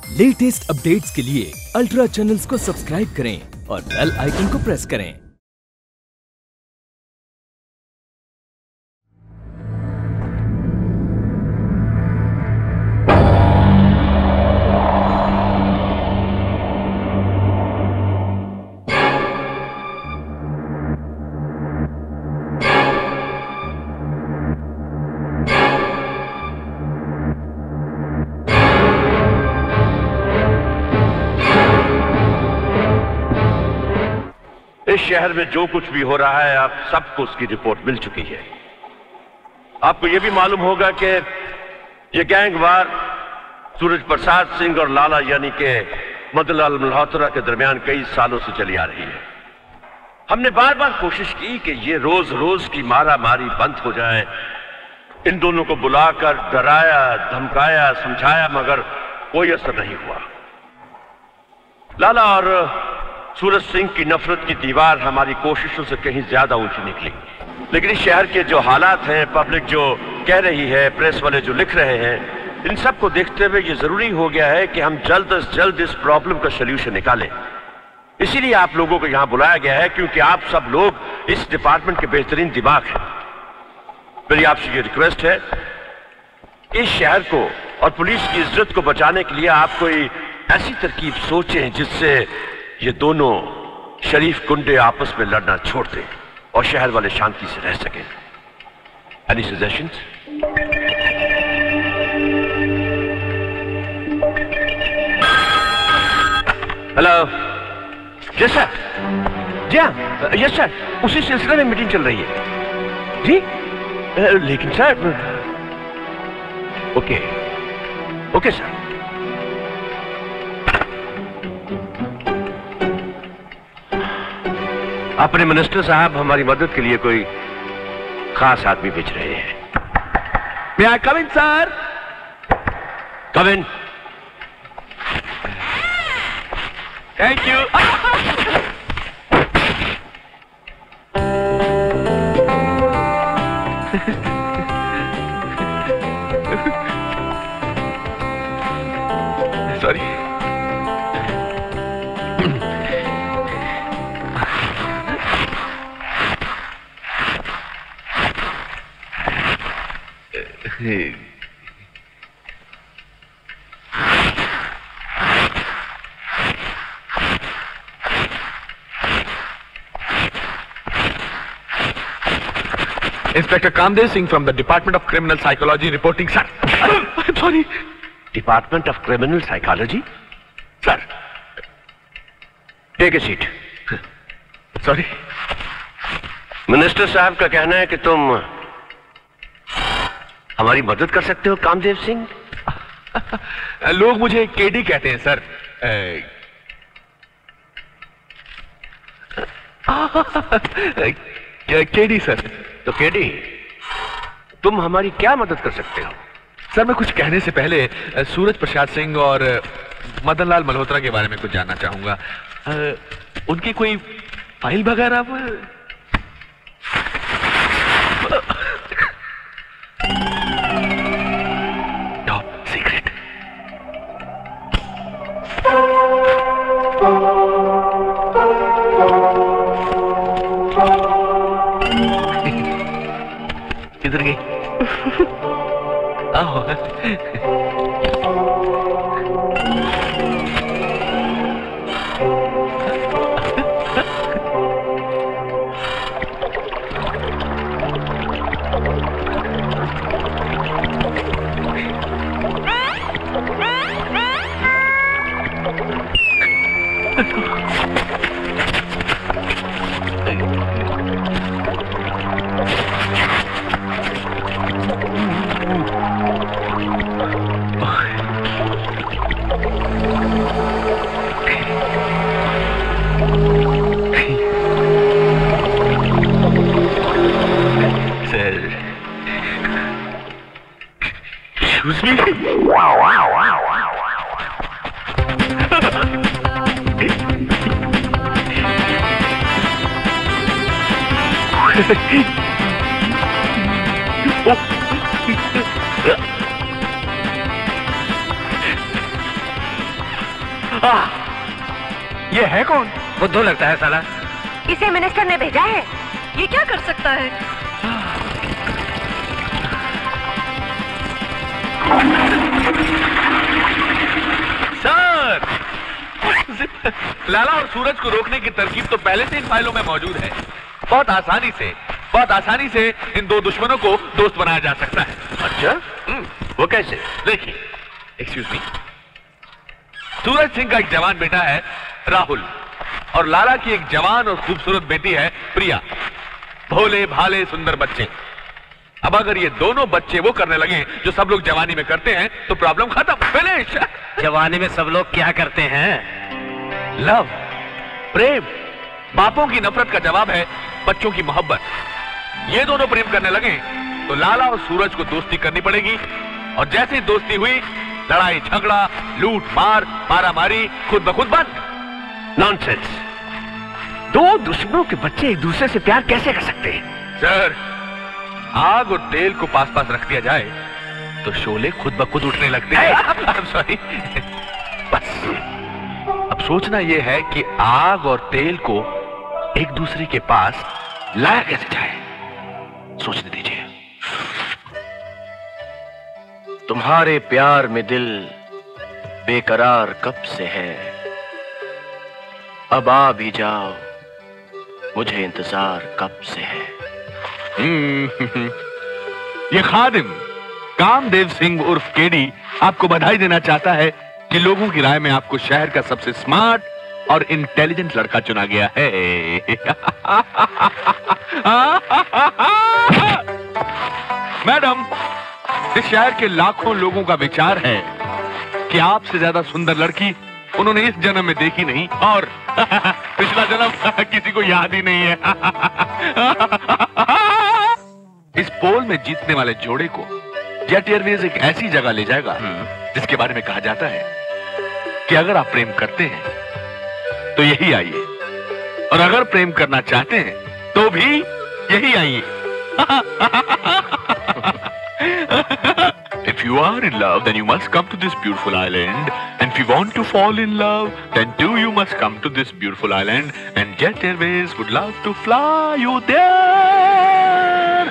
Latest updates के लिए ultra channels को सब्सक्राइब करें और बेल आइकन को प्रेस करें। इस शहर में जो कुछ भी हो रहा है आप सबको उसकी रिपोर्ट मिल चुकी है। आपको यह भी मालूम होगा कि यह गैंगवार सूरज प्रसाद सिंह और लाला यानी के मदनलाल मल्होत्रा के दरमियान कई सालों से चली आ रही है। हमने बार बार कोशिश की कि ये रोज रोज की मारा मारी बंद हो जाए। इन दोनों को बुलाकर डराया, धमकाया, समझाया, मगर कोई असर नहीं हुआ। लाला और सूरज सिंह की नफरत की दीवार हमारी कोशिशों से कहीं ज्यादा ऊंची निकली। लेकिन इस शहर के जो हालात हैं, पब्लिक जो कह रही है, प्रेस वाले जो लिख रहे हैं, इन सब को देखते हुए ये जरूरी हो गया है कि हम जल्द से जल्द इस प्रॉब्लम का सलूशन निकालें। इसीलिए आप लोगों को यहां बुलाया गया है, क्योंकि आप सब लोग इस डिपार्टमेंट के बेहतरीन दिमाग हैं। मेरी आपसे ये रिक्वेस्ट है, इस शहर को और पुलिस की इज्जत को बचाने के लिए आप कोई ऐसी तरकीब सोचें जिससे ये दोनों शरीफ गुंडे आपस में लड़ना छोड़ दें और शहर वाले शांति से रह सकें। Any suggestions? Hello. Yes sir. जी हाँ, यस सर, उसी सिलसिले में मीटिंग चल रही है जी। लेकिन सर, ओके ओके सर। अपने मिनिस्टर साहब हमारी मदद के लिए कोई खास आदमी भेज रहे हैं। May I come in, sir? Come in. Thank you. Sorry. Inspector Kamdev Singh from the Department of Criminal Psychology reporting, sir. I'm sorry. Department of Criminal Psychology? Sir. Take a seat. Sorry. Minister साहब का कहना है कि तुम हमारी मदद कर सकते हो कामदेव सिंह। लोग मुझे केडी कहते हैं सर। KD sir. तो केडी, तुम हमारी क्या मदद कर सकते हो? सर, मैं कुछ कहने से पहले सूरज प्रसाद सिंह और मदनलाल मल्होत्रा के बारे में कुछ जानना चाहूंगा। उनकी कोई फाइल वगैरह? Top secret. किधर गई? आओ। ये है कौन? बुद्धू लगता है साला। इसे मिनिस्टर ने भेजा है। ये क्या कर सकता है? सर, लाला और सूरज को रोकने की तरकीब तो पहले से इन फाइलों में मौजूद है। बहुत आसानी से इन दो दुश्मनों को दोस्त बनाया जा सकता है। अच्छा, वो कैसे? देखिए, एक्सक्यूज मी, सूरज सिंह का एक जवान बेटा है राहुल, और लाला की एक जवान और खूबसूरत बेटी है प्रिया। भोले भाले सुंदर बच्चे। अब अगर ये दोनों बच्चे वो करने लगे जो सब लोग जवानी में करते हैं तो प्रॉब्लम खत्म, फिनिश। जवानी में सब लोग क्या करते हैं? लव, प्रेम। बापों की नफरत का जवाब है बच्चों की मोहब्बत। ये दोनों प्रेम करने लगे तो लाला और सूरज को दोस्ती करनी पड़ेगी, और जैसे ही दोस्ती हुई, लड़ाई झगड़ा, लूट मार, मारा मारी खुद ब खुद बंद। नॉनसेंस। दो दुश्मनों के बच्चे एक दूसरे से प्यार कैसे कर सकते हैं? सर, आग और तेल को पास पास रख दिया जाए तो शोले खुद ब खुद उठने लगते हैं। सॉरी, बस अब सोचना यह है कि आग और तेल को एक दूसरे के पास लाया कैसे जाए। सोचने दीजिए। तुम्हारे प्यार में दिल बेकरार कब से है, अब आ भी जाओ, मुझे इंतजार कब से है। ये खादिम कामदेव सिंह उर्फ केडी आपको बधाई देना चाहता है कि लोगों की राय में आपको शहर का सबसे स्मार्ट और इंटेलिजेंट लड़का चुना गया है। मैडम, इस शहर के लाखों लोगों का विचार है कि आपसे ज्यादा सुंदर लड़की उन्होंने इस जन्म में देखी नहीं, और पिछला जन्म किसी को याद ही नहीं है। इस पोल में जीतने वाले जोड़े को जेट एयरवेज एक ऐसी जगह ले जाएगा जिसके बारे में कहा जाता है कि अगर आप प्रेम करते हैं तो यही आइए, और अगर प्रेम करना चाहते हैं तो भी यही आइए। If you are in love, then you must come to this beautiful island. And if you want to fall in love, then too you must come to this beautiful island. And Jet Airways would love to fly you there.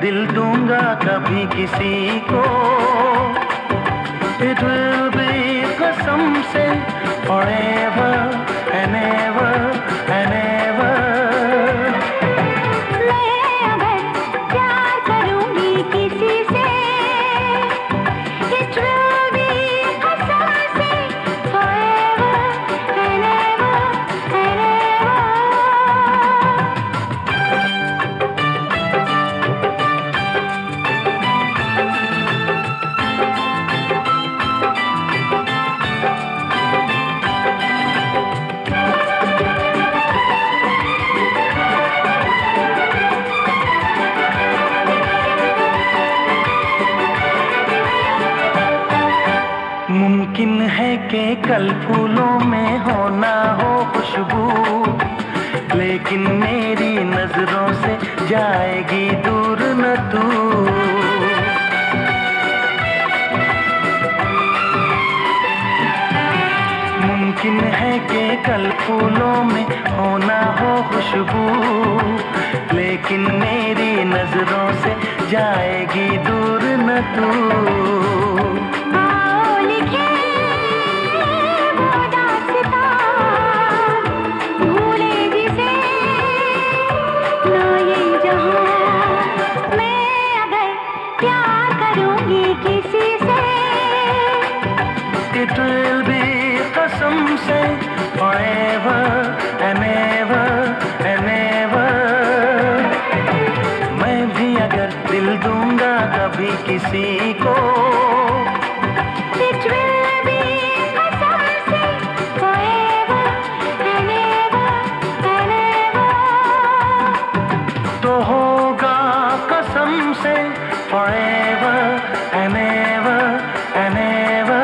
दिल दूंगा कभी किसी को, it will be कसम से forever and ever and ever। मैं अगर प्यार करूंगी किसी से, it will be कसम से forever and ever and ever। मुमकिन है कि कल फूलों में हो ना हो खुशबू, लेकिन मेरी नजरों से जाएगी दूर न तू। मुमकिन है कि कल फूलों में हो ना हो खुशबू, लेकिन मेरी नजरों से जाएगी दूर न तू। It will be कसम से forever and ever and ever। मैं भी अगर दिल दूंगा कभी किसी को, It will be कसम से forever and ever and ever। तो होगा कसम से forever and ever and ever।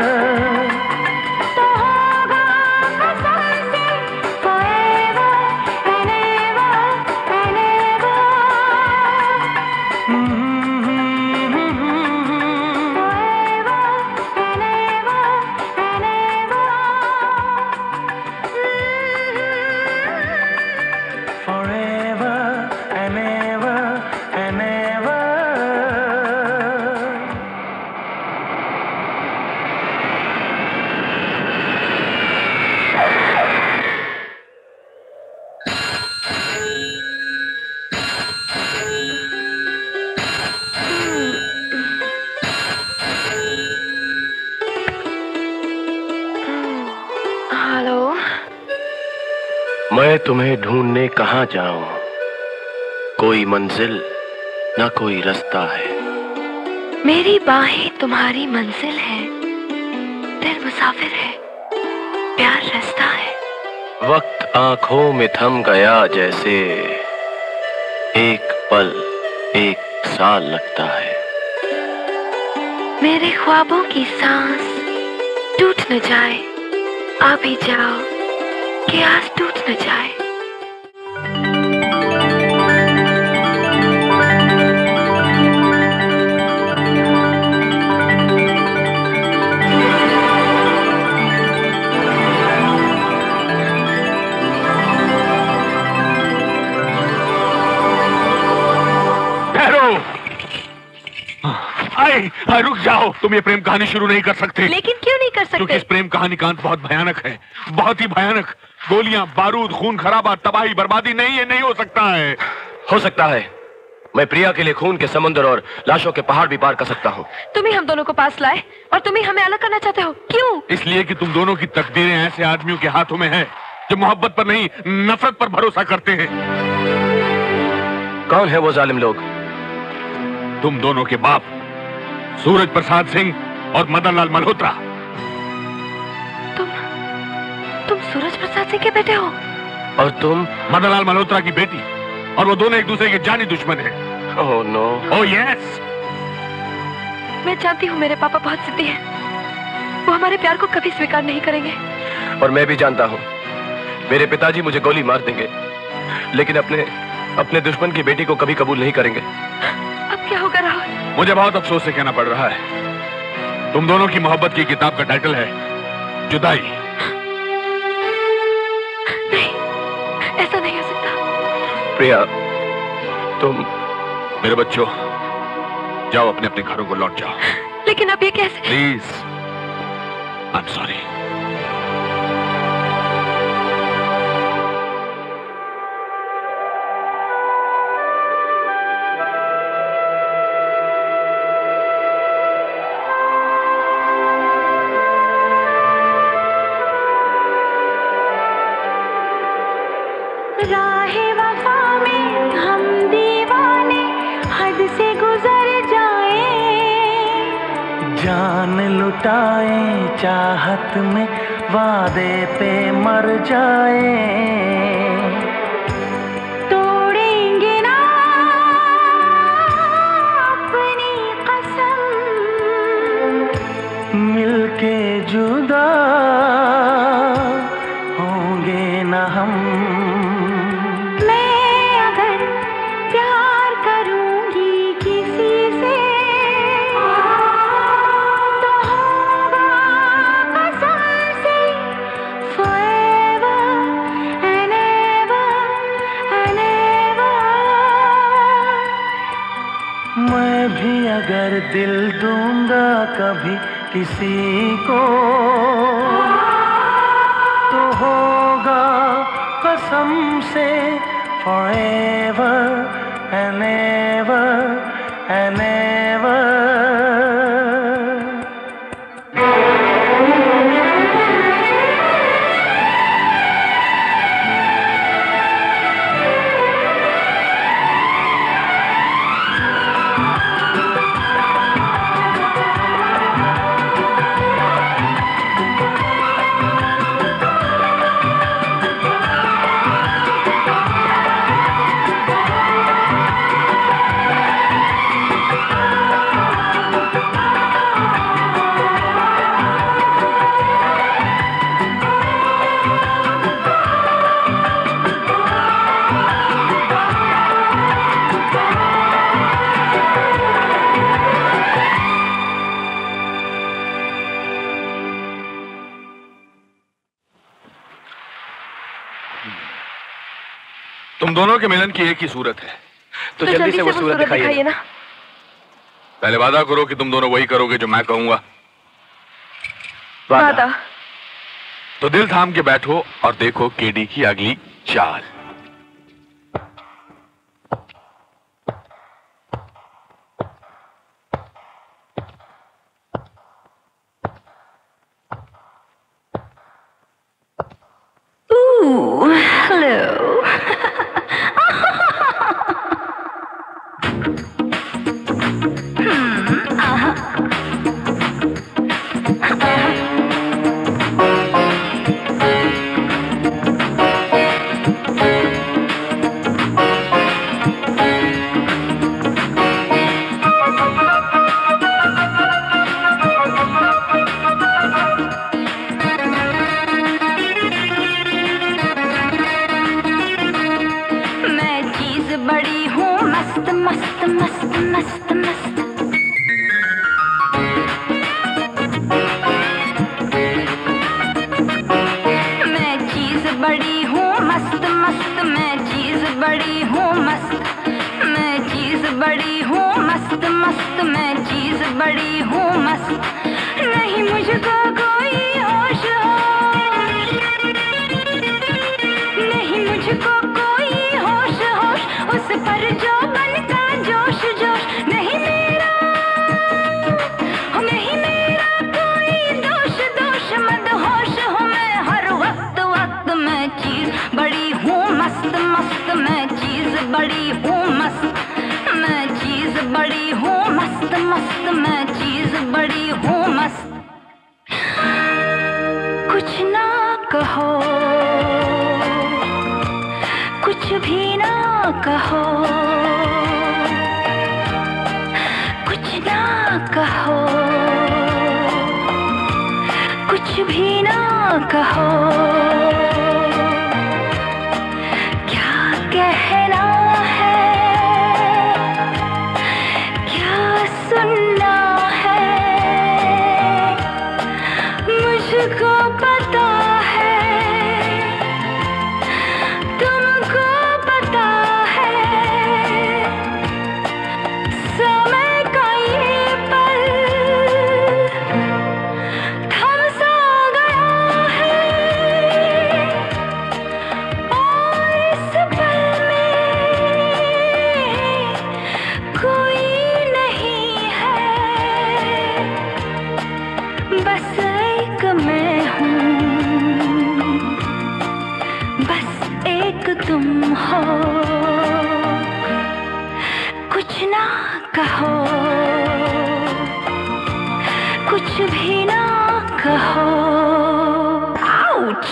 मैं तुम्हें ढूंढने कहाँ जाऊं, कोई मंजिल ना कोई रास्ता है। मेरी बाहें तुम्हारी मंजिल है, दिल मुसाफिर है, प्यार रास्ता है। वक्त आंखों में थम गया जैसे एक पल एक साल लगता है। मेरे ख्वाबों की सांस टूट न जाए, आ भी जाओ कि आस टूट न जाए। रुक जाओ, तुम ये प्रेम कहानी शुरू नहीं कर सकते। लेकिन क्यों नहीं कर सकते? क्योंकि इस प्रेम कहानी का अंत बहुत भयानक है, बहुत ही भयानक। गोलियां, बारूद, खून खराबा, तबाही, बर्बादी। नहीं, ये नहीं हो सकता है। हो सकता है। मैं प्रिया के लिए खून के समुद्र और लाशों के पहाड़ भी पार कर सकता हूँ। तुम ही हम दोनों को पास लाए और तुम ही हमें अलग करना चाहते हो। क्यों? इसलिए कि तुम दोनों की तकदीरें ऐसे आदमियों के हाथों में है जो मोहब्बत पर नहीं, नफरत पर भरोसा करते हैं। कौन है वो जालिम लोग? तुम दोनों के बाप सूरज प्रसाद सिंह और मदनलाल मल्होत्रा। तुम सूरज प्रसाद सिंह के बेटे हो? और तुम? मदनलाल मल्होत्रा की बेटी। और वो दोनों एक दूसरे के जानी दुश्मन हैं। Oh no. Oh yes. मैं जानती हूँ मेरे पापा बहुत जिद्दी हैं। वो हमारे प्यार को कभी स्वीकार नहीं करेंगे। और मैं भी जानता हूँ मेरे पिताजी मुझे गोली मार देंगे, लेकिन अपने दुश्मन की बेटी को कभी कबूल नहीं करेंगे। अब क्या होगा राहुल? मुझे बहुत अफसोस से कहना पड़ रहा है, तुम दोनों की मोहब्बत की किताब का टाइटल है जुदाई। नहीं, ऐसा नहीं हो सकता। प्रिया, मेरे बच्चों, जाओ अपने अपने घरों को लौट जाओ। लेकिन अब ये कैसे? Please, I am sorry. राहे वफा में हम दीवाने हद से गुजर जाए, जान लुटाए चाहत में वादे पे मर जाए, तोड़ेंगे ना अपनी कसम, मिलके जुदा होंगे ना हम। अगर दिल दूंगा कभी किसी को तो होगा कसम से forever and ever and ever। तुम दोनों के मिलन की एक ही सूरत है, तो जल्दी से वो सूरत दिखाइए ना। पहले वादा करो कि तुम दोनों वही करोगे जो मैं कहूंगा। वादा। तो दिल थाम के बैठो और देखो केडी की अगली चाल। हेलो। तुम हो, कुछ ना कहो, कुछ भी ना कहो। आउच।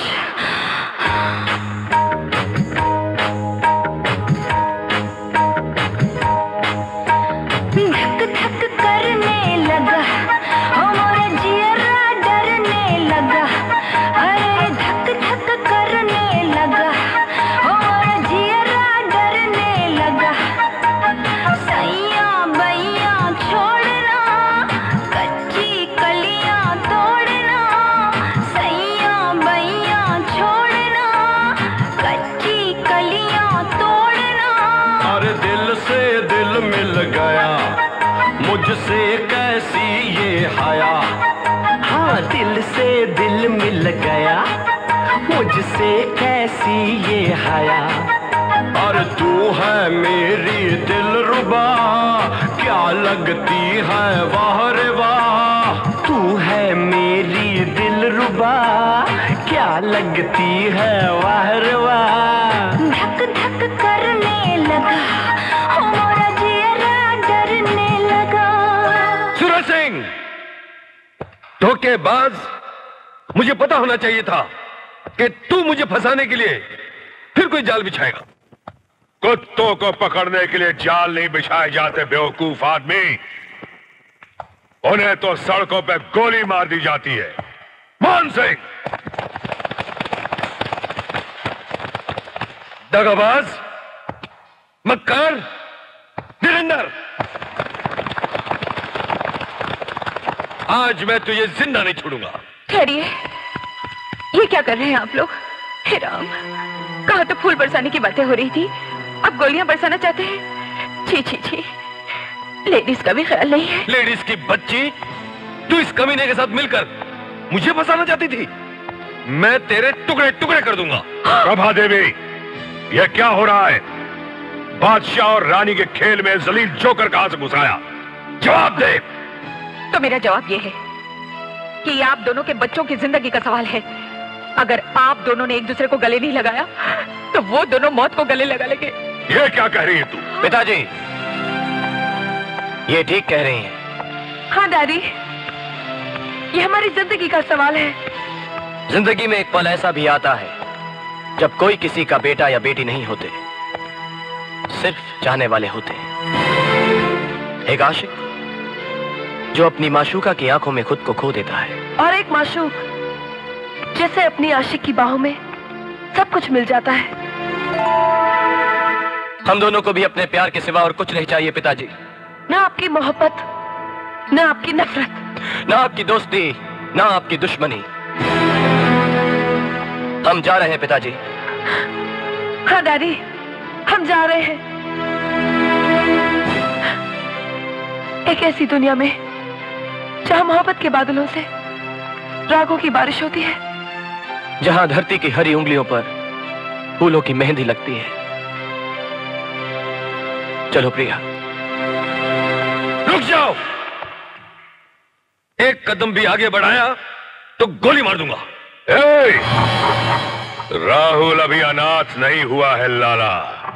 धक धक करने लगा, ओ मोरा जियरा डरने लगा। अरे धक धक करने लगा, ओ मोरा जियरा डरने लगा। सैया बैया छोड़ना, कच्ची कलियां तोड़ना। सैया बैया छोड़ना, कच्ची कलियां तोड़ना। और दिल से दिल मिल गया, मुझसे कैसी ये हाया। हाँ दिल से दिल मिल गया, मुझसे कैसी ये हाया। और तू है मेरी दिलरुबा, क्या लगती है वाह रे वाह। तू है मेरी दिलरुबा, क्या लगती है वाह रे वाह। धक धक करने लगा, ओ मोरा जियरा डरने लगा। सूरज सिंह, धोखेबाज, मुझे पता होना चाहिए था कि तू मुझे फंसाने के लिए फिर कोई जाल बिछाएगा। कुत्तों को पकड़ने के लिए जाल नहीं बिछाए जाते बेवकूफ आदमी, उन्हें तो सड़कों पे गोली मार दी जाती है। मान सिंह। दगाबाज, मक्कार, निरंतर, आज मैं तुझे जिंदा नहीं छोड़ूंगा। ठहरिए, ये क्या कर रहे हैं आप लोग? हे राम, कहा तो फूल बरसाने की बातें हो रही थी, अब गोलियां बरसाना चाहते हैं। छी छी छी, लेडीज का भी ख्याल नहीं है। लेडीज की बच्ची, तू इस कमीने के साथ मिलकर मुझे फंसाना चाहती थी। मैं तेरे टुकड़े टुकड़े कर दूंगा। प्रभा देवी, यह क्या हो रहा है? बादशाह और रानी के खेल में जलील जोकर कहां से घुस आया? जवाब दे। तो मेरा जवाब ये है कि आप दोनों के बच्चों की जिंदगी का सवाल है। अगर आप दोनों ने एक दूसरे को गले नहीं लगाया तो वो दोनों मौत को गले लगा लेंगे। ये क्या कह रही है तू? पिताजी, ये ठीक कह रही हैं। हाँ डैडी, ये हमारी जिंदगी का सवाल है। जिंदगी में एक पल ऐसा भी आता है जब कोई किसी का बेटा या बेटी नहीं होते, सिर्फ चाहने वाले होते हैं। एक आशिक जो अपनी माशूका की आंखों में खुद को खो देता है, और एक माशूक जैसे अपनी आशिक की बाहों में सब कुछ मिल जाता है। हम दोनों को भी अपने प्यार के सिवा और कुछ नहीं चाहिए पिताजी। ना आपकी मोहब्बत, ना आपकी नफरत, ना आपकी दोस्ती, ना आपकी दुश्मनी। हम जा रहे हैं पिताजी। हाँ डैडी, हम जा रहे हैं एक ऐसी दुनिया में जहां मोहब्बत के बादलों से रागों की बारिश होती है, जहां धरती की हरी उंगलियों पर फूलों की मेहंदी लगती है। चलो प्रिया। रुक जाओ, एक कदम भी आगे बढ़ाया तो गोली मार दूंगा। राहुल अभी अनाथ नहीं हुआ है लाला।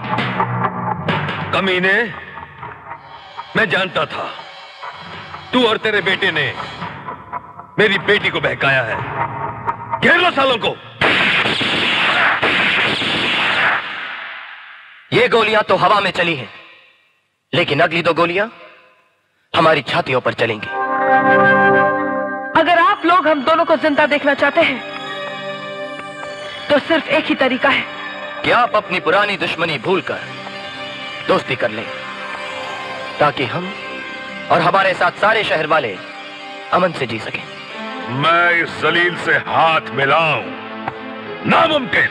कमीने, मैं जानता था तू और तेरे बेटे ने मेरी बेटी को बहकाया है। घेर लो सालों को। ये गोलियां तो हवा में चली हैं, लेकिन अगली दो गोलियां हमारी छातियों पर चलेंगी। अगर आप लोग हम दोनों को जिंदा देखना चाहते हैं तो सिर्फ एक ही तरीका है कि आप अपनी पुरानी दुश्मनी भूलकर दोस्ती कर लें, ताकि हम और हमारे साथ सारे शहर वाले अमन से जी सकें। मैं इस जलील से हाथ मिलाऊं नामुमकिन।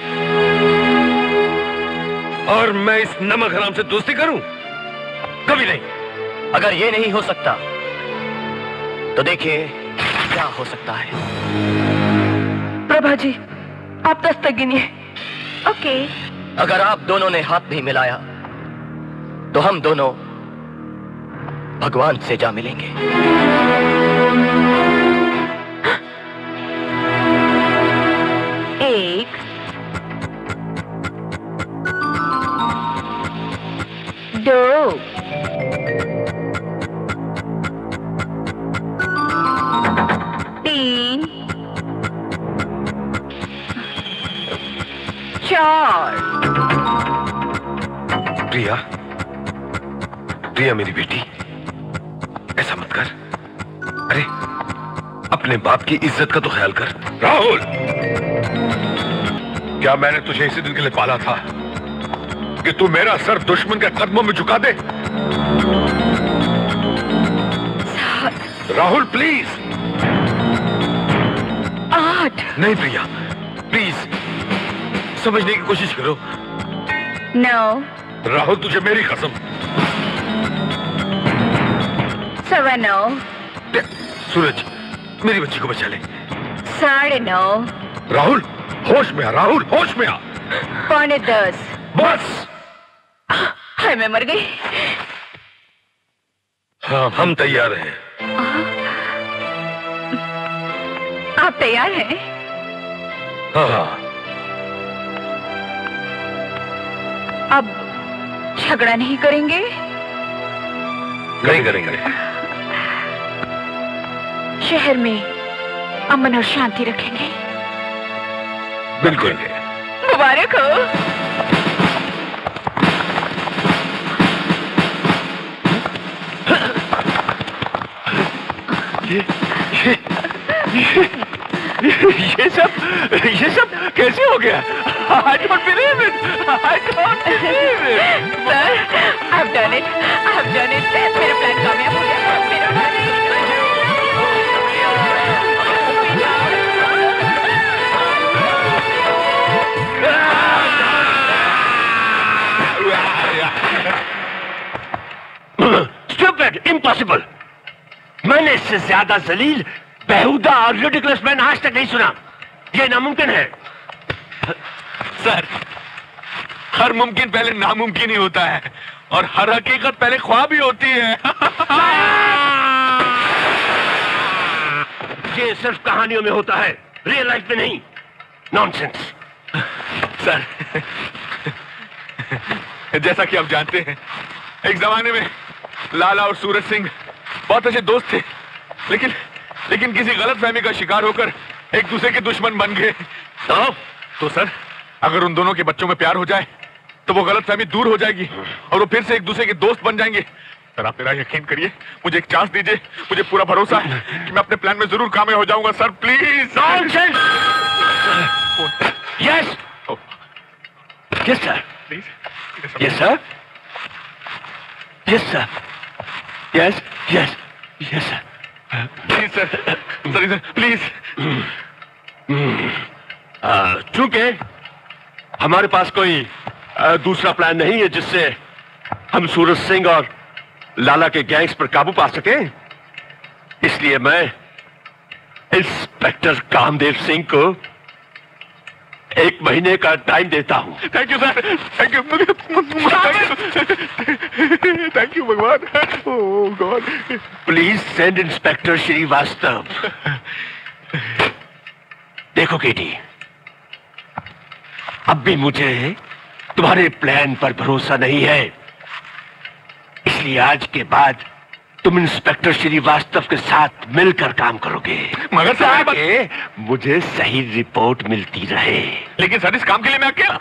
और मैं इस नमक हराम से दोस्ती करूं? कभी नहीं। अगर ये नहीं हो सकता तो देखिए क्या हो सकता है। प्रभा जी, आप 10 तक गिनिए। ओके। अगर आप दोनों ने हाथ नहीं मिलाया तो हम दोनों भगवान से जा मिलेंगे। 1 2 3 4 प्रिया, प्रिया मेरी बेटी, ऐसा मत कर। अरे अपने बाप की इज्जत का तो ख्याल कर। राहुल, क्या मैंने तुझे इसी दिन के लिए पाला था कि तू मेरा सर दुश्मन के कदमों में झुका दे? राहुल प्लीज। 8 नहीं प्रिया, प्लीज समझने की कोशिश करो। 9 राहुल तुझे मेरी कसम। 9:15 सूरज मेरी बच्ची को बचा ले। 9:30 राहुल होश में आ, राहुल होश में आ। 9:45 बस। हाय मैं मर गई। हाँ हम तैयार हैं। आप तैयार हैं? हाँ। अब झगड़ा नहीं करेंगे? नहीं करेंगे। शहर में अमन और शांति रखेंगे। बिल्कुल। मुबारक हो। ये सब कैसे हो गया? I don't believe it. I don't believe it. Sir, I've done it. I've done it. मेरा प्लान कामयाब हो गया। मेरा Stupid, impossible. मैंने इससे ज्यादा जलील, बेहुदा और रिडिकुलस मैन आज तक नहीं सुना। ये नामुमकिन है। सर, हर मुमकिन पहले नामुमकिन ही होता है और हर हकीकत पहले ख्वाब ही होती है। ये सिर्फ कहानियों में होता है, रियल लाइफ में नहीं। नॉनसेंस। सर, जैसा कि आप जानते हैं, एक जमाने में लाला और सूरज सिंह बहुत अच्छे दोस्त थे, लेकिन किसी गलतफहमी का शिकार होकर एक दूसरे के दुश्मन बन गए। तो सर, अगर उन दोनों के बच्चों में प्यार हो जाए तो वो गलतफहमी दूर हो जाएगी और वो फिर से एक दूसरे के दोस्त बन जाएंगे। सर आप मेरा यकीन करिए, मुझे एक चांस दीजिए। मुझे पूरा भरोसा है कि मैं अपने प्लान में जरूर कामयाब हो जाऊंगा। Sir please. Nonsense. Yes yes sir, yes sir, yes sir, yes yes yes sir, please sir, please. चूंकि हमारे पास कोई दूसरा प्लान नहीं है जिससे हम सूरज सिंह और लाला के गैंग्स पर काबू पा सके, इसलिए मैं इंस्पेक्टर कामदेव सिंह को 1 महीने का टाइम देता हूं। Thank you sir, thank you, thank you भगवान। Oh God. Please send inspector Shrivastava. देखो केटी, अब भी मुझे तुम्हारे प्लान पर भरोसा नहीं है, इसलिए आज के बाद तुम इंस्पेक्टर श्रीवास्तव के साथ मिलकर काम करोगे, मगर सर ताकि मुझे सही रिपोर्ट मिलती रहे। लेकिन सर इस काम के लिए मैं अकेला।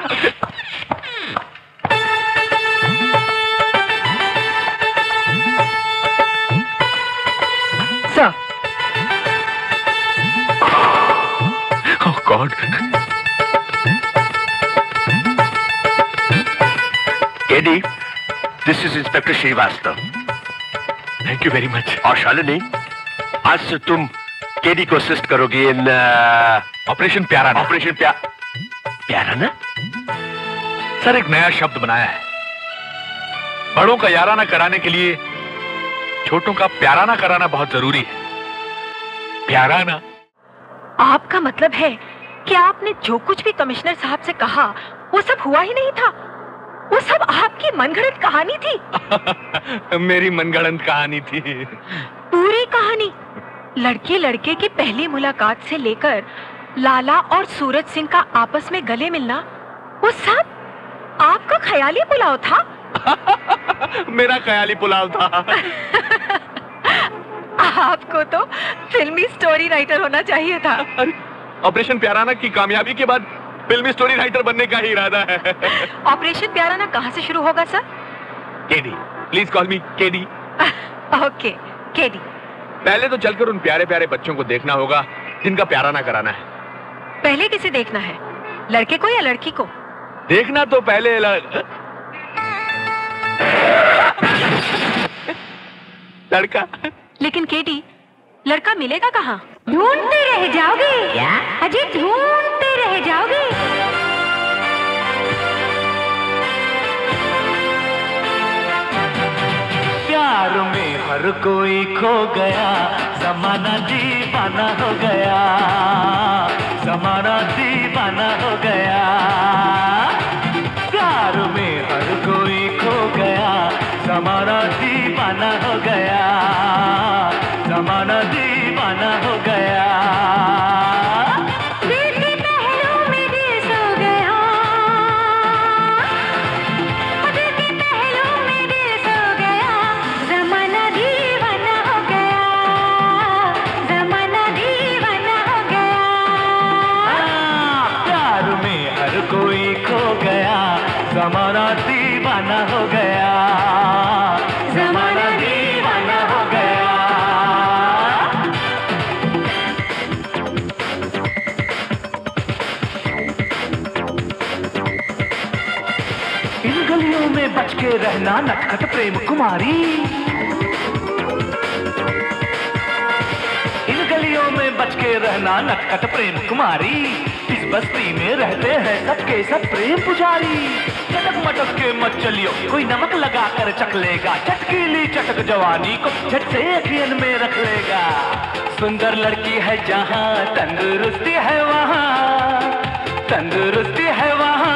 Sir. Oh God. KD, this is inspector Shrivastava. Thank you very much. और शालिनी, आज से तुम केडी को असिस्ट करोगे इन ऑपरेशन प्याराना। ऑपरेशन प्याराना? सर एक नया शब्द बनाया है। बड़ों का याराना कराने के लिए छोटों का प्याराना कराना बहुत जरूरी है। प्याराना। आपका मतलब है कि आपने जो कुछ भी कमिश्नर साहब से कहा वो सब हुआ ही नहीं था? वो सब आपकी मनगढ़ंत कहानी थी? मेरी मनगढ़ंत कहानी थी। पूरी कहानी? लड़के लड़के की पहली मुलाकात से लेकर लाला और सूरज सिंह का आपस में गले मिलना, वो सब आपका ख्याली पुलाव था? मेरा ख्याली पुलाव था। आपको तो फिल्मी स्टोरी राइटर होना चाहिए था। ऑपरेशन प्याराना की कामयाबी के बाद फिल्मी स्टोरी राइटर बनने का ही इरादा है। ऑपरेशन प्याराना कहाँ से शुरू होगा sir? KD, please call me KD. Okay KD. पहले तो चलकर उन प्यारे प्यारे बच्चों को देखना होगा जिनका प्याराना कराना है। पहले किसे देखना है, लड़के को या लड़की को? देखना तो पहले लड़का। लेकिन केडी, लड़का मिलेगा कहाँ? ढूंढते रह जाओगे क्या? अजय ढूंढते रह जाओगे। प्यार में हर कोई खो गया, ज़माना दीवाना हो गया, ज़माना दीवाना हो गया। प्यार में हर कोई खो गया, ज़माना दीवाना हो गया, ज़माना दीवाना हो गया। दिल के पहलू में दिल सो गया, दिल के पहलू में दिल सो गया, ज़माना दीवाना हो गया, ज़माना दीवाना हो गया। प्यार में हर कोई खो गया, ज़माना दीवाना हो गया, ज़माना दीवाना हो गया। इन गलियों में बच के रहना नटखट प्रेम कुमारी, इन गलियों में बच के रहना नटखट प्रेम कुमारी। इस बस्ती में रहते हैं सबके सब प्रेम पुजारी। चटक मटक के मत चलियो, कोई नमक लगा कर चख लेगा, चटकीली चटक जवानी को झट से अखियन में रख लेगा। सुंदर लड़की है जहाँ, तंदुरुस्ती है वहाँ, तंदुरुस्ती है वहाँ।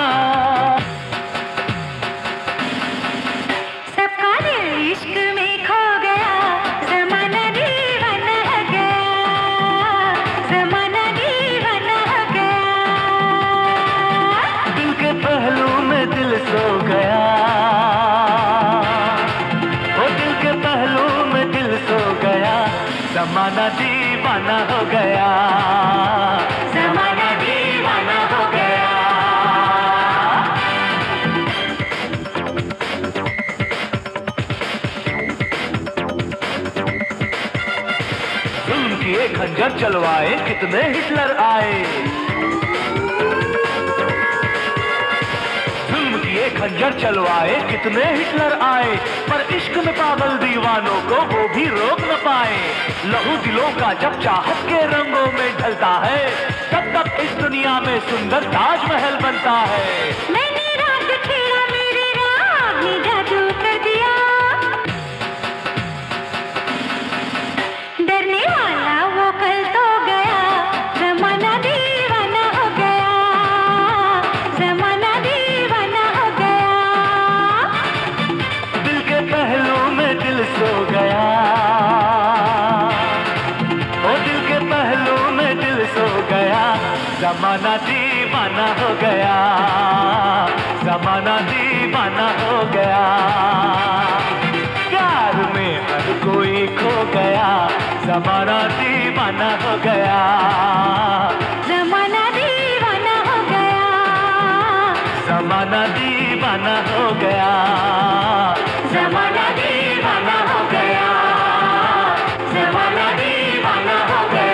सबका दिल इश्क में खो गया, ज़माना दीवाना हो गया, ज़माना दीवाना हो गया। दिल के पहलू में दिल सो गया, ओ दिल के पहलू में दिल सो गया, ज़माना दीवाना हो गया, ज़माना दीवाना हो गया। जुल्म किए खंजर चलवाए कितने हिटलर आए, जुल्म किए खंजर चलवाए कितने हिटलर आए, पर इश्क में पागल दीवानों को वो भी रोक न पाए। लहू दिलों का जब चाहत के रंगों में ढलता है, तब तक इस दुनिया में सुंदर ताजमहल बनता है। मैंने रात छेड़ा, मेरे राग ने जादू कर दिया, डरने वाला वो कल तो गया, ज़माना दीवाना हो गया, ज़माना दीवाना हो गया। दिल के पहलू में दिल सो गया, ओ दिल के पहलू में दिल सो गया, ज़माना दीवाना हो गया, ज़माना दीवाना हो गया। प्यार में हर कोई खो गया, ज़माना दीवाना हो गया, ज़माना दीवाना हो गया, ज़माना दीवाना हो गया, ज़माना दीवाना हो गया, ज़माना दीवाना हो गया।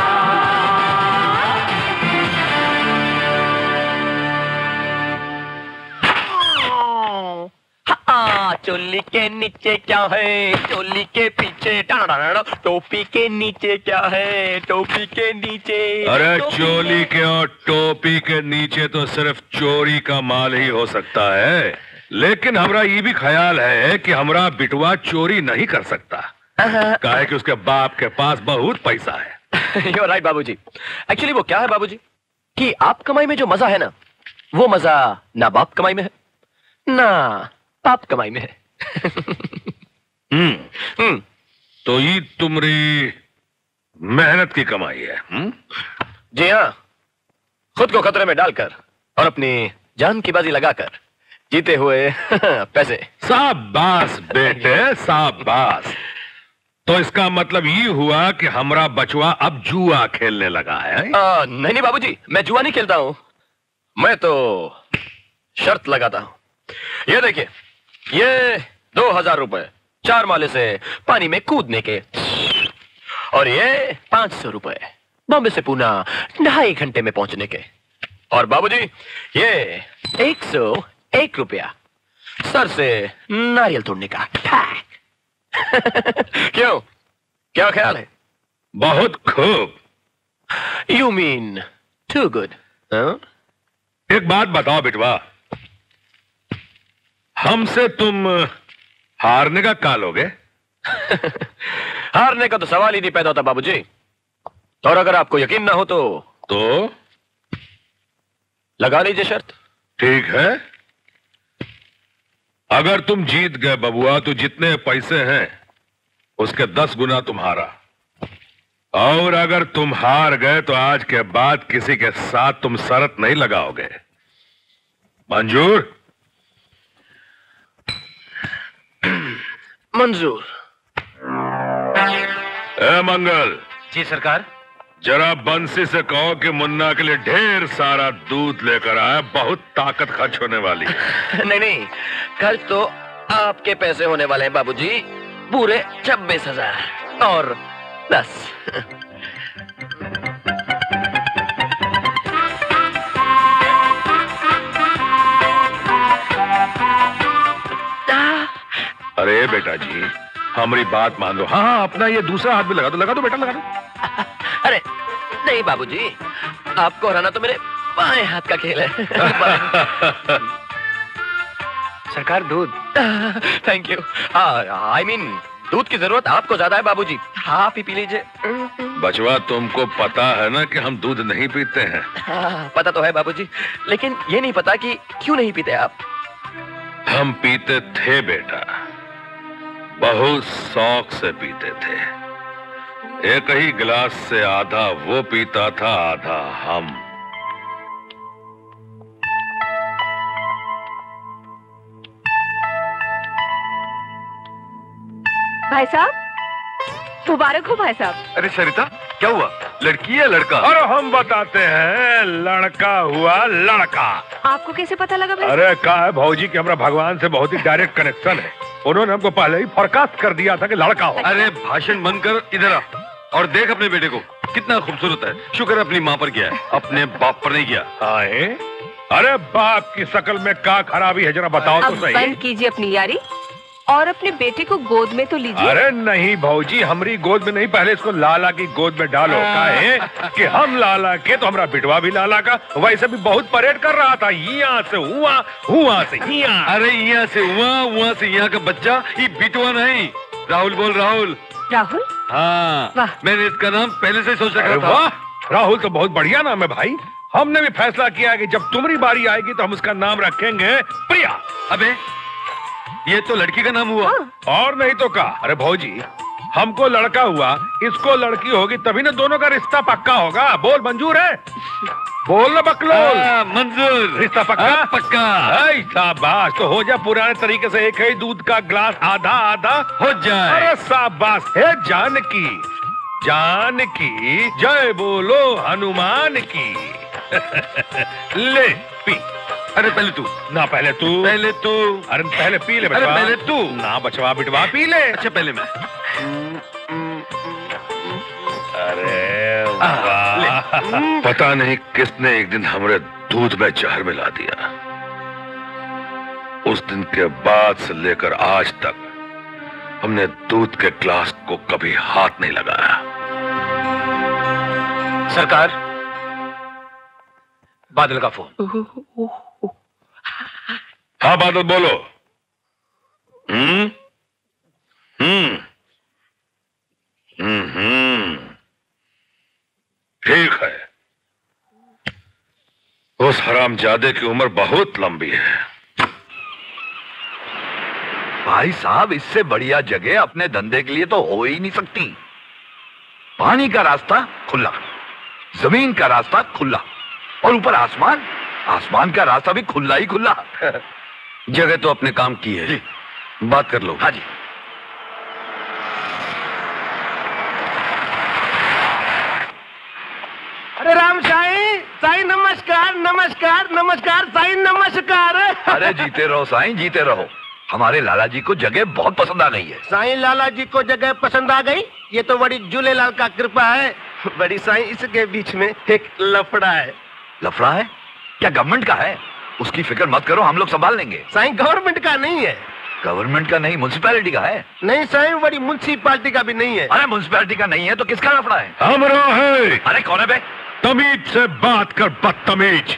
चोली के नीचे क्या है, चोली के पीछे, टोपी के नीचे क्या है, टोपी के नीचे। अरे चोली के और टोपी के नीचे तो सिर्फ चोरी का माल ही हो सकता है, लेकिन हमरा ये भी ख्याल है कि हमरा बिटवा चोरी नहीं कर सकता, काहे कि उसके बाप के पास बहुत पैसा है। You're right, बाबूजी। एक्चुअली वो क्या है बाबूजी, कि आप कमाई में जो मजा है ना, वो मजा ना बाप कमाई में है, ना बाप कमाई में है। तो ये तुम्हारी मेहनत की कमाई है। जी हाँ, खुद को खतरे में डालकर और अपनी जान की बाजी लगाकर जीते हुए पैसे। शाबाश बेटे शाबाश। तो इसका मतलब ये हुआ कि हमारा बचवा अब जुआ खेलने लगा है? नहीं नहीं बाबूजी, मैं जुआ नहीं खेलता हूं, मैं तो शर्त लगाता हूं। ये देखिए, ये 2000 रुपए 4 माले से पानी में कूदने के, और ये 500 रुपए बॉम्बे से पूना 2.5 घंटे में पहुंचने के, और बाबूजी ये 101 रुपया सर से नारियल तोड़ने का। क्यों, क्या ख्याल है? बहुत खूब। You mean too good. एक बात बताओ बिटवा, हमसे तुम हारने का क्या लोगे? हारने का तो सवाल ही नहीं पैदा होता बाबूजी। और अगर आपको यकीन ना हो तो लगा लीजिए शर्त। ठीक है, अगर तुम जीत गए बबुआ तो जितने पैसे हैं उसके 10 गुना तुम्हारा, और अगर तुम हार गए तो आज के बाद किसी के साथ तुम शर्त नहीं लगाओगे। मंजूर? मंजूर। ए मंगल। जी सरकार। जरा बंसी से कहो कि मुन्ना के लिए ढेर सारा दूध लेकर आए, बहुत ताकत खर्च होने वाली है। नहीं नहीं, खर्च तो आपके पैसे होने वाले हैं बाबूजी, पूरे 26,000 और 10। अरे बेटा जी, हमारी बात मान लो। हाँ हाँ, अपना ये दूसरा हाथ भी लगा दो बेटा, लगा दो। अरे नहीं बाबूजी, आपको हराना तो मेरे बाएं हाथ का खेल है। सरकार दूध। Thank you. आई मीन दूध की जरूरत आपको ज्यादा है बाबूजी, आप ही पी लीजिए। बचवा, तुमको पता है ना कि हम दूध नहीं पीते हैं। हाँ, पता तो है बाबूजी, लेकिन ये नहीं पता कि क्यों नहीं पीते आप। हम पीते थे बेटा, बहुत शौक से पीते थे। एक ही गिलास से आधा वो पीता था, आधा हम। भाई साहब, मुबारक हो भाई साहब। अरे सरिता, क्या हुआ? लड़की या लड़का? अरे हम बताते हैं, लड़का हुआ लड़का। आपको कैसे पता लगा भाई? अरे क्या है भौजी कि हमारा भगवान से बहुत ही डायरेक्ट कनेक्शन है। उन्होंने हमको पहले ही फोरकास्ट कर दिया था कि लड़का हो। अरे भाषण बंद कर, इधर आ और देख अपने बेटे को, कितना खूबसूरत है। शुक्र है अपनी माँ पर गया है, अपने बाप पर नहीं गया। आए? अरे बाप की शकल में क्या खराबी है, जरा बताओ तो सही। बंद कीजिए अपनी यारी और अपने बेटे को गोद में तो लीजिए। अरे नहीं भौजी, हमारी गोद में नहीं, पहले इसको लाला की गोद में डालो। का है कि हम लाला के तो हमारा बिटवा भी लाला का, वैसे भी बहुत परेड कर रहा था, यहाँ से हुआ, हुआ से यहाँ। अरे यहाँ से हुआ, हुआ से यहाँ का बच्चा, ये बिटवा नहीं। राहुल बोल, राहुल। राहुल? हाँ, मैंने इसका नाम पहले से सोच रखा था। वाह, राहुल तो बहुत बढ़िया नाम है भाई। हमने भी फैसला किया कि जब तुम्हारी बारी आएगी तो हम उसका नाम रखेंगे प्रिया। अबे ये तो लड़की का नाम हुआ। और नहीं तो का। अरे भौजी, हमको लड़का हुआ, इसको लड़की होगी, तभी ना दोनों का रिश्ता पक्का होगा। बोल मंजूर है? बोल ना बकलोल। मंजूर। रिश्ता पक्का? पक्का। शाबाश, तो हो जाए पुराने तरीके से, एक ही दूध का ग्लास आधा आधा हो जाए। अरे शाबाश है जानकी, जानकी जय बोलो हनुमान की। ले पी। अरे पहले तू। ना पहले तू। पहले तू। अरे पहले पी ले बचवा। अरे पहले तू। ना बचवा बिटवा पी ले। अच्छा पहले मैं। अरे वाह, पता नहीं किसने एक दिन हमारे दूध में जहर मिला दिया। उस दिन के बाद से लेकर आज तक हमने दूध के ग्लास को कभी हाथ नहीं लगाया। सरकार, बादल का फोन। हाँ बादल बोलो। ठीक है, उस हरामजादे की उम्र बहुत लंबी है। भाई साहब, इससे बढ़िया जगह अपने धंधे के लिए तो हो ही नहीं सकती। पानी का रास्ता खुला, जमीन का रास्ता खुला, और ऊपर आसमान, आसमान का रास्ता भी खुला ही खुला। जगह तो अपने काम की है जी। बात कर लो। हाँ जी। अरे राम साईं, साईं नमस्कार नमस्कार नमस्कार, साईं नमस्कार। अरे जीते रहो साईं, जीते रहो। हमारे लाला जी को जगह बहुत पसंद आ गई है। साईं लाला जी को जगह पसंद आ गई, ये तो बड़ी झूलेलाल का कृपा है। बड़ी साईं इसके बीच में एक लफड़ा है। लफड़ा है? क्या गवर्नमेंट का है? उसकी फिक्र मत करो, हम लोग संभाल लेंगे। साईं गवर्नमेंट का नहीं है। गवर्नमेंट का नहीं, म्युनिसिपैलिटी का है। नहीं साईं, बड़ी म्युनिसिपैलिटी का भी नहीं है। अरे म्युनिसिपैलिटी का नहीं है तो किसका लफड़ा है? हमरा है। अरे कौन है बे? तमीज से बात कर बदतमीज।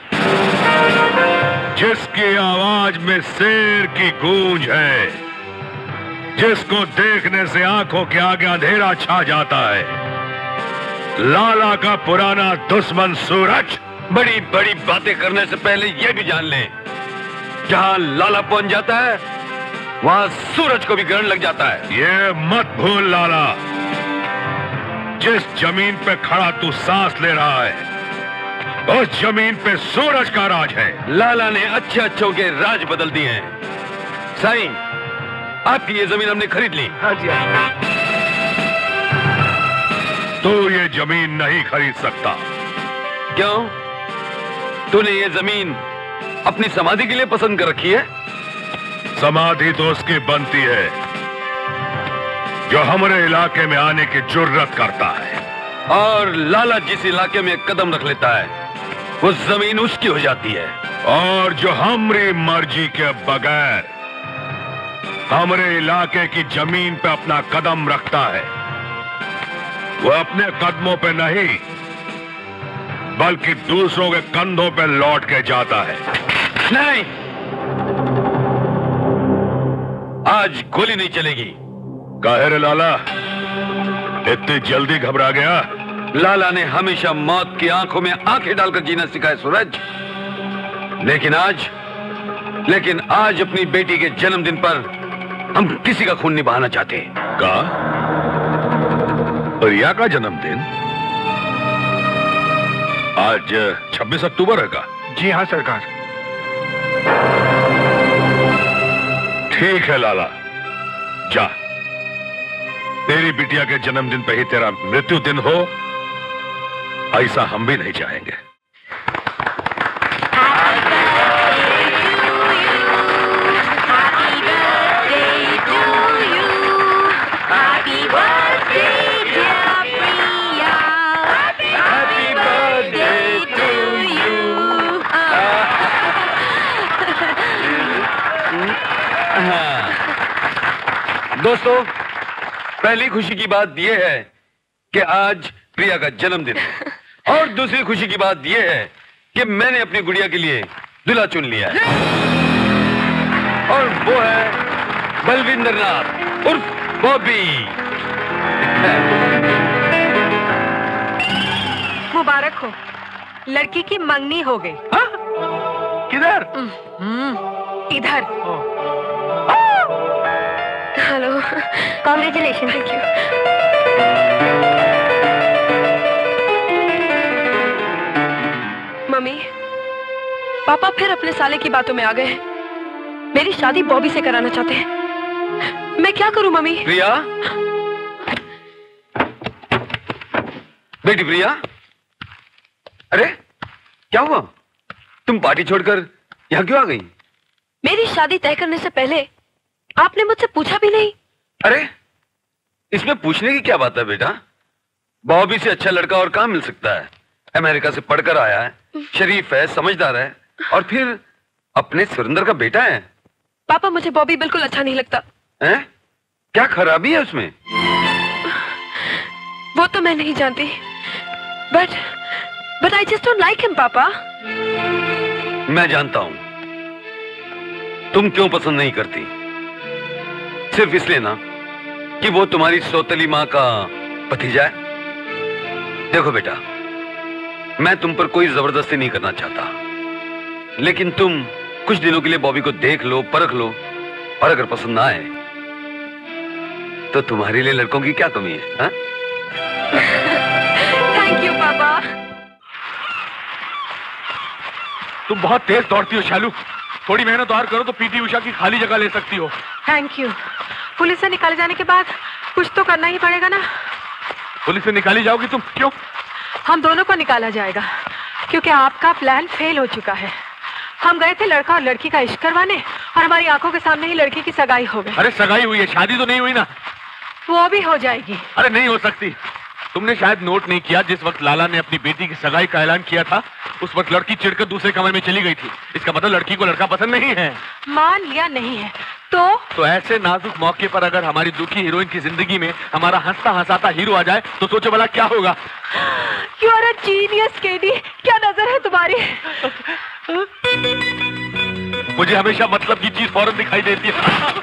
जिसकी आवाज में शेर की गूंज है, जिसको देखने से आंखों के आगे अंधेरा छा जाता है, लाला का पुराना दुश्मन सूरज। बड़ी बड़ी बातें करने से पहले ये भी जान लें, जहां लाला पहुंच जाता है वहां सूरज को भी ग्रहण लग जाता है। ये मत भूल लाला, जिस जमीन पे खड़ा तू सांस ले रहा है उस जमीन पे सूरज का राज है। लाला ने अच्छे अच्छों के राज बदल दिए हैं। साईं, आपकी ये जमीन हमने खरीद ली। हाँ जी। तू ये जमीन नहीं खरीद सकता। क्यों? तूने ये जमीन अपनी समाधि के लिए पसंद कर रखी है? समाधि तो उसकी बनती है जो हमारे इलाके में आने की जुर्रत करता है। और लाला जिस इलाके में कदम रख लेता है वो जमीन उसकी हो जाती है। और जो हमारी मर्जी के बगैर हमारे इलाके की जमीन पे अपना कदम रखता है वो अपने कदमों पे नहीं बल्कि दूसरों के कंधों पे लौट के जाता है। नहीं, आज गोली नहीं चलेगी। काहे लाला, इतनी जल्दी घबरा गया? लाला ने हमेशा मौत की आंखों में आंखें डालकर जीना सिखाया सूरज। लेकिन आज अपनी बेटी के जन्मदिन पर हम किसी का खून नहीं बहाना चाहते। का? प्रिया का जन्मदिन? आज 26 अक्टूबर है का? जी हाँ सरकार। ठीक है लाला, जा। तेरी बिटिया के जन्मदिन पे ही तेरा मृत्यु दिन हो, ऐसा हम भी नहीं चाहेंगे। दोस्तों, पहली खुशी की बात यह है कि आज प्रिया का जन्मदिन है और दूसरी खुशी की बात यह है कि मैंने अपनी गुड़िया के लिए दूल्हा चुन लिया है और वो है बलविंदर नाथ उर्फ बॉबी। मुबारक हो, लड़की की मंगनी हो गई। हाँ? किधर? इधर। Hello, congratulation. Thank you. Mummy, papa फिर अपने साले की बातों में आ गए हैं। मेरी शादी बॉबी से कराना चाहते हैं। मैं क्या करूं मम्मी? प्रिया, बेटी प्रिया, अरे क्या हुआ? तुम पार्टी छोड़कर यहाँ क्यों आ गई? मेरी शादी तय करने से पहले आपने मुझसे पूछा भी नहीं। अरे इसमें पूछने की क्या बात है बेटा? बॉबी से अच्छा लड़का और कहाँ मिल सकता है? अमेरिका से पढ़कर आया है, शरीफ है, समझदार है और फिर अपने सुरेंद्र का बेटा है। पापा, मुझे बॉबी बिल्कुल अच्छा नहीं लगता। हैं? क्या खराबी है उसमें? वो तो मैं नहीं जानती, but I just don't like him papa. मैं जानता हूं तुम क्यों पसंद नहीं करती। सिर्फ इसलिए ना कि वो तुम्हारी सौतेली मां का भतीजा है। देखो बेटा, मैं तुम पर कोई जबरदस्ती नहीं करना चाहता, लेकिन तुम कुछ दिनों के लिए बॉबी को देख लो, परख लो और अगर पसंद ना आए तो तुम्हारे लिए लड़कों की क्या कमी है? हा? थैंक यू पापा। तुम बहुत तेज दौड़ती हो शालू। थोड़ी मेहनत और करो तो पीटी उषा की खाली जगह ले सकती हो। Thank you. पुलिस से निकाले जाने के बाद कुछ तो करना ही पड़ेगा ना। पुलिस से निकाली जाओगी तुम? क्यों? हम दोनों को निकाला जाएगा क्योंकि आपका प्लान फेल हो चुका है। हम गए थे लड़का और लड़की का इश्क करवाने और हमारी आंखों के सामने ही लड़की की सगाई हो गई। अरे सगाई हुई है, शादी तो नहीं हुई ना। वो भी हो जाएगी। अरे नहीं हो सकती। तुमने शायद नोट नहीं किया, जिस वक्त लाला ने अपनी बेटी की सगाई का ऐलान किया था उस वक्त लड़की चिढ़कर दूसरे कमरे में चली गई थी। इसका मतलब लड़की को लड़का पसंद नहीं है। मान लिया नहीं है तो ऐसे नाजुक मौके पर अगर हमारी दुखी हीरोइन की जिंदगी में हमारा हंसता हंसाता हीरो आ जाए तो सोचो भला क्या होगा। You are a genius KD. क्या नजर है तुम्हारी। मुझे हमेशा मतलब की चीज फौरन दिखाई देती है।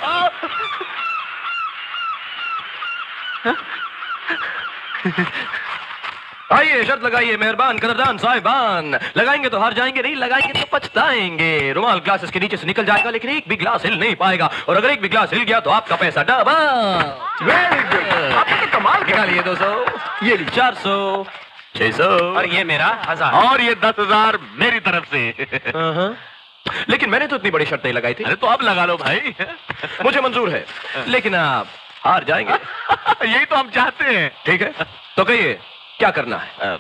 आइए शर्त लगाइए मेहरबान कदरदान साहिबान। लगाएंगे तो हार जाएंगे, नहीं लगाएंगे तो पछताएंगे। रुमाल ग्लासेस के नीचे से निकल जाएगा लेकिन एक भी ग्लास हिल नहीं पाएगा, और अगर एक भी ग्लास हिल गया तो आपका पैसा डबल। वेरी गुड, आपने तो कमाल किया। लिए 200, ये ली 400, 600 और ये मेरा 1000 और ये 10,000 मेरी तरफ से। लेकिन मैंने तो इतनी बड़ी शर्त नहीं लगाई थी। अरे तो अब लगा लो भाई। मुझे मंजूर है लेकिन आप हार जाएंगे। यही तो हम चाहते हैं। ठीक है तो कहिए क्या करना है।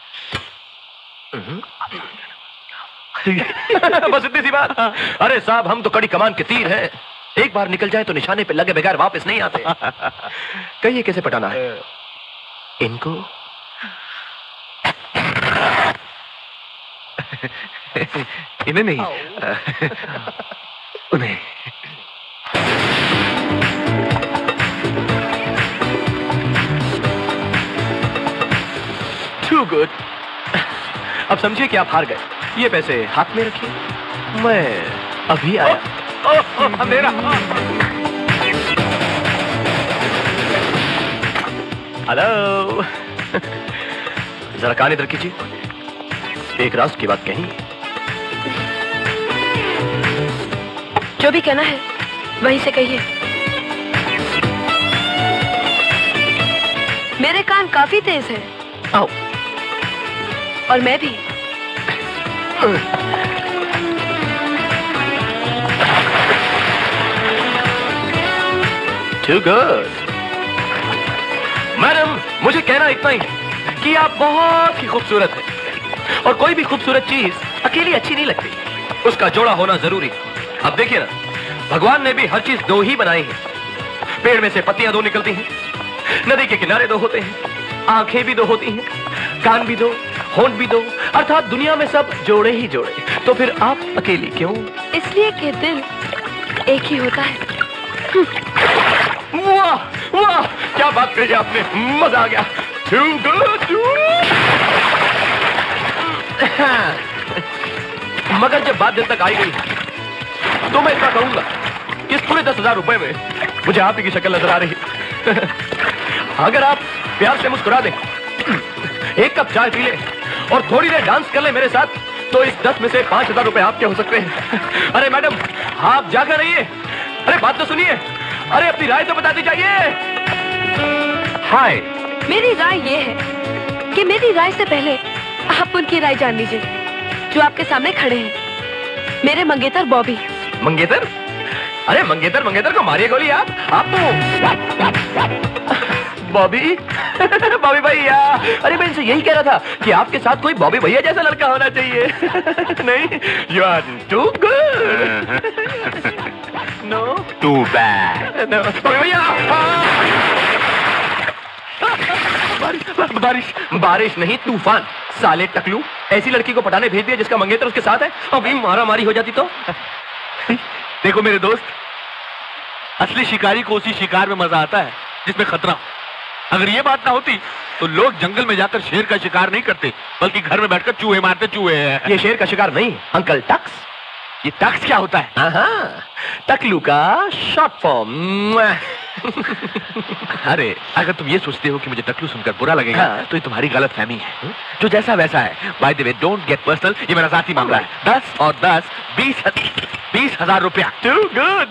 बस इतनी सी बात। अरे साहब हम तो कड़ी कमान के तीर हैं, एक बार निकल जाए तो निशाने पे लगे बगैर वापस नहीं आते। कहिए कैसे पटाना है इनको। इन्हें नहीं, उन्हें। Too good। अब समझिए कि आप हार गए। ये पैसे हाथ में रखिए, मैं अभी आया। अंधेरा। हेलो। जरा कान इधर कीजिए, एक राज की बात कही। जो भी कहना है वहीं से कहिए। मेरे कान काफी तेज हैं। आओ। और मैं भी। Too good। मैडम मुझे कहना इतना ही है कि आप बहुत ही खूबसूरत हैं और कोई भी खूबसूरत चीज अकेली अच्छी नहीं लगती, उसका जोड़ा होना जरूरी। अब देखिए ना, भगवान ने भी हर चीज दो ही बनाई है। पेड़ में से पत्तियां दो निकलती हैं, नदी के किनारे दो होते हैं, आंखें भी दो होती हैं, कान भी दो, होंठ भी दो, अर्थात दुनिया में सब जोड़े ही जोड़े। तो फिर आप अकेली क्यों? इसलिए कि दिल एक ही होता है। वाह वाह, क्या बात कही आपने, मजा आ गया। Too good। मगर जब बात दिल तक आई गई तो मैं इतना कहूंगा कि इस पूरे 10,000 रुपए में मुझे आप ही की शक्ल नजर आ रही। अगर आप प्यार से मुस्कुरा दें, एक कप चाय पी ले और थोड़ी देर डांस कर ले मेरे साथ, तो इस 10 में से 5,000 रुपए आपके हो सकते हैं। अरे मैडम आप जाकर रहिए, अरे बात तो सुनिए, अरे अपनी राय तो बता दी जाइए। हाय। मेरी राय ये है कि मेरी राय से पहले आप उनकी राय जान लीजिए जो आपके सामने खड़े हैं, मेरे मंगेतर बॉबी। मंगेतर? अरे मंगेतर मंगेतर को मारिए गोली आप तो बॉबी। बॉबी भैया, अरे मैं इनसे यही कह रहा था कि आपके साथ कोई बॉबी भैया जैसा लड़का होना चाहिए। नहीं, you are too good. No too bad. Bobby भैया। बारिश बारिश नहीं, तूफान। साले टकलू, ऐसी लड़की को पटाने भेज दिया जिसका मंगेतर उसके साथ है, अभी मारा मारी हो जाती तो। देखो मेरे दोस्त, असली शिकारी को उसी शिकार में मजा आता है जिसमें खतरा हो। अगर ये बात ना होती तो लोग जंगल में जाकर शेर का शिकार नहीं करते, बल्कि घर में बैठकर चूहे मारते। चूहे ये शेर का शिकार नहीं, अंकल टक्स। ये टक्स क्या होता है? टकलू का शॉर्ट फॉर्म। अरे अगर तुम ये सोचते हो कि मुझे टकलू सुनकर बुरा लगेगा तो ये तुम्हारी गलत फहमी है। जो जैसा वैसा है। By the way, don't get personal, ये मेरा जाती मामला है। 10 और 10 20,000 रुपया। Too good.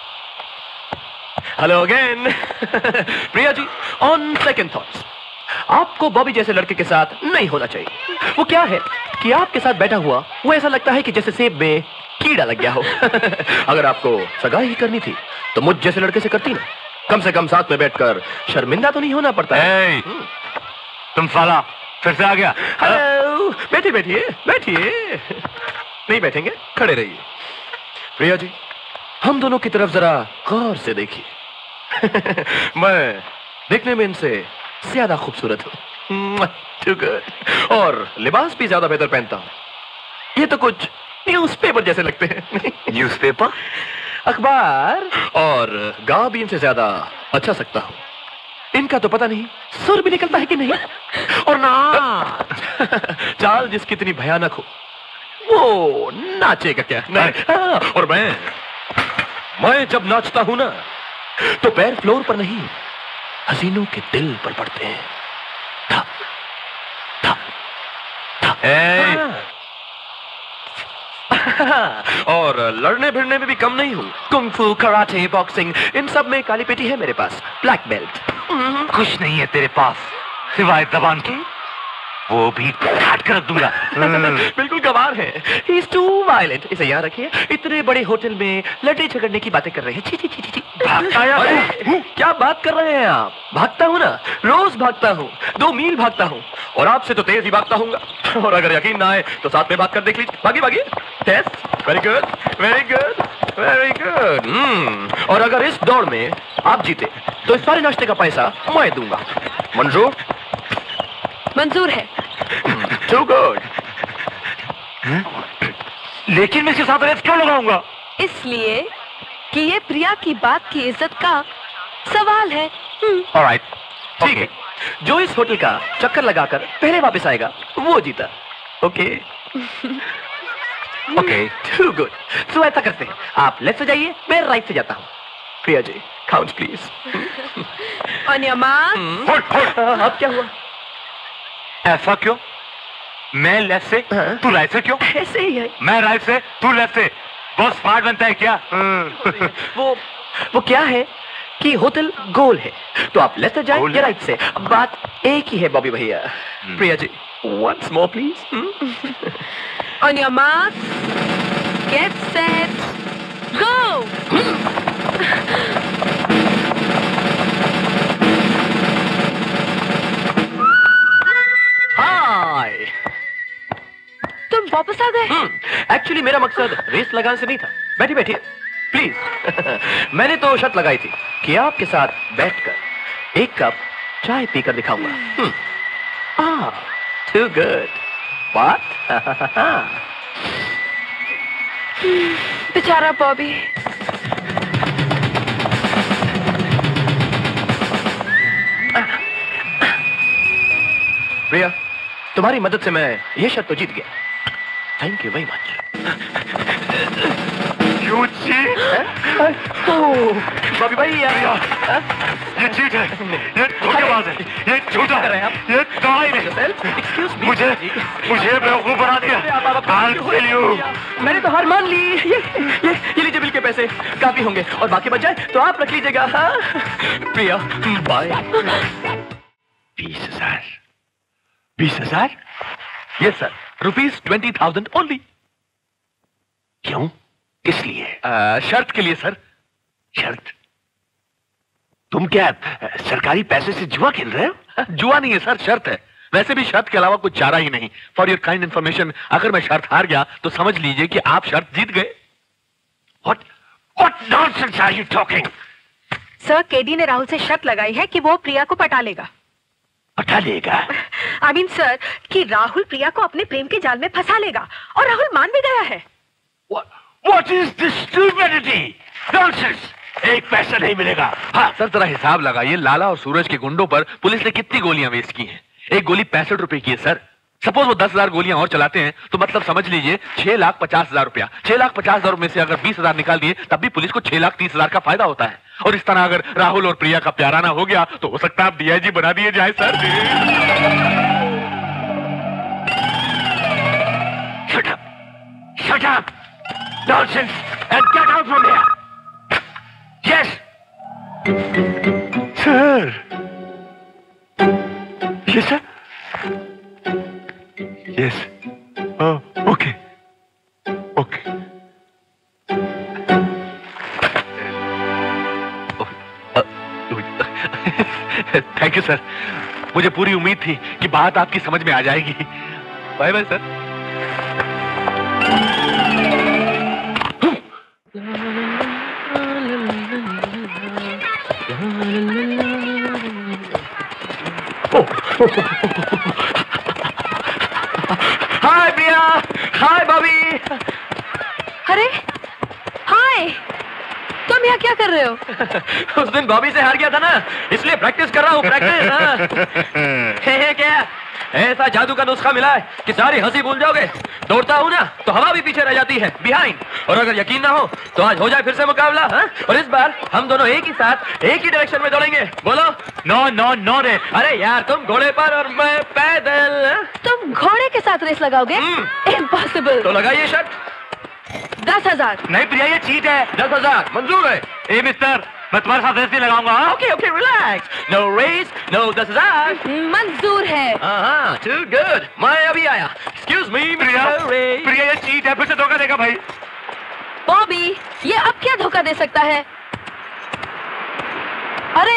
Hello again. Priya ji, on second thoughts, आपको बॉबी जैसे लड़के के साथ नहीं होना चाहिए। वो क्या है कि आपके साथ बैठा हुआ वो ऐसा लगता है कि जैसे सेब में कीड़ा लग गया हो। अगर आपको सगाई ही करनी थी तो मुझ जैसे लड़के से करती ना। कम से कम साथ में बैठकर शर्मिंदा तो नहीं होना पड़ता। तुम साला फिर से आ गया। हेलो, बैठिए बैठिए बैठिए। नहीं बैठेंगे, खड़े रहिए। प्रिया जी, हम दोनों की तरफ जरा गौर से देखिए। मैं देखने में इनसे ज्यादा खूबसूरत हूँ और लिबास भी ज्यादा बेहतर पहनता हूँ। ये तो कुछ न्यूज़पेपर जैसे लगते हैं। न्यूज़पेपर? अखबार। और गा भी इनसे ज्यादा अच्छा सकता हूँ। इनका तो पता नहीं सुर भी निकलता है कि नहीं। और ना चाल जिसकी इतनी भयानक हो वो नाचेगा क्या? नहीं। हाँ, और मैं जब नाचता हूं ना तो पैर फ्लोर पर नहीं हसीनों के दिल पर पड़ते हैं। था, था, था। और लड़ने भिड़ने में भी कम नहीं हूँ। कुंग-फू, कराटे, बॉक्सिंग, इन सब में काली पेटी है मेरे पास, ब्लैक बेल्ट। कुछ नहीं है तेरे पास सिवाय जबान की, वो भी काट कर रख दूंगा। बिल्कुल गवार है। He is too violent। इसे यहाँ रखिए। इतने बड़े होटल में लड़ने झगड़ने की बातें कर रहे हैं। छी छी छी छी। क्या बात कर रहे हैं आप? भागता हूँ ना, रोज भागता हूँ, 2 मील भागता हूँ और आपसे तो तेज ही भागता हूँगा। और अगर यकीन ना आए तो साथ में भाग कर देख लीजिए। भागिए भागिए। Test. Very good very good very good. और अगर इस दौड़ में आप जीते तो इस सारे नाश्ते का पैसा मैं दूंगा। मंजूर? मंजूर है। Too good। लेकिन मैं इसके साथ रेस क्यों लगाऊंगा? इसलिए कि ये प्रिया की बात की इज्जत का सवाल है। Alright, ठीक है। जो इस होटल का चक्कर लगाकर पहले वापस आएगा वो जीता। Okay okay, too good. तो ऐसा करते हैं, आप लेफ्ट से जाइए, मैं राइट से जाता हूँ। Priya ji, count please. On your mark. अब क्या हुआ? ऐसा क्यों? मैं लेफ्ट से तू राइट से क्यों? ऐसे ही है। मैं राइट से तू लेफ्ट से, बहुत स्मार्ट बनता है क्या? वो क्या है कि होटल गोल है, तो आप लेफ्ट से जाएं या राइट से, बात एक ही है बॉबी भैया। Priya ji, once more please। On your mark, get set, go. Hi, तुम वापस आ गए? एक्चुअली मेरा मकसद रेस लगाने से नहीं था। बैठिए बैठिए प्लीज। मैंने तो शर्त लगाई थी कि आपके साथ बैठकर एक कप चाय पीकर दिखाऊंगा। Too good. बात बेचारा बॉबी। प्रिया, तुम्हारी मदद से मैं ये शर्त तो जीत गया। Thank you very much. Bobby भाई, ये चीट है, ये धोखेबाज है, ये झूठा है, ये दवाई नहीं। मुझे बेवकूफ बना दिया। मैंने तो हार मान ली। ये लीजिए बिल के पैसे, काफी होंगे और बाकी बच जाए तो आप रख लीजिएगा। हाँ Priya, bye. 20,000। 20,000? Yes sir, ₹20,000 only. क्यों? किस लिए? शर्त के लिए सर। शर्त? तुम क्या सरकारी पैसे से जुआ खेल रहे हो? जुआ नहीं है सर, शर्त है। वैसे भी शर्त के अलावा कुछ चारा ही नहीं। फॉर योर काइंड इन्फॉर्मेशन, अगर मैं शर्त हार गया तो समझ लीजिए कि आप शर्त जीत गए। What nonsense are you talking? Sir, KD ने राहुल से शर्त लगाई है कि वो प्रिया को पटा लेगा। पटा लेगा? I mean, सर, कि राहुल प्रिया को अपने प्रेम के जाल में फंसा लेगा और राहुल मान भी गया है। What is this stupidity? Nonsense! एक पैसा नहीं मिलेगा। हाँ सर, जरा हिसाब लगाइए, लाला और सूरज के गुंडों पर पुलिस ने कितनी गोलियां वेस्ट की हैं। एक गोली 65 रुपए की है सर। सपोज वो 10,000 गोलियां और चलाते हैं तो मतलब समझ लीजिए 6,50,000 रुपया। 6,50,000 में से अगर 20,000 निकाल दिए तब भी पुलिस को 6,30,000 का फायदा होता है। और इस तरह अगर राहुल और प्रिया का प्याराना हो गया तो हो सकता है आप डीआईजी बना दिए जाए sir. Shut up! Shut up! Nonsense! And get out from here! Yes! Sir. Yes, sir? Yes. Oh, okay. Okay. Thank you sir, मुझे पूरी उम्मीद थी कि बात आपकी समझ में आ जाएगी। Bye bye sir. Hi Priya, hi Bobby. अरे हाय, तुम यहाँ क्या कर रहे हो? उस दिन बॉबी से हार गया था ना, इसलिए प्रैक्टिस कर रहा हूँ। प्रैक्टिस। क्या ऐसा जादू का नुस्खा मिला है कि सारी हंसी भूल जाओगे। दौड़ता हूँ ना तो हवा भी पीछे रह जाती है, बिहाइंड। और अगर यकीन ना हो तो आज हो जाए फिर से मुकाबला। और इस बार हम दोनों एक ही साथ एक ही डायरेक्शन में दौड़ेंगे। बोलो नो नो नो रे। अरे यार, तुम घोड़े पर और मैं पैदल। तुम घोड़े के साथ रेस लगाओगे? इम्पॉसिबल। तो लगाइए शर्त। 10,000। नहीं प्रिया, ये चीट है। 10,000 मंजूर है। ए मिस्टर, मैं तुम्हारे साथ रेस नहीं लगाऊंगा। Okay okay, relax. No race, no 10,000। मंजूर है। हाँ, टू गुड। मैं अभी आया। एक्सक्यूज मी प्रिया, प्रिया ये चीट है, फिर से धोखा देगा भाई। बॉबी, ये अब क्या धोखा दे सकता है? अरे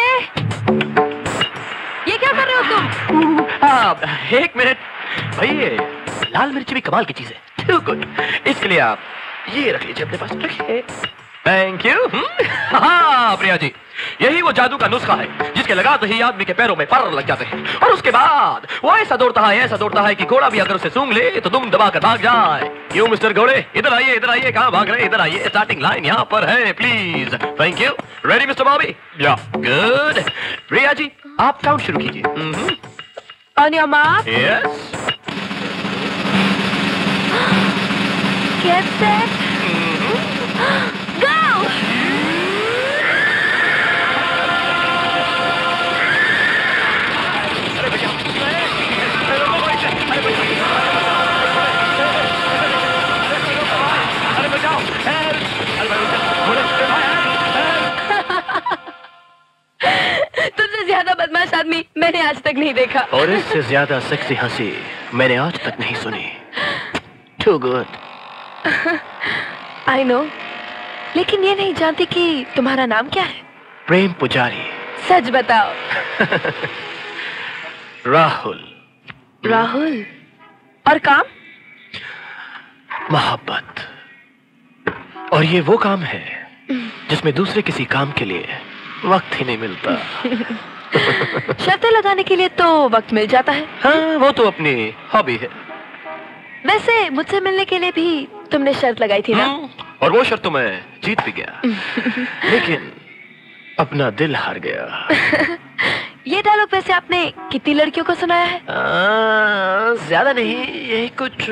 ये क्या कर रहे हो तुम? एक मिनट भाई, ये लाल मिर्ची भी कमाल की चीज है। Too good. इसके लिए आप ये रख लीजिए अपने पास। रखिए। Thank you. हाँ प्रिया जी, यही वो जादू का नुस्खा है जिसके लगाते ही आदमी के पैरों में पर लग जाते हैं और उसके बाद वो ऐसा दौड़ता है कि घोड़ा भी अगर उसे सूंघ ले तो दुम दबा कर भाग जाए। क्यों मिस्टर घोड़े, इधर आइए, कहाँ भाग रहे हैं? इधर आइए, स्टार्टिंग लाइन यहाँ पर है, please. Thank you. Ready mister Bobby? Yeah good. Priya ji, आप काउंट शुरू कीजिए। On your mark, yes, get set, go. तुमसे ज्यादा बदमाश आदमी मैंने आज तक नहीं देखा। और इससे ज्यादा सेक्सी हंसी मैंने आज तक नहीं सुनी। To good. आई नो, लेकिन ये नहीं जानती कि तुम्हारा नाम क्या है। प्रेम पुजारी। सच बताओ। राहुल। राहुल। और काम? मोहब्बत। और ये वो काम है जिसमें दूसरे किसी काम के लिए वक्त ही नहीं मिलता। शर्तें लगाने के लिए तो वक्त मिल जाता है। हाँ, वो तो अपनी हॉबी है। वैसे मुझसे मिलने के लिए भी तुमने शर्त लगाई थी ना? और वो शर्त तो मैं जीत भी गया, लेकिन अपना दिल हार गया। ये डायलॉग वैसे आपने कितनी लड़कियों को सुनाया है? ज्यादा नहीं, यही कुछ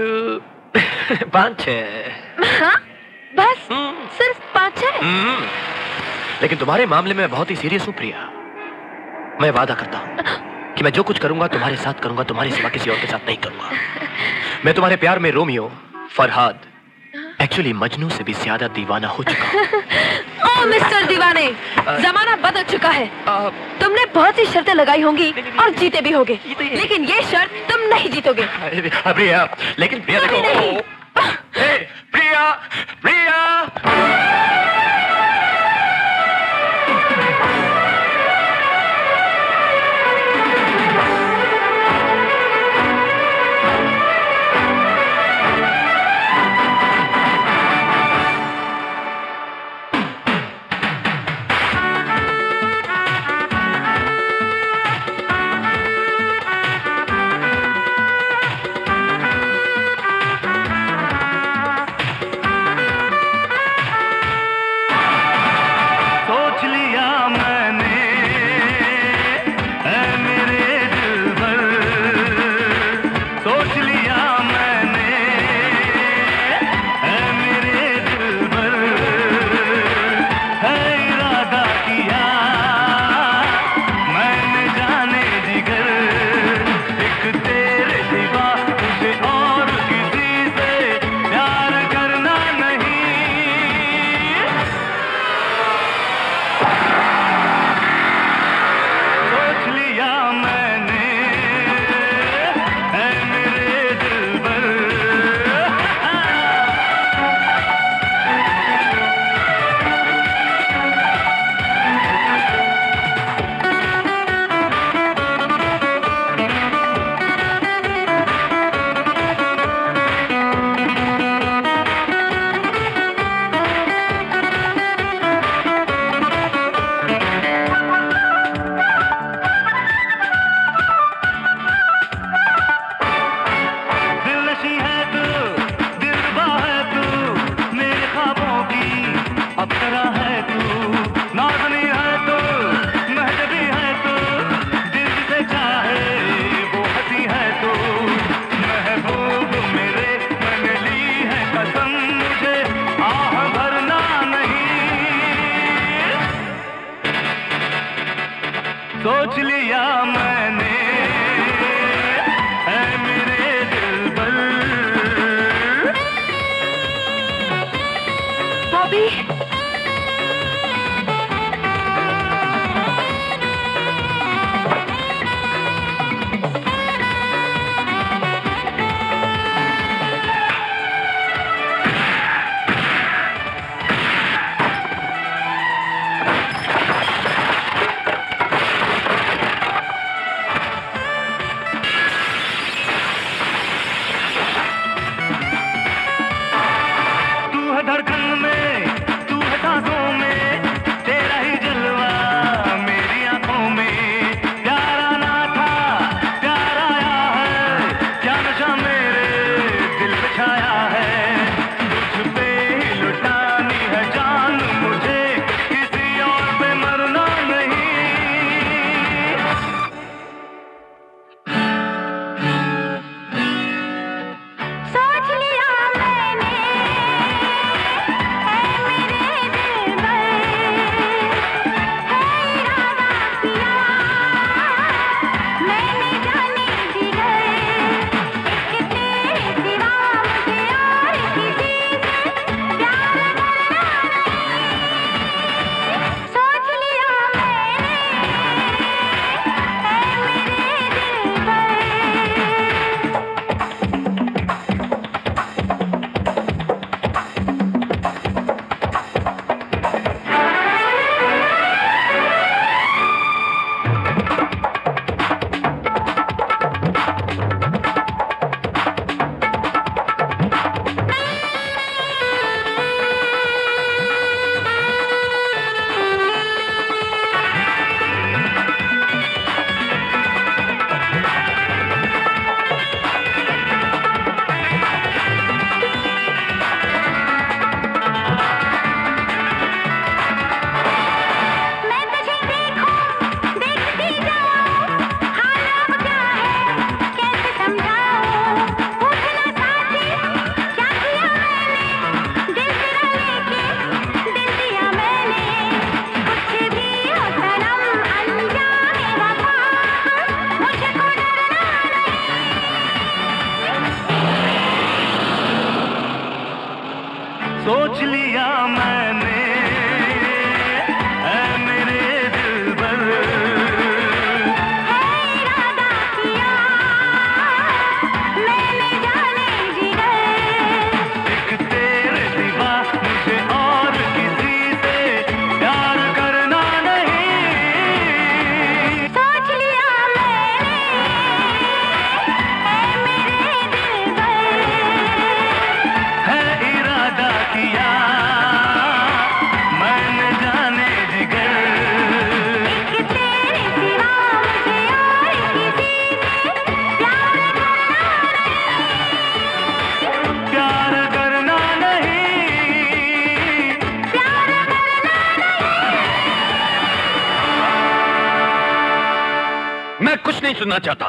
5-6। हाँ, बस सिर्फ 5-6? लेकिन तुम्हारे मामले में बहुत ही सीरियस हूँ प्रिया। मैं वादा करता हूँ कि मैं जो कुछ करूंगा तुम्हारे साथ करूंगा, तुम्हारे सिवा किसी और के साथ नहीं करूंगा। मैं तुम्हारे प्यार में रोमियो, फरहाद, एक्चुअली मजनू से भी ज्यादा दीवाना हो चुका हूँ। ओ मिस्टर दीवाने, जमाना बदल चुका है। तुमने बहुत सी शर्तें लगाई होंगी और जीते भी होगे, लेकिन ये शर्त तुम नहीं जीतोगे। प्रिया, लेकिन प्रिया देखो। प्रिया, प्रिया। सोच लिया मैंने है मेरे दिल पर। बॉबी सुनना चाहता।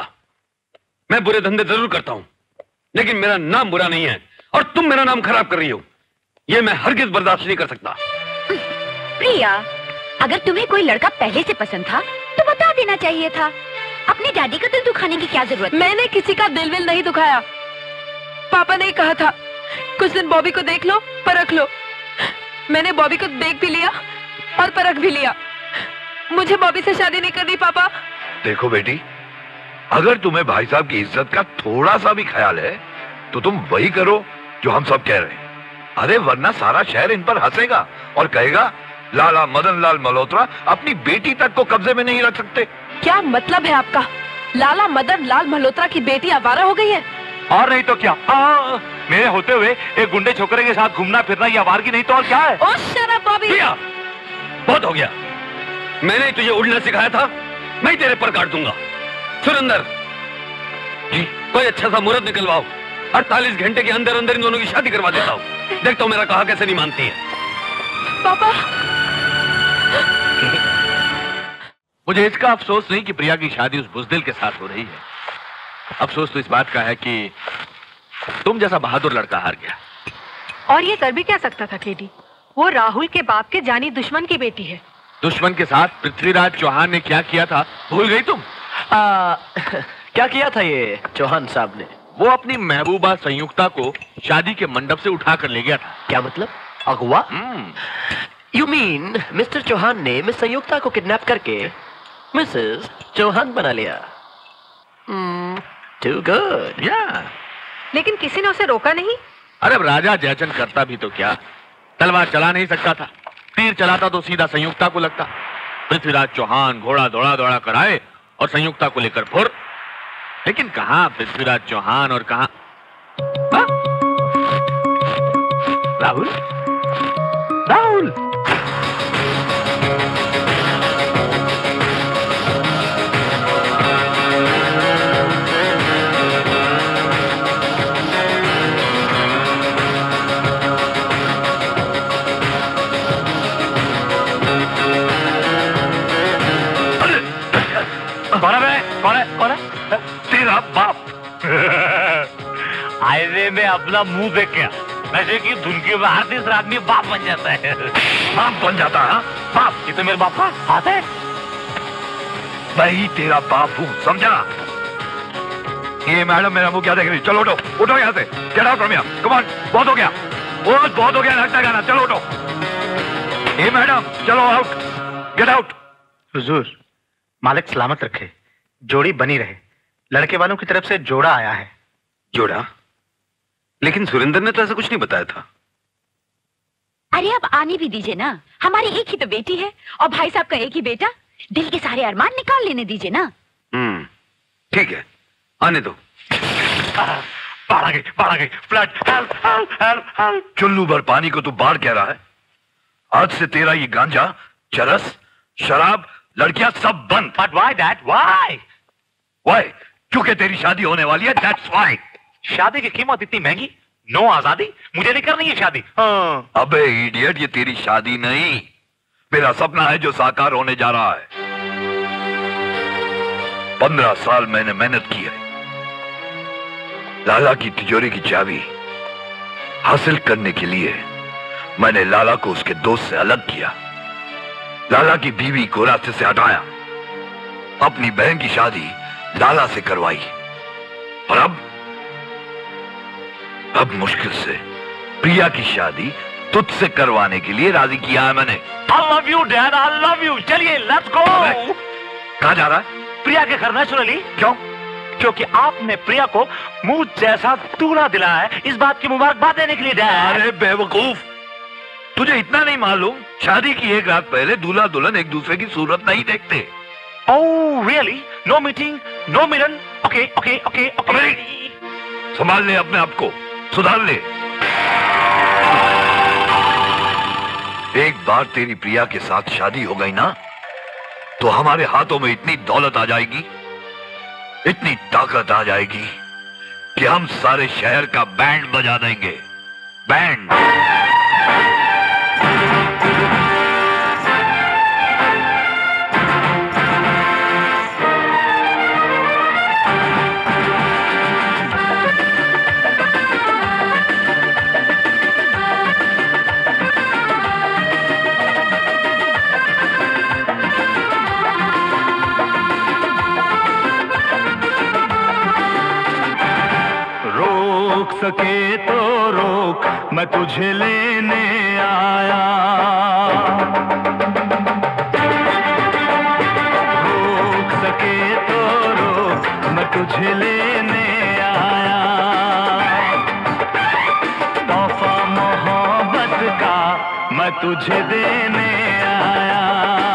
मैं बुरे धंधे जरूर करता हूं, लेकिन मेरा नाम बुरा नहीं है और तुम मेरा नाम खराब कर रही हो। यह मैं हरगिज बर्दाश्त नहीं कर सकता। प्रिया, अगर तुम्हें कोई लड़का पहले से पसंद था तो बता देना चाहिए था। अपनी डैडी का दिल दुखाने की क्या जरूरत? मैंने किसी का दिल विल नहीं दुखाया। पापा ने कहा था कुछ दिन बॉबी को देख लो, परख लो। मैंने बॉबी को देख भी लिया और परख भी लिया। मुझे बॉबी से शादी नहीं करनी पापा। देखो बेटी, अगर तुम्हें भाई साहब की इज्जत का थोड़ा सा भी ख्याल है तो तुम वही करो जो हम सब कह रहे हैं। अरे वरना सारा शहर इन पर हंसेगा और कहेगा लाला मदनलाल मल्होत्रा अपनी बेटी तक को कब्जे में नहीं रख सकते। क्या मतलब है आपका? लाला मदनलाल मल्होत्रा की बेटी आवारा हो गई है? और नहीं तो क्या, मेरे होते हुए एक गुंडे छोकरे के साथ घूमना फिरना ये आवारगी नहीं तो और क्या है? Oh shut up Bobby. बहुत हो गया। मैंने तुझे उड़ना सिखाया था, मैं तेरे पर काट दूंगा। सुरेंद्र जी, कोई अच्छा सा मुहूर्त निकलवाओ। 48 घंटे के अंदर अंदर इन दोनों की शादी करवा देता हूँ। देखता हूँ मेरा कहा कैसे नहीं मानती है। पापा, मुझे इसका अफसोस नहीं कि प्रिया की शादी उस बुज़दिल के साथ हो रही है। अफसोस तो इस बात का है कि तुम जैसा बहादुर लड़का हार गया। और ये कर भी क्या सकता था केडी? वो राहुल के बाप के जानी दुश्मन की बेटी है। दुश्मन के साथ पृथ्वीराज चौहान ने क्या किया था भूल गई तुम? क्या किया था ये चौहान साहब ने? वो अपनी महबूबा संयुक्ता को शादी के मंडप से उठा कर ले गया था। क्या मतलब? अगवा? यू मीन मिस्टर चौहान ने मिस संयुक्ता को किडनैप करके मिसेस चौहान बना लिया? Too good. लेकिन किसी ने उसे रोका नहीं? अरे राजा जयचंद करता भी तो क्या, तलवार चला नहीं सकता था, तीर चलाता तो सीधा संयुक्ता को लगता। पृथ्वीराज चौहान घोड़ा दौड़ा दौड़ा कर आए और संयुक्ता को लेकर फुर। लेकिन कहां पृथ्वीराज चौहान और कहां राहुल? राहुल कौन है? तेरा बाप। हाईवे में अपना मुंह देख के वैसे कि धुन की बाहर तीसरा आदमी बाप बन जाता है। बाप बन जाता है? बाप? ये तो मेरे बाप का हाथ है। मैं ही तेरा बाप हूँ, समझा? ये मैडम मेरा मुंह क्या देख रही? चलो उठो, उठो यहाँ से। Get out from here, come on. बहुत हो गया, बहुत हो गया नाचना गाना। चलो उठो। ये मैडम चलो आउट, गेट आउट। हुजूर मालिक सलामत रखे, जोड़ी बनी रहे। लड़के वालों की तरफ से जोड़ा आया है। जोड़ा? लेकिन सुरेंद्र ने तो ऐसा कुछ नहीं बताया था। अरे अब आने भी दीजिए ना, हमारी एक ही तो बेटी है और भाई साहब का एक ही बेटा। दिल के सारे अरमान निकाल लेने दीजिए ना। ठीक है, आने दो। बाढ़ आ गई, flood, help help help help. चुल्लू भर पानी को तू बाढ़ कह रहा है? आज से तेरा ये गांजा, चरस, शराब, लड़कियां सब बंद। But why that? Why? Why? क्योंकि तेरी शादी होने वाली है, that's why। शादी की कीमत इतनी महंगी? नो आजादी, मुझे नहीं करनी है शादी। अबे इडियट, ये तेरी शादी नहीं, मेरा सपना है जो साकार होने जा रहा है। 15 साल मैंने मेहनत की है। लाला की तिजोरी की चाबी हासिल करने के लिए मैंने लाला को उसके दोस्त से अलग किया, लाला की बीवी को रास्ते से हटाया, अपनी बहन की शादी लाला से करवाई, और अब मुश्किल से प्रिया की शादी तुझसे करवाने के लिए राजी किया है मैंने। I love you, Dad, I love you। चलिए, let's go। कहां जा रहा है? प्रिया के घर नेचुरली। क्यों? क्योंकि आपने प्रिया को मुझ जैसा दूल्हा दिलाया है, इस बात की मुबारकबाद देने के लिए। डैड। अरे बेवकूफ, तुझे इतना नहीं मालूम? शादी की एक रात पहले दूल्हा दुल्हन एक दूसरे की सूरत नहीं देखते। Oh, really? No meeting, no मिलन। Okay, okay, okay, okay। संभाल ले अपने आप को, सुधार ले। एक बार तेरी प्रिया के साथ शादी हो गई ना, तो हमारे हाथों में इतनी दौलत आ जाएगी, इतनी ताकत आ जाएगी कि हम सारे शहर का बैंड बजा देंगे। बैंड। सके तो रोक, मैं तुझे लेने आया। रोक सके तो रोक, मैं तुझे लेने आया। तोहफा मोहब्बत का मैं तुझे देने आया।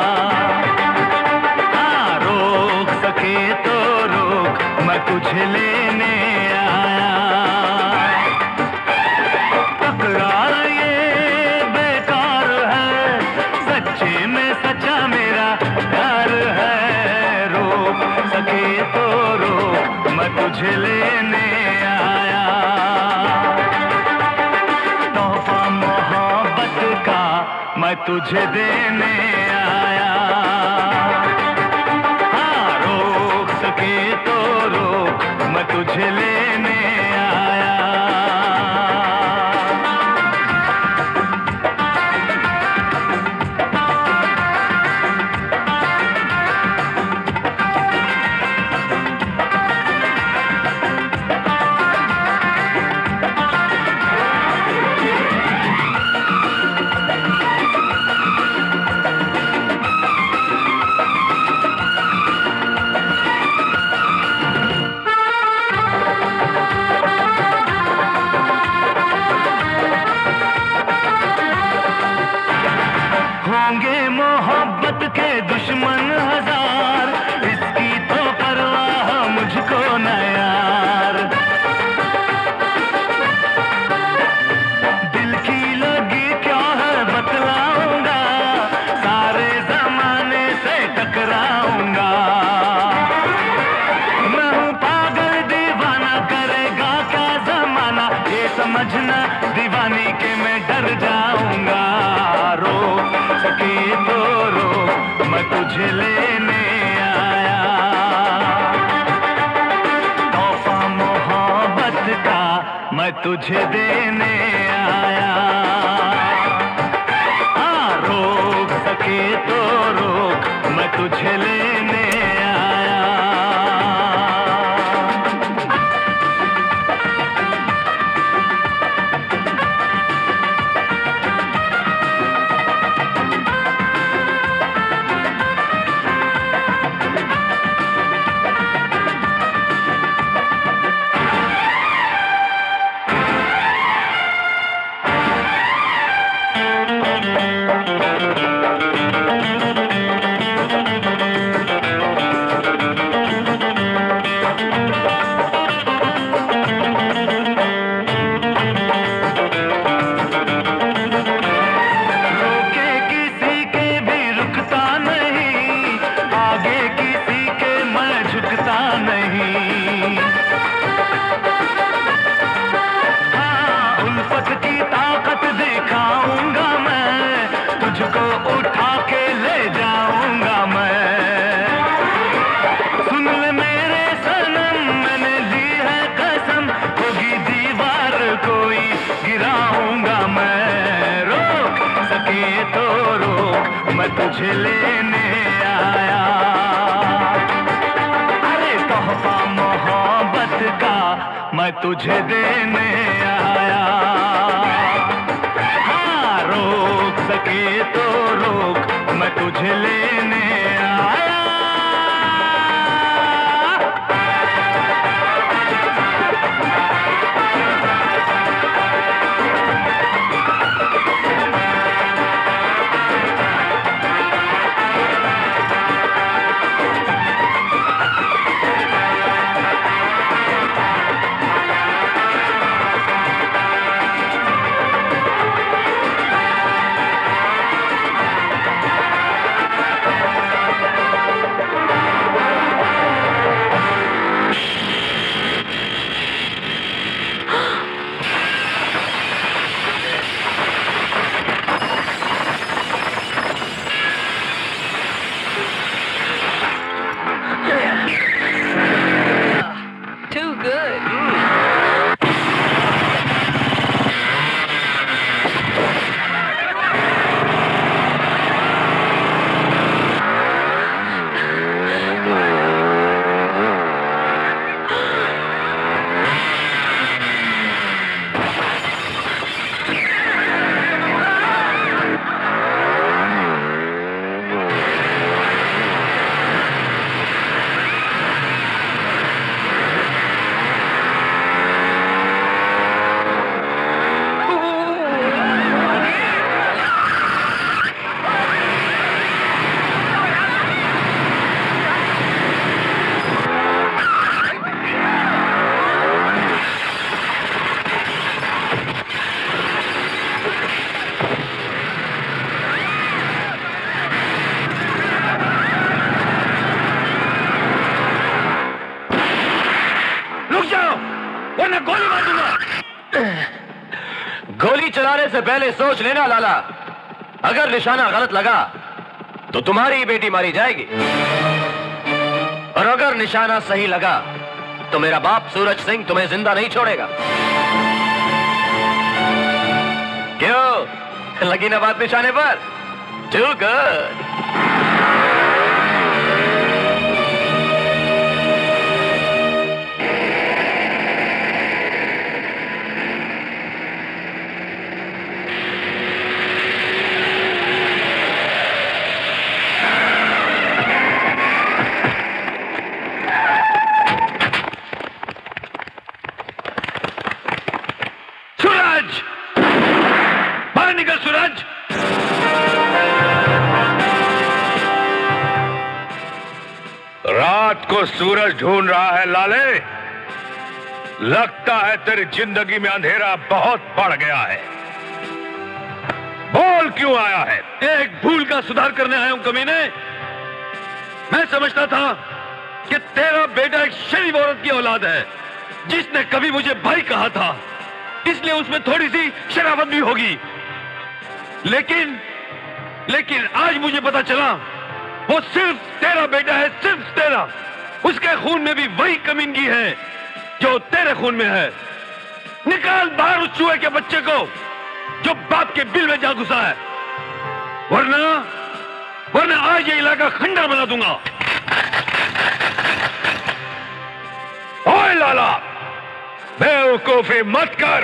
हाँ, रोक सके तो रोक, मैं तुझे लेने आया। तुझे लेने आया। तोहफा मोहब्बत का मैं तुझे देने आया। हाँ, रोक सके तो रोक, मैं तुझे लेने आया। होंगे मोहब्बत के दुश्मन हजार, इसकी तो परवाह मुझको न यार। दिल की लगी क्या है बतलाऊंगा, सारे जमाने से टकराऊंगा। मैं हूँ पागल दीवाना, करेगा क्या जमाना, ये समझना दीवानी के मैं डर जाऊंगा। रोक सके तो रोक, मैं तुझे लेने आया, तोहफा मोहब्बत का मैं तुझे देने आया। हाँ रोक सके तो रोक, मैं तुझे लेने आया। तुझे लेने आया, अरे तोहफा मोहब्बत का मैं तुझे देने आया। हाँ रोक सके तो रोक, मैं तुझे लेने आया। से पहले सोच लेना लाला, अगर निशाना गलत लगा तो तुम्हारी बेटी मारी जाएगी, और अगर निशाना सही लगा तो मेरा बाप सूरज सिंह तुम्हें जिंदा नहीं छोड़ेगा। क्यों लगी ना बात निशाने पर? To good. सूरज, बाहर निकल सूरज। को सूरज ढूंढ रहा है लाले। लगता है तेरी जिंदगी में अंधेरा बहुत बढ़ गया है। बोल क्यों आया है? एक भूल का सुधार करने आया हूं कमीने। मैं समझता था कि तेरा बेटा एक शरीफ औरत की औलाद है जिसने कभी मुझे भाई कहा था, इसलिए उसमें थोड़ी सी शराफत भी होगी। लेकिन आज मुझे पता चला वो सिर्फ तेरा बेटा है, सिर्फ तेरा। उसके खून में भी वही कमीनगी है जो तेरे खून में है। निकाल बाहर उस चूहे के बच्चे को जो बाप के बिल में जा घुसा है, वरना आज ये इलाका खंडर बना दूंगा। ओए लाला, बेवकूफी मत कर।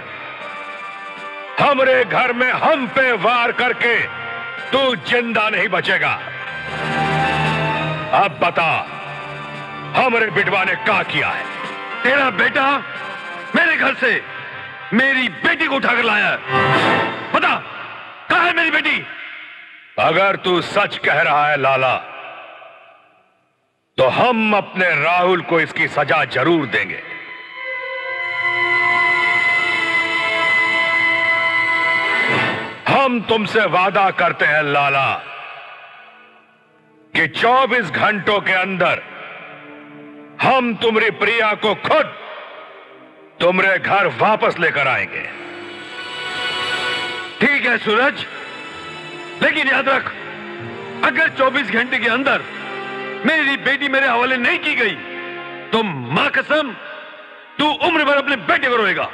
हमरे घर में हम पे वार करके तू जिंदा नहीं बचेगा। अब बता, हमरे बिटवा ने क्या किया है? तेरा बेटा मेरे घर से मेरी बेटी को उठाकर लाया है। बता, कहां है मेरी बेटी? अगर तू सच कह रहा है लाला, तो हम अपने राहुल को इसकी सजा जरूर देंगे। हम तुमसे वादा करते हैं लाला कि 24 घंटों के अंदर हम तुम्हारी प्रिया को खुद तुम्हारे घर वापस लेकर आएंगे। ठीक है सूरज, लेकिन याद रख, अगर 24 घंटे के अंदर मेरी बेटी मेरे हवाले नहीं की गई तो मां कसम तू उम्र भर अपने बेटे को रोएगा।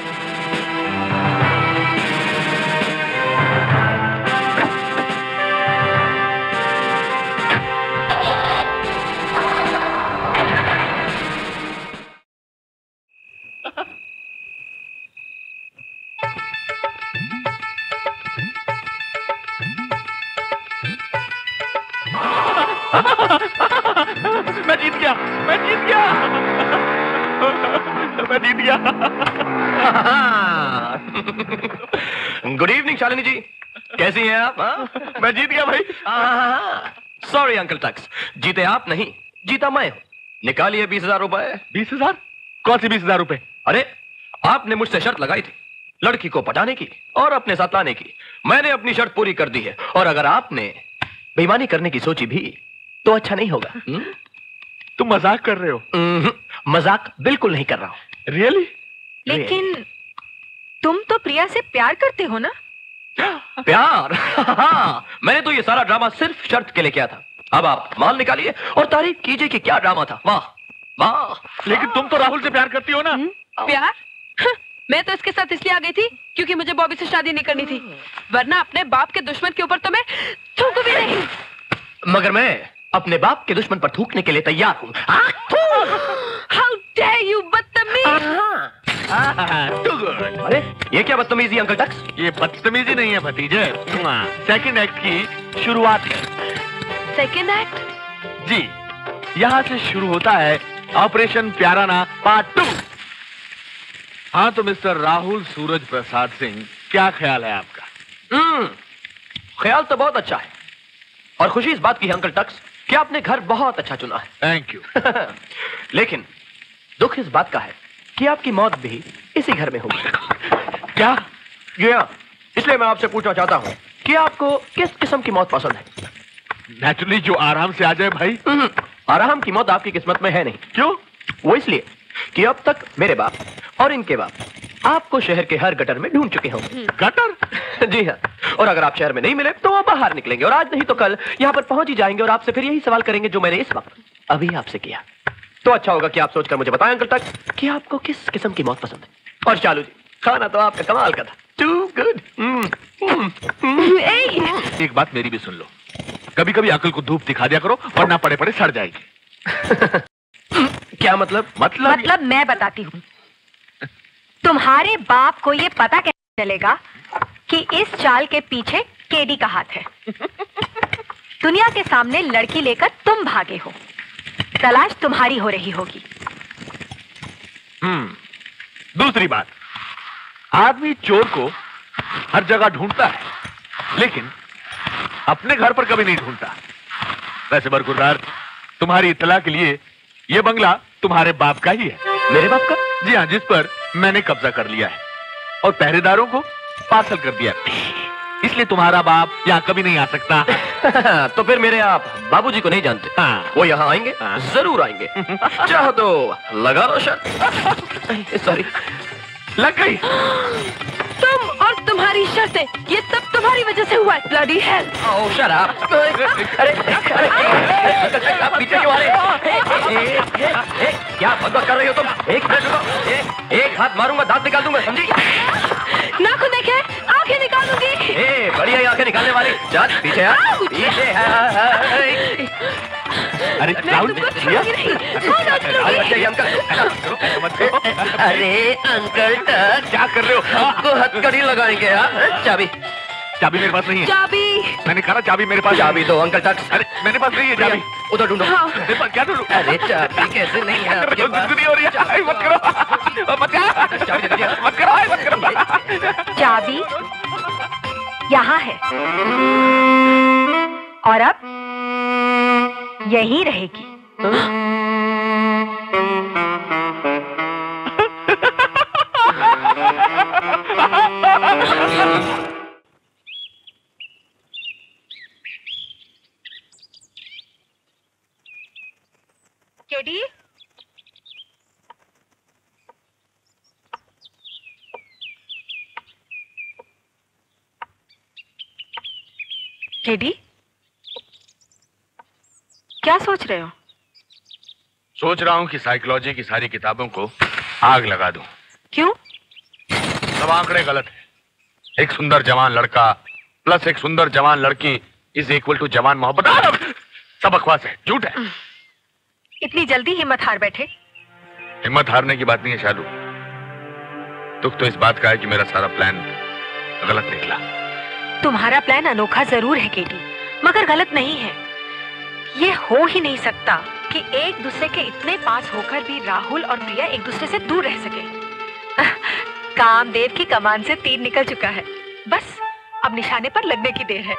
मैं जीत गया, मैं जीत गया, मैं जीत गया। गुड इवनिंग शालिनी जी, कैसी हैं आप? मैं जीत गया भाई। सॉरी अंकल टक्स, जीते आप नहीं, जीता मैं हूं। निकालिए 20,000 रुपए। 20,000? कौन सी 20,000 रुपए? अरे आपने मुझसे शर्त लगाई थी लड़की को पटाने की और अपने साथ लाने की। मैंने अपनी शर्त पूरी कर दी है, और अगर आपने बेईमानी करने की सोची भी तो अच्छा नहीं होगा। तुम मजाक कर रहे हो? मजाक बिल्कुल नहीं कर रहा हूं। रियली? लेकिन तुम तो प्रिया से प्यार करते हो ना? प्यार? हाँ, मैंने तो ये सारा ड्रामा सिर्फ शर्त के लिए किया था। अब आप माल निकालिए और तारीफ कीजिए कि क्या ड्रामा था। वाह वाह। लेकिन तुम तो राहुल से प्यार करती हो ना? प्यार? मैं तो इसके साथ इसलिए आ गई थी क्योंकि मुझे बॉबी से शादी नहीं करनी थी, वरना अपने बाप के दुश्मन के ऊपर तो मैं थूक भी नहीं। मगर मैं अपने बाप के दुश्मन पर थूकने के लिए तैयार हूं। हाउ डेयर यू बदतमीज! अरे ये क्या बदतमीजी अंकल टक्स? ये बदतमीजी नहीं है भतीजे, सेकंड एक्ट की शुरुआत है। Second act? जी, यहाँ से शुरू होता है ऑपरेशन प्याराना पार्ट 2। हाँ तो मिस्टर राहुल सूरज प्रसाद सिंह, क्या ख्याल है आपका? ख्याल तो बहुत अच्छा है, और खुशी इस बात की है अंकल टक्स कि आपने घर बहुत अच्छा चुना है। Thank you. लेकिन दुख इस बात का है कि आपकी मौत भी इसी घर में होगी। क्या? इसलिए मैं आपसे पूछना चाहता हूँ कि आपको किस किस्म की मौत पसंद है? नेचुरली जो आराम से आ जाए भाई। आराम की मौत आपकी किस्मत में है नहीं। क्यों? वो इसलिए कि अब तक मेरे बाप और इनके बाप आपको शहर के हर गटर में ढूंढ चुके होंगे। गटर? जी हाँ, और अगर आप शहर में नहीं मिले तो वो बाहर निकलेंगे, और आज नहीं तो कल यहाँ पर पहुंच ही जाएंगे और आपसे फिर यही सवाल करेंगे जो मैंने इस वक्त अभी आपसे किया। तो अच्छा होगा कि आप सोचकर मुझे बताएं अंकल तक कि आपको किस किस्म की मौत पसंद है। और चालू जी, खाना तो आपका कमाल का था। Too good. एक बात मेरी भी सुन लो, कभी कभी अकल को धूप दिखा दिया करो, वरना पड़े पड़े सड़ जाएगी। क्या मतलब? मतलब मैं बताती हूँ। तुम्हारे बाप को ये पता कैसे चलेगा कि इस चाल के पीछे केडी का हाथ है? दुनिया के सामने लड़की लेकर तुम भागे हो, तलाश तुम्हारी हो रही होगी। दूसरी बात, आदमी चोर को हर जगह ढूंढता है, लेकिन अपने घर पर कभी नहीं ढूंढता। वैसे बरकुरदार, तुम्हारी इत्तला के लिए ये बंगला तुम्हारे बाप का ही है। मेरे बाप का? जी हाँ, जिस पर मैंने कब्जा कर लिया है और पहरेदारों को पार्सल कर दिया, इसलिए तुम्हारा बाप यहाँ कभी नहीं आ सकता। तो फिर मेरे आप बाबूजी को नहीं जानते? वो यहाँ आएंगे, जरूर आएंगे। चाहो तो लगा लो शर्त। सॉरी, लग गई। तुम और तुम्हारी शर्तें, ये सब तुम्हारी वजह से हुआ है। Bloody hell. Oh shut up. अरे आप पीछे क्यों आ रहे? क्या बकवास कर रही हो तुम? एक मिनट रुको। एक हाथ मारूंगा, दांत निकाल दूंगा, समझी? नाखून देखे, आंखें निकाल दूंगी। बढ़िया ही आंखें निकालने वाली। चल पीछे आ, पीछे आ। अरे राहुल, अरे अंकल क्या कर रहे हो? आपको हथकड़ी लगाएंगे। चाबी चाबी मेरे पास नहीं है। चाबी मैंने कहा चाबी मेरे पास। चाबी दो अंकल टक्स। अरे मेरे पास नहीं है चाबी। उधर ढूंढो। मेरे पास क्या ढूंढूं? अरे चाबी कैसे नहीं है आपके पास? नहीं हो रही है। मत करो, मत करो। चाबी यहाँ है और अब यहीं रहेगी। केडी, केडी, क्या सोच रहे हो? सोच रहा हूँ कि साइकोलॉजी की सारी किताबों को आग लगा दूं। क्यों? सब आंकड़े गलत है। एक सुंदर जवान लड़का प्लस एक सुंदर जवान लड़की इज इक्वल टू जवान मोहब्बत। सब बकवास है, झूठ है। इतनी जल्दी हिम्मत हार बैठे? हिम्मत हारने की बात नहीं है शालू। दुख तो इस बात का है कि मेरा सारा प्लान गलत निकला। तुम्हारा प्लान अनोखा जरूर है केडी, मगर गलत नहीं है। ये हो ही नहीं सकता कि एक दूसरे के इतने पास होकर भी राहुल और प्रिया एक दूसरे से दूर रह सके। कामदेव की कमान से तीर निकल चुका है, बस अब निशाने पर लगने की देर है।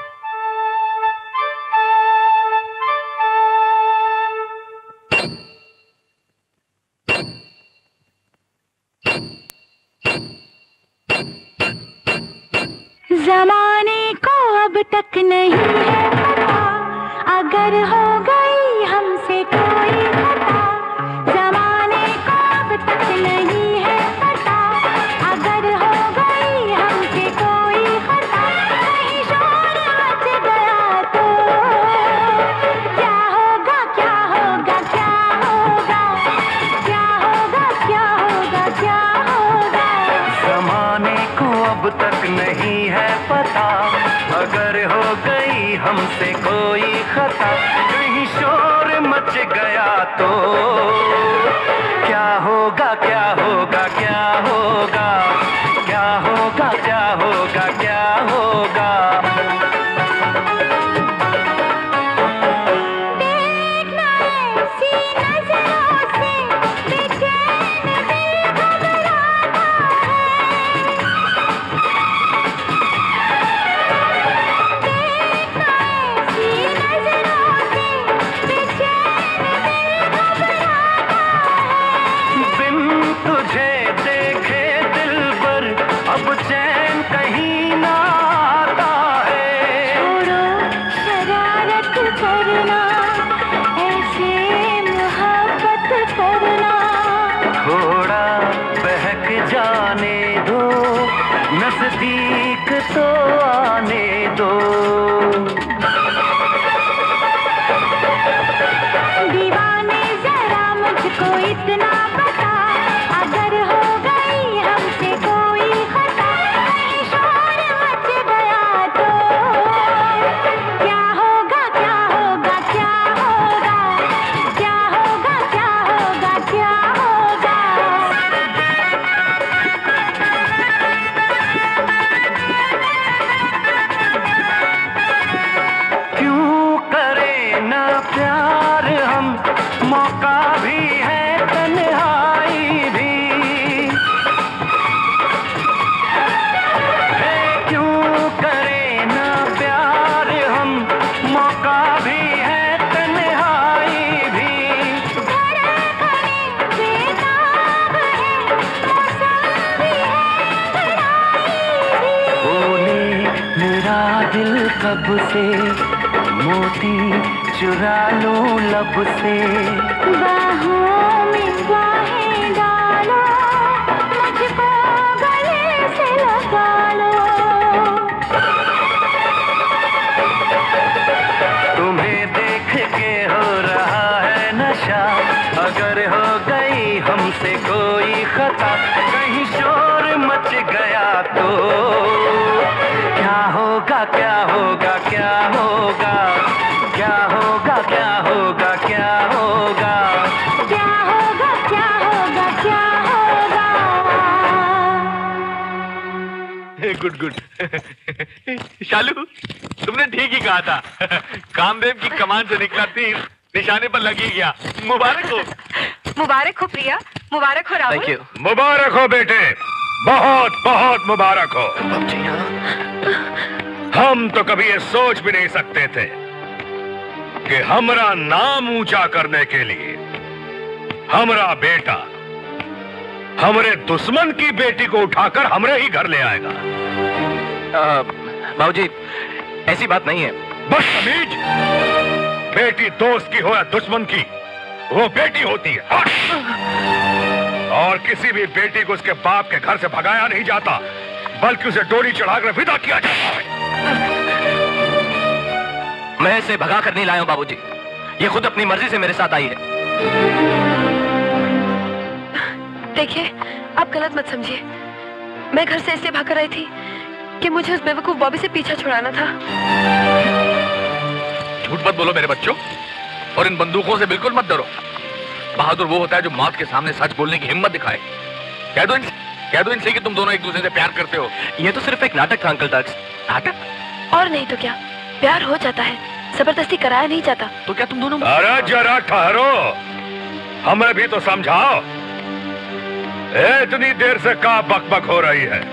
जमाने को अब तक नहीं है पता, अगर हो गई हमसे कोई खता। जमाने को अब तक नहीं है पता, अगर हो गई हमसे कोई खता। कहीं शोर मच गया तो क्या होगा, क्या होगा, क्या होगा, क्या होगा, क्या होगा, क्या होगा। जमाने को अब तक नहीं है पता, अगर हो गई हमसे कोई खता। कहीं शोर मच गया तो क्या होगा, क्या होगा, क्या होगा, क्या होगा, क्या होगा, क्या होगा। देखना ऐसी नजरों से बेचैन दिल घबराता है। देखना ऐसी नजरों से बेचैन दिल घबराता है। बिन तुझे देखे दिल पर अब चैन कहीं ना आता है। छोड़ो शरारत करना, ऐसे मोहब्बत करना। थोड़ा बहक जाने दो, नजदीक तो आने दो। दीवाने जरा मुझको इतना बता, अगर हो गई हमसे कोई खता। कहीं शोर मच गया तो क्या होगा, क्या होगा, क्या होगा, क्या होगा, क्या होगा, क्या होगा। क्यों करें ना प्यार हम, मौका भी है तन्हाई भी है। क्यों करें ना प्यार हम, मौका भी है तन्हाई भी। धड़कन कब से मोती चुरा लूं लब से। बाहों में बाहें डालो, मुझको गले से लगा लो। तुम्हें देख के हो रहा है नशा, अगर हो गई हमसे कोई खता, कहीं शोर मच गया तो क्या होगा क्या होगा क्या होगा, क्या होगा क्या होगा क्या होगा, क्या होगा क्या होगा क्या होगा। Good good. शालू, तुमने ठीक ही कहा था। कामदेव की कमान से निकला तीर निशाने पर लगी गया। मुबारक हो। मुबारक हो प्रिया, मुबारक हो राहुल। Thank you. मुबारक हो बेटे, बहुत बहुत मुबारक हो। हम तो कभी ये सोच भी नहीं सकते थे कि हमारा नाम ऊंचा करने के लिए हमारा बेटा हमारे दुश्मन की बेटी को उठाकर हमारे ही घर ले आएगा। बाबूजी, ऐसी बात नहीं है। बदतमीज! बेटी दोस्त की हो या दुश्मन की, वो बेटी होती है। और किसी भी बेटी को उसके बाप के घर से भगाया नहीं जाता, बल्कि उसे डोरी चढ़ाकर विदा किया जाता है। मैं इसे भगा कर नहीं लाया हूं बाबूजी, ये खुद अपनी मर्जी से मेरे साथ आई है। देखिए, आप गलत मत समझिए। मैं घर से इसलिए भागकर आई थी कि मुझे उस बेवकूफ बॉबी से पीछा छुड़ाना था। झूठ मत बोलो मेरे बच्चों, और इन बंदूकों से बिल्कुल मत डरो। बहादुर वो होता है जो मौत के सामने सच बोलने की हिम्मत दिखाए। कह दो इनसे कि तुम दोनों एक दूसरे से प्यार करते हो। ये तो सिर्फ एक नाटक था अंकल टक्स। नाटक? और नहीं तो क्या, प्यार हो जाता है, जबरदस्ती कराया नहीं जाता। तो क्या तुम दोनों? अरे जरा ठहरो, हमें भी तो समझाओ। इतनी देर से क्या बकबक हो रही है?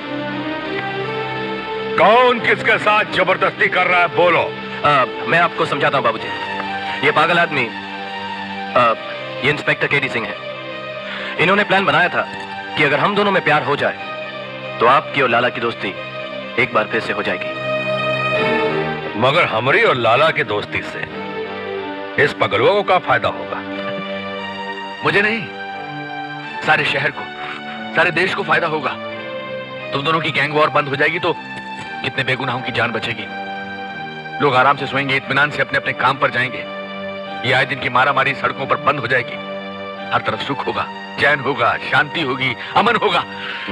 कौन किसके साथ जबरदस्ती कर रहा है, बोलो। मैं आपको समझाता हूँ बाबूजी। ये पागल आदमी ये इंस्पेक्टर केडी सिंह है। इन्होंने प्लान बनाया था कि अगर हम दोनों में प्यार हो जाए तो आपकी और लाला की दोस्ती एक बार फिर से हो जाएगी। मगर हमारी और लाला की दोस्ती से इस पगलुआ को क्या फायदा होगा? मुझे नहीं, सारे शहर को, सारे देश को फायदा होगा। तुम दोनों की गैंग वॉर बंद हो जाएगी तो कितने बेगुनाहों की जान बचेगी। लोग आराम से सोएंगे, इत्मीनान से अपने अपने काम पर जाएंगे। ये आए दिन की मारामारी सड़कों पर बंद हो जाएगी। हर तरफ सुख होगा, चैन होगा, शांति होगी, अमन होगा।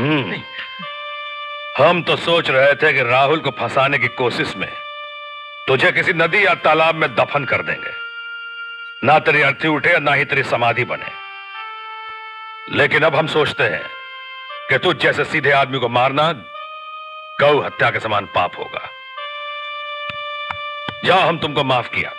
हम तो सोच रहे थे कि राहुल को फंसाने की कोशिश में तुझे किसी नदी या तालाब में दफन कर देंगे, ना तेरी अर्थी उठे ना ही तेरी समाधि बने। लेकिन अब हम सोचते हैं कि तुझ जैसे सीधे आदमी को मारना गौ हत्या के समान पाप होगा। जाओ, हम तुमको माफ किया।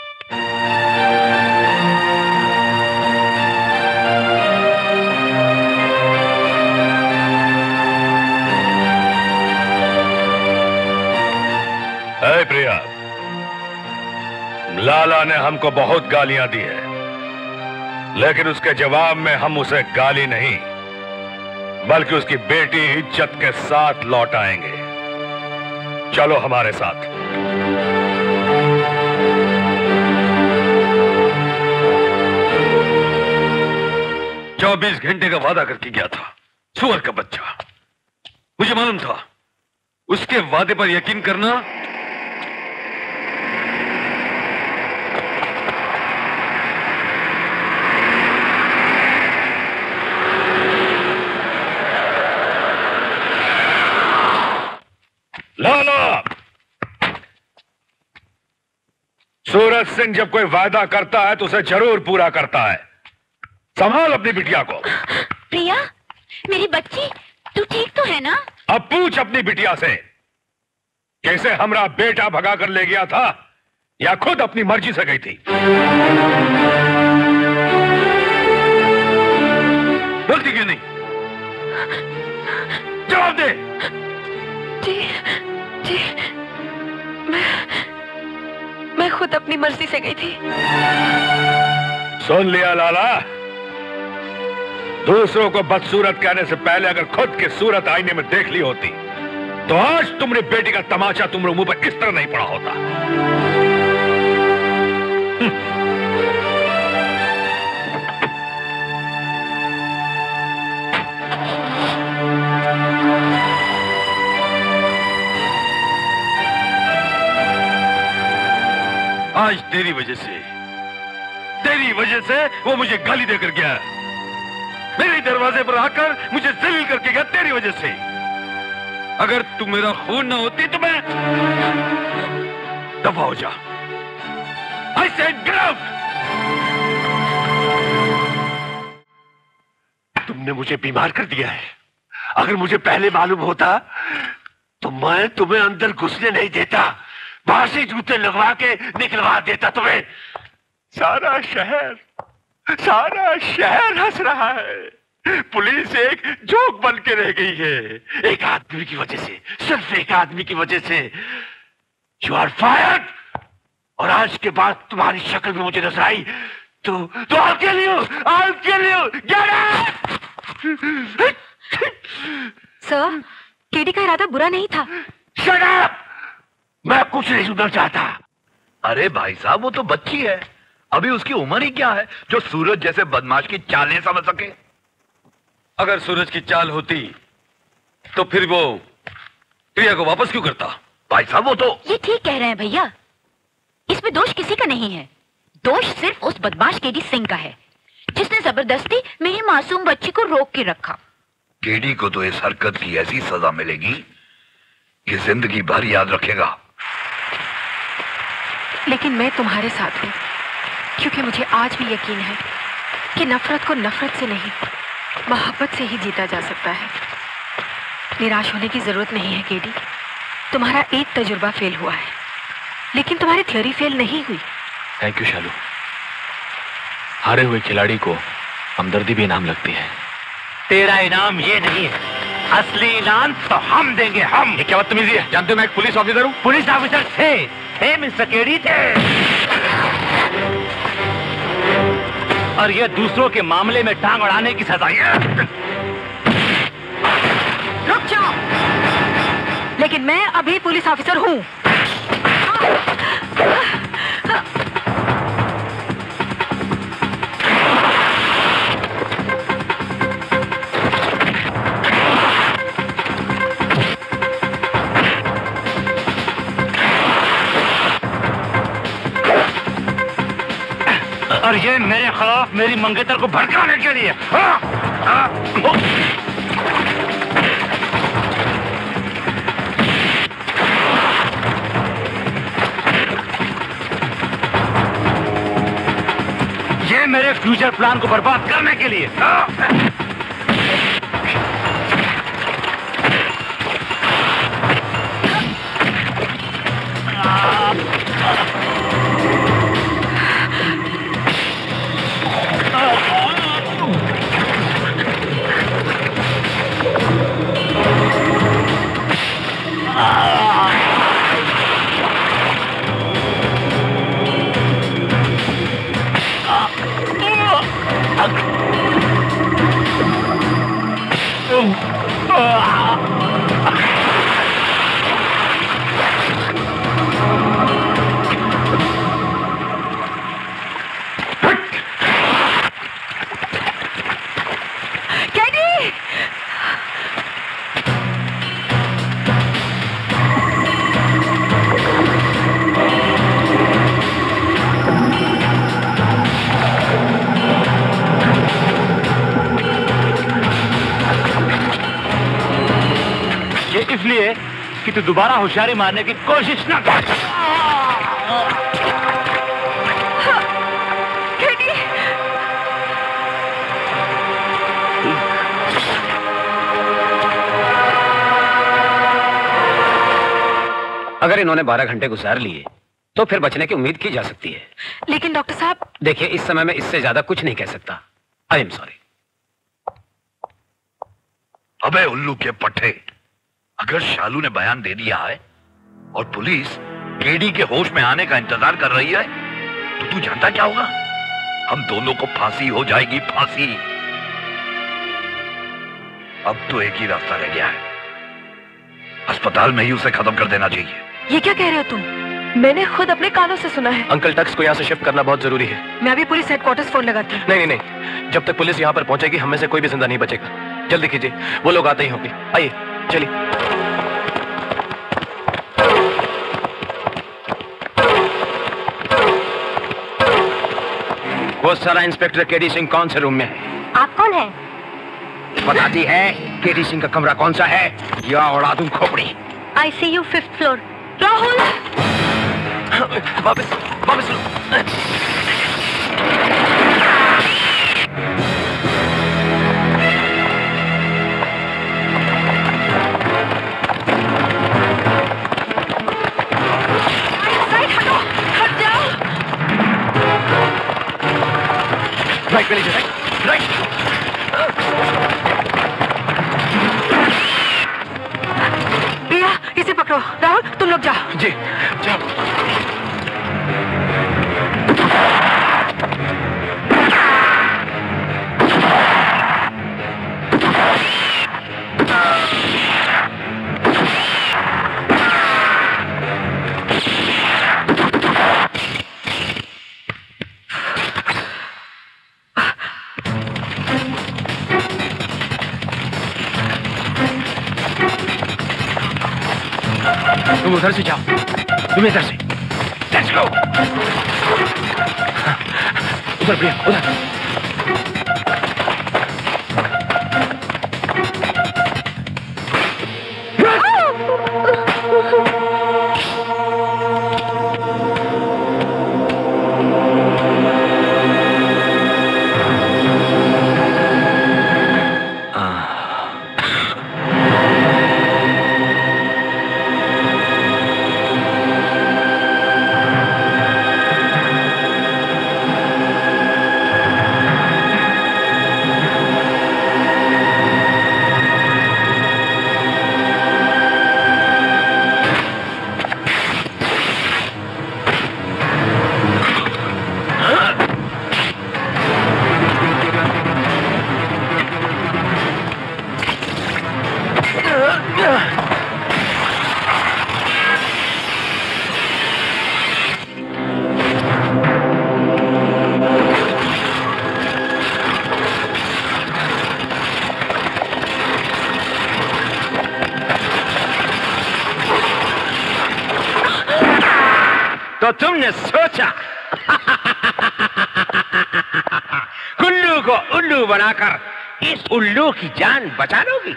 हे प्रिया, लाला ने हमको बहुत गालियां दी है, लेकिन उसके जवाब में हम उसे गाली नहीं बल्कि उसकी बेटी इज्जत के साथ लौट आएंगे। चलो हमारे साथ। 24 घंटे का वादा करके गया था, सुअर का बच्चा। मुझे मालूम था उसके वादे पर यकीन करना लाला। सूरज सिंह जब कोई वादा करता है तो उसे जरूर पूरा करता है। संभाल अपनी बिटिया को। प्रिया, मेरी बच्ची, तू ठीक तो है ना? अब पूछ अपनी बिटिया से, कैसे हमारा बेटा भगा कर ले गया था या खुद अपनी मर्जी से गई थी? बोलती क्यों नहीं? जवाब दे। जी, जी, मैं खुद अपनी मर्जी से गई थी। सुन लिया लाला, दूसरों को बदसूरत कहने से पहले अगर खुद की सूरत आईने में देख ली होती तो आज तुमने बेटी का तमाचा तुम्हारे मुंह पर इस तरह नहीं पड़ा होता। आज तेरी वजह से वो मुझे गाली देकर गया, मेरे दरवाजे पर आकर मुझे जलील करके गया तेरी वजह से। अगर तू मेरा खून ना होती तो मैं दफा हो जा। I said get out! तुमने मुझे बीमार कर दिया है। अगर मुझे पहले मालूम होता तो मैं तुम्हें अंदर घुसने नहीं देता, बाहर से जूते लगवा के निकलवा देता तुम्हें। सारा शहर हंस रहा है। पुलिस एक जोक बन के रह गई है। एक आदमी की वजह से, सिर्फ एक आदमी की वजह से। You are fired. और आज के बाद तुम्हारी शक्ल भी मुझे नजर आई तो I'll kill you! Get out! Sir, KD का इरादा बुरा नहीं था। Shut up! मैं कुछ नहीं सुनना चाहता। अरे भाई साहब, वो तो बच्ची है, अभी उसकी उम्र ही क्या है जो सूरज जैसे बदमाश की चालें समझ सके। अगर सूरज की चाल होती तो फिर वो प्रिया को वापस क्यों करता? भाई साहब, वो तो ये ठीक कह रहे हैं भैया, इसमें दोष किसी का नहीं है। दोष सिर्फ उस बदमाश केडी सिंह का है जिसने जबरदस्ती मेरी मासूम बच्ची को रोक के रखा। केडी को तो इस हरकत की ऐसी सजा मिलेगी कि जिंदगी भर याद रखेगा। लेकिन मैं तुम्हारे साथ हूं, क्योंकि मुझे आज भी यकीन है कि नफरत को नफरत से नहीं, मोहब्बत से ही जीता जा सकता है। निराश होने की जरूरत नहीं है केडी। तुम्हारा एक तजुर्बा फेल हुआ है, लेकिन तुम्हारी थ्योरी फेल नहीं हुई। Thank you Shalu. हारे हुए खिलाड़ी को हमदर्दी भी इनाम लगती है। तेरा इनाम ये नहीं है, असली इनाम तो हम देंगे, हम। ये क्या बदतमीजी है? जानते हो मैं एक पुलिस ऑफिसर हूँ। पुलिस ऑफिसर थे मिस्टर केडी थे, और ये दूसरों के मामले में टांग अड़ाने की सजा है। रुक जाओ। लेकिन मैं अभी पुलिस ऑफिसर हूँ। और ये मेरे खिलाफ मेरी मंगेतर को भड़काने के लिए। ये मेरे फ्यूचर प्लान को बर्बाद करने के लिए। इसलिए कि तू दोबारा होशियारी मारने की कोशिश ना कर। अगर इन्होंने 12 घंटे गुजार लिए तो फिर बचने की उम्मीद की जा सकती है। लेकिन डॉक्टर साहब, देखिए, इस समय में इससे ज्यादा कुछ नहीं कह सकता। I am sorry. अबे उल्लू के पट्टे, अगर शालू ने बयान दे दिया है और पुलिस केडी के होश में आने का इंतजार कर रही है तो तू जानता क्या होगा? हम दोनों को फांसी हो जाएगी, फांसी। अब तो एक ही रास्ता रह गया है, अस्पताल में ही उसे खत्म कर देना चाहिए। ये क्या कह रहे हो तुम? मैंने खुद अपने कानों से सुना है। अंकल टक्स को यहाँ से शिफ्ट करना बहुत जरूरी है। मैं अभी पुलिस हेडक्वार्टर्स फोन लगाती हूँ। नहीं नहीं नहीं, जब तक पुलिस यहाँ पर पहुंचेगी हम में से कोई भी जिंदा नहीं बचेगा। जल्दी कीजिए, वो लोग आते ही होंगे। आइए चलिए। वो सारा इंस्पेक्टर केडी सिंह कौन से रूम में है? आप कौन हैं? बताती है केडी सिंह का कमरा कौन सा है या उड़ा दूं खोपड़ी। I see you 5th floor. Rahul! वापस वापस लो। राइट पे लीजिए, राइट। प्रिया, इसे पकड़ो। राहुल तुम लोग जाओ। जी जाओ। तुम उधर से जाओ, तुम इधर से। Let's go. उधर प्रिया, उधर। तो तुमने सोचा गुल्लू को उल्लू बनाकर इस उल्लू की जान बचा लोगी?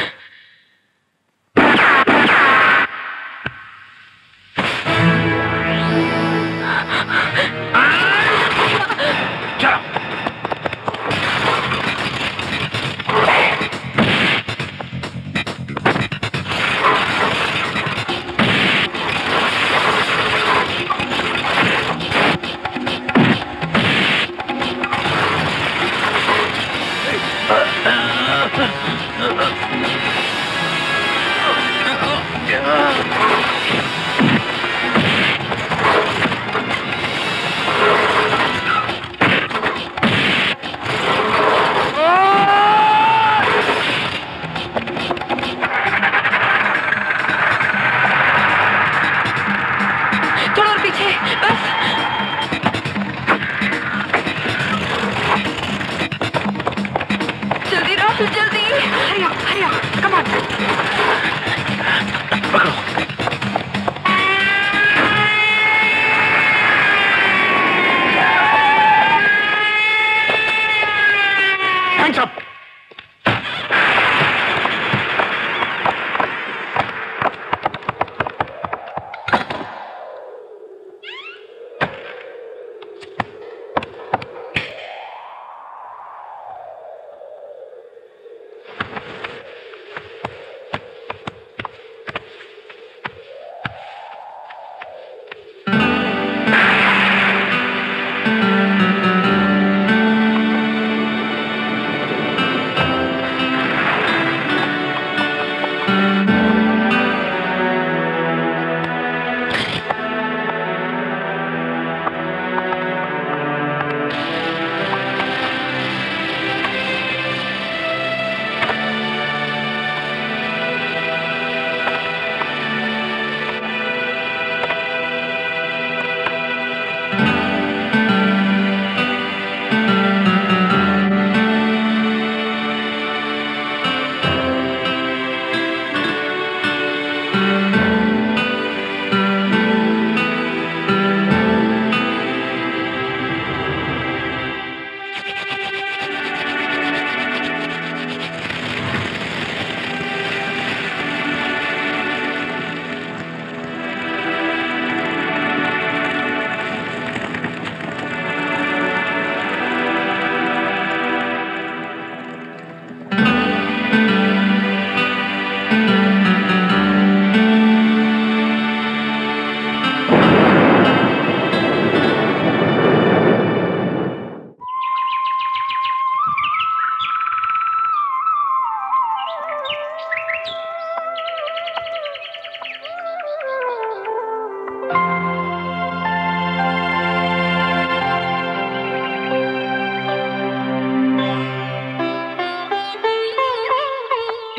चलो।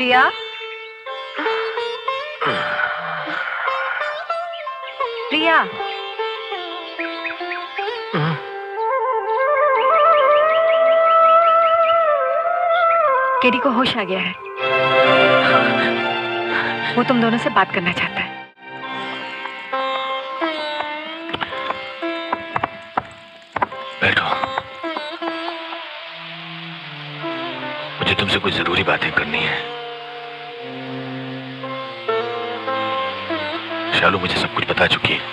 प्रिया, प्रिया, केडी को होश आ गया है। वो तुम दोनों से बात करना चाहता है। बैठो। मुझे तुमसे कुछ जरूरी बातें करनी है। शालू मुझे सब कुछ बता चुकी है।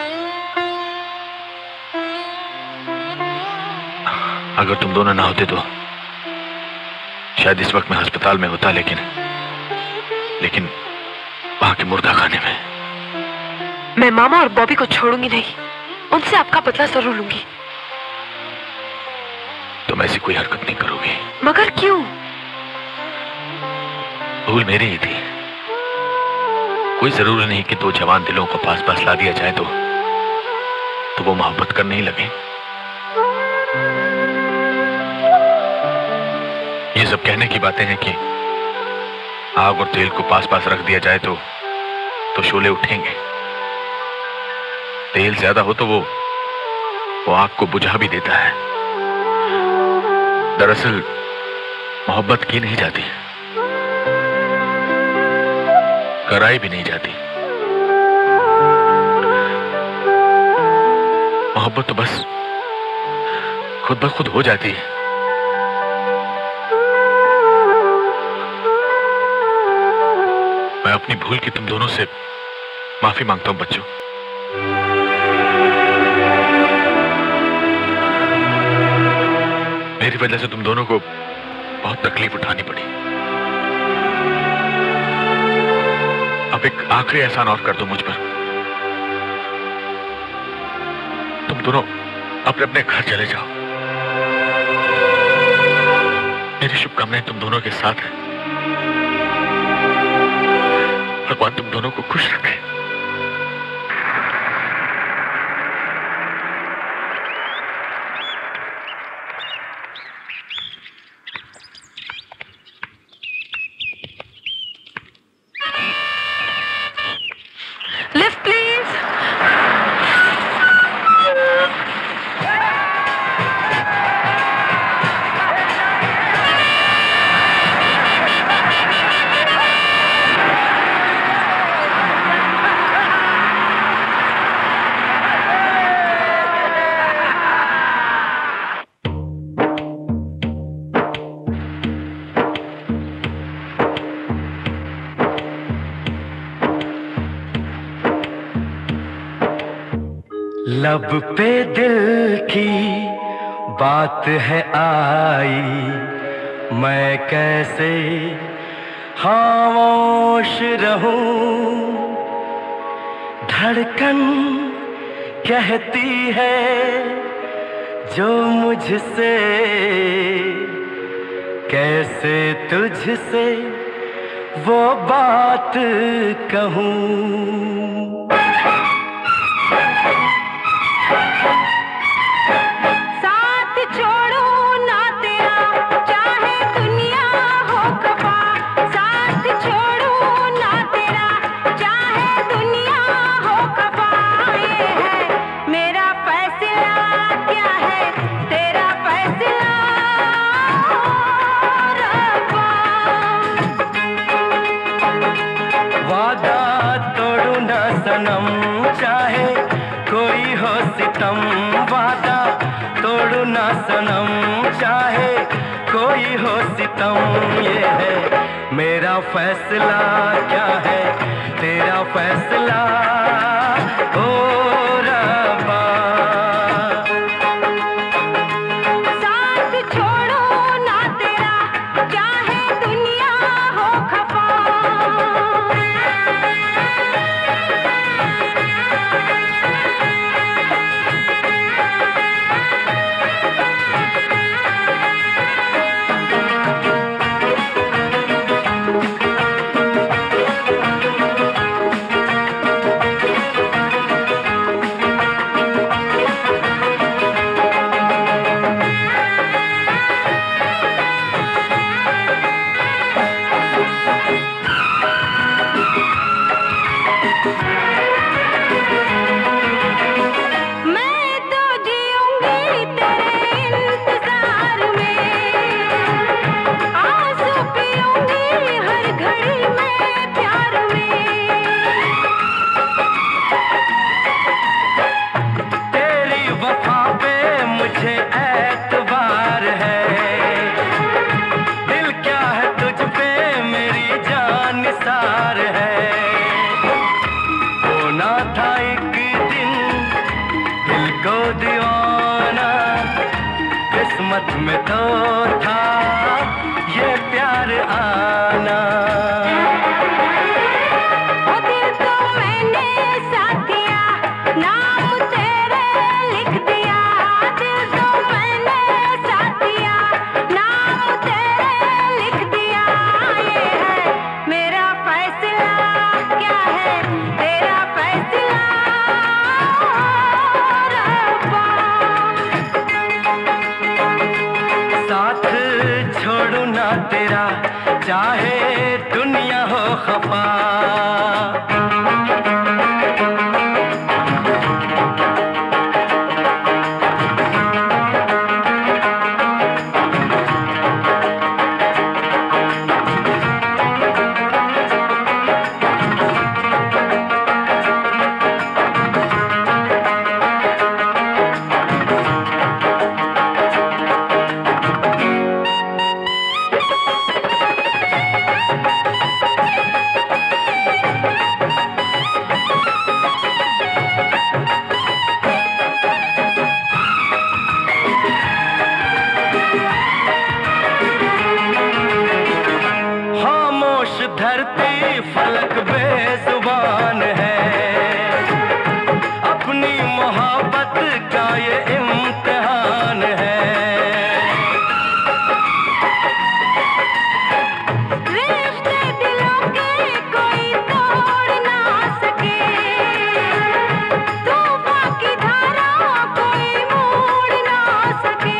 अगर तुम दोनों ना होते तो शायद इस वक्त मैं अस्पताल में होता, लेकिन वहां के मुर्दा खाने में। मैं मामा और बॉबी को छोड़ूंगी नहीं, उनसे आपका बदला जरूर लूंगी। तुम ऐसी कोई हरकत नहीं करोगी। मगर क्यों? भूल मेरी ही थी। कोई जरूरी नहीं कि दो जवान दिलों को पास पास ला दिया जाए तो वो मोहब्बत करने ही लगे। ये सब कहने की बातें हैं कि आग और तेल को पास पास रख दिया जाए तो शोले उठेंगे। तेल ज्यादा हो तो वो आग को बुझा भी देता है। दरअसल मोहब्बत की नहीं जाती, कराई भी नहीं जाती। मोहब्बत तो बस खुद ब खुद हो जाती है। मैं अपनी भूल की तुम दोनों से माफी मांगता हूं बच्चों। मेरी वजह से तुम दोनों को बहुत तकलीफ उठानी पड़ी। अब एक आखिरी एहसान और कर दो मुझ पर। तुम दोनों अपने अपने घर चले जाओ। मेरी शुभकामनाएं तुम दोनों के साथ है। भगवान तुम दोनों को खुश रखे। लब पे दिल की बात है आई, मैं कैसे खामोश रहूं। धड़कन कहती है जो मुझसे, कैसे तुझसे वो बात कहूं। साथ छोड़ो ना तेरा चाहे दुनिया हो खफा, साथ छोड़ो ना तेरा चाहे दुनिया हो खफा। ये है मेरा फैसला, क्या है तेरा फैसला रब्बा। वादा तोड़ू ना सनम चाहे कोई हो सितम, वादा तोड़ू ना सनम चाहे कोई हो सितम। ये है मेरा फैसला, क्या है तेरा फैसला ओ रब्बा। साथ छोड़ो ना तेरा चाहे दुनिया हो खफा। तुझे एतबार है, दिल क्या है तुझ पे मेरी जान निसार है। होना था एक दिन दिल को दीवाना, किस्मत में तो था ये प्यार आना। ओ दिल तो मैंने साथ दिया, नाम तेरे लिख दिया। दिल तो मैंने साथ दिया, नाम तेरे लिख दिया। ये है मेरा फैसला, क्या है तेरा फैसला रब्बा। साथ छोड़ू ना तेरा, चाहे दुनिया हो खफा। खामोश धरती फलक बेजुबान है, अपनी मोहब्बत का ये इम्तिहान है। रिश्ते दिलों के कोई तोड़ ना सके, तूफान की धारा कोई मोड़ ना सके।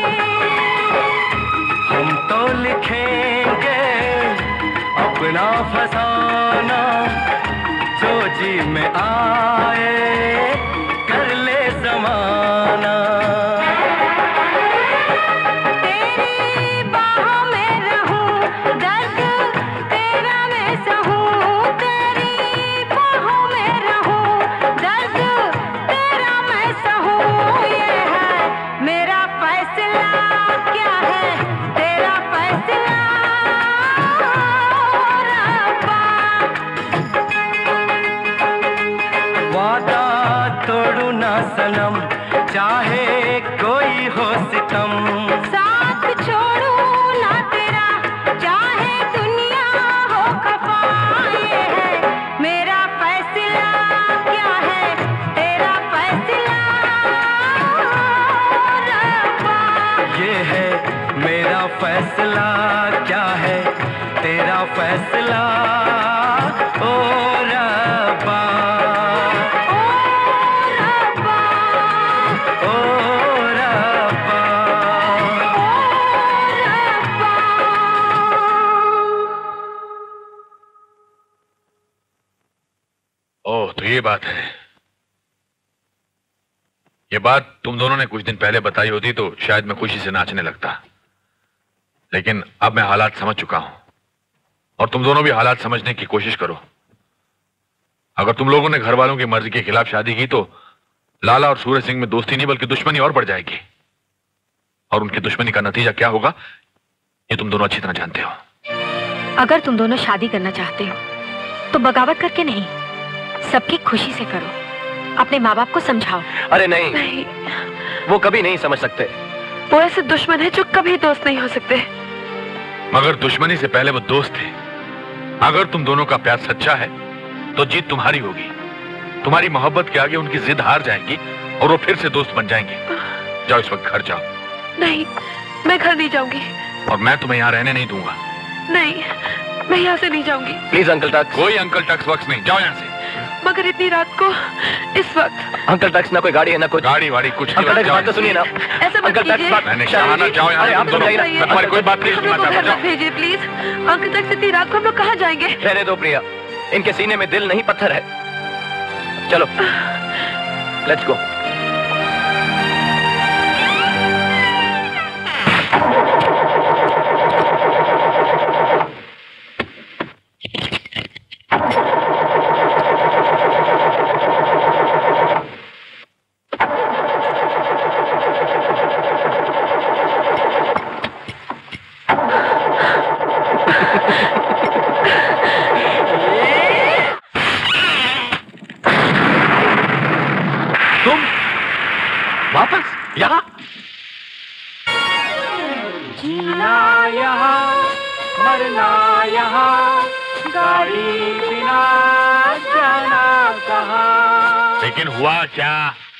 हम तो लिखेंगे अपना फसाना, जो जी में आए कर ले ज़माना। तेरी बाहों में रहूं, दर्द तेरा मैं सहूं। तेरी बाहों में रहूं, दर्द तेरा मैं सहूं। ये है मेरा फैसला, क्या है तेरा फैसला रब्बा। वादा तोड़ू ना सनम, चाहे कोई हो सितम। साथ छोड़ू ना तेरा, चाहे दुनिया हो खफा। ये है मेरा फैसला, क्या है तेरा फैसला रब्बा। ये है मेरा फैसला, क्या है तेरा फैसला ओ रब्बा। ओ रब्बा। ओह, तो ये बात है। ये बात तुम दोनों ने कुछ दिन पहले बताई होती तो शायद मैं खुशी से नाचने लगता, लेकिन अब मैं हालात समझ चुका हूं और तुम दोनों भी हालात समझने की कोशिश करो। अगर तुम लोगों ने घर वालों की मर्जी के खिलाफ शादी की तो लाला और सूरज सिंह में दोस्ती नहीं बल्कि दुश्मनी और बढ़ जाएगी, और उनकी दुश्मनी का नतीजा क्या होगा ये तुम दोनों अच्छी तरह जानते हो। अगर तुम दोनों शादी करना चाहते हो तो बगावत करके नहीं, सबकी खुशी से करो। अपने माँ बाप को समझाओ। अरे नहीं, वो कभी नहीं समझ सकते। वो ऐसे दुश्मन है जो कभी दोस्त नहीं हो सकते। मगर दुश्मनी से पहले वो दोस्त थे। अगर तुम दोनों का प्यार सच्चा है तो जीत तुम्हारी होगी। तुम्हारी मोहब्बत के आगे उनकी जिद हार जाएगी और वो फिर से दोस्त बन जाएंगे। जाओ इस वक्त घर जाओ। नहीं, मैं घर नहीं जाऊंगी। और मैं तुम्हें यहाँ रहने नहीं दूंगा। नहीं, मैं यहाँ से नहीं जाऊंगी। प्लीज अंकल टक्स। कोई अंकल टक्स वक्त नहीं, जाओ यहाँ से। मगर इतनी रात को इस वक्त। अंकल टक्स, ना कोई गाड़ी है ना कुछ। गाड़ी वाड़ी कुछ नहीं। अंकल टक्स बात तो सुनिए ना। ऐसा मत कीजिए। मैंने कहा ना जाओ यहाँ। आप समझाइए ना। तुम्हारी कोई बात नहीं सुनना चाहता। जाओ भेजिए प्लीज। अंकल तक इतनी रात को हम लोग कहाँ जाएंगे? रहने दो प्रिया, इनके सीने में दिल नहीं पत्थर है। चलो लेट्स गो। जीना यहाँ मरना यहाँ, गाड़ी बिना जाना कहाँ। लेकिन हुआ क्या?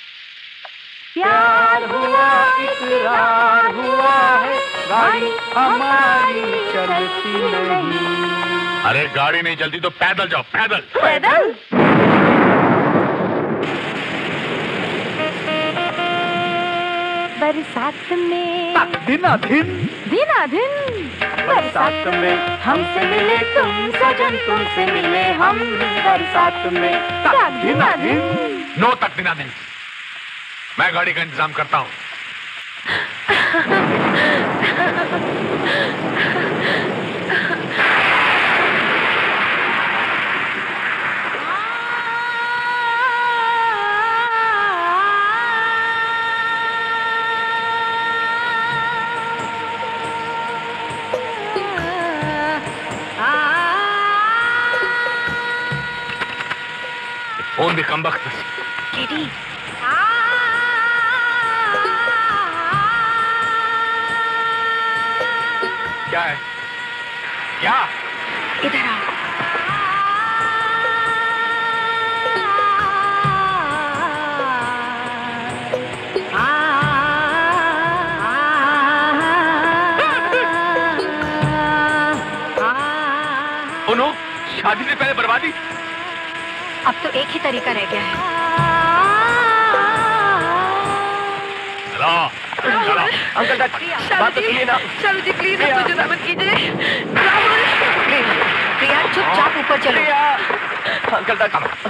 प्यार हुआ, इकरार हुआ है, गाड़ी हमारी चलती नहीं। अरे गाड़ी नहीं चलती तो पैदल जाओ, पैदल। पैदल? बरसात में दिनाधिन बरसात में हमसे मिले तुम सजन, तुमसे मिले हम बरसात में दिनाधिन। नो तक दिनाधिन, मैं गाड़ी का इंतजाम करता हूँ। फोन भी कम वक्त केडी, क्या है? क्या? इधर आओ। ओनो, शादी से पहले बर्बादी। अब तो एक ही तरीका रह गया है। चलो अंकल बात तो सुनिए ना। शाहरुख जी प्लीज आपको जुदा मत कीजिए। राहुल प्रिया चुपचाप ऊपर चलो। अंकल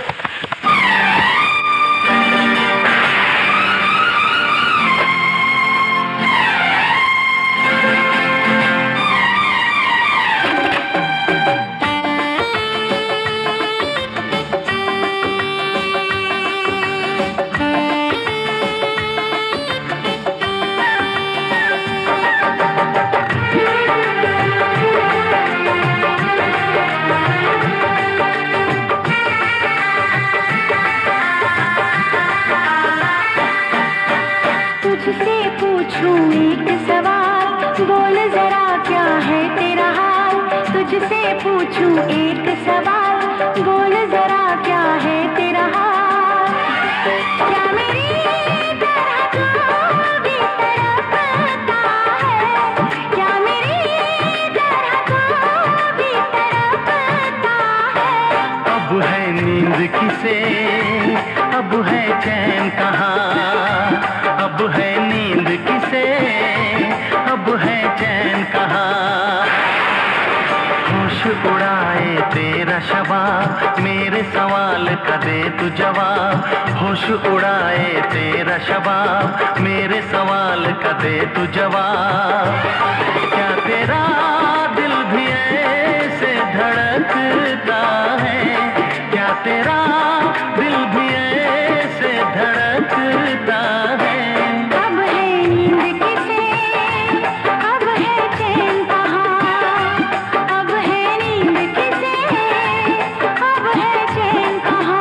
तुझसे पूछूं एक सवाल, बोल जरा क्या है तेरा हाल। तुझसे पूछूं एक सवाल, बोल जरा क्या है तेरा हाल। क्या मेरी तरह को भी तड़पता है, क्या मेरी तरह को भी तड़पता है। अब है नींद किसे, अब है चैन कहाँ। अब है नींद किसे, अब है चैन कहाँ। होश उड़ाए तेरा शबाब, मेरे सवाल का दे तू जवाब। होश उड़ाए तेरा शबाब, मेरे सवाल का दे तू जवाब। क्या तेरा दिल भी ऐसे धड़कता है, क्या तेरा दिल भी ऐसे धड़कता है। अब है नींद किसे, अब है चैन कहाँ। अब है नींद किसे, अब है चैन कहाँ।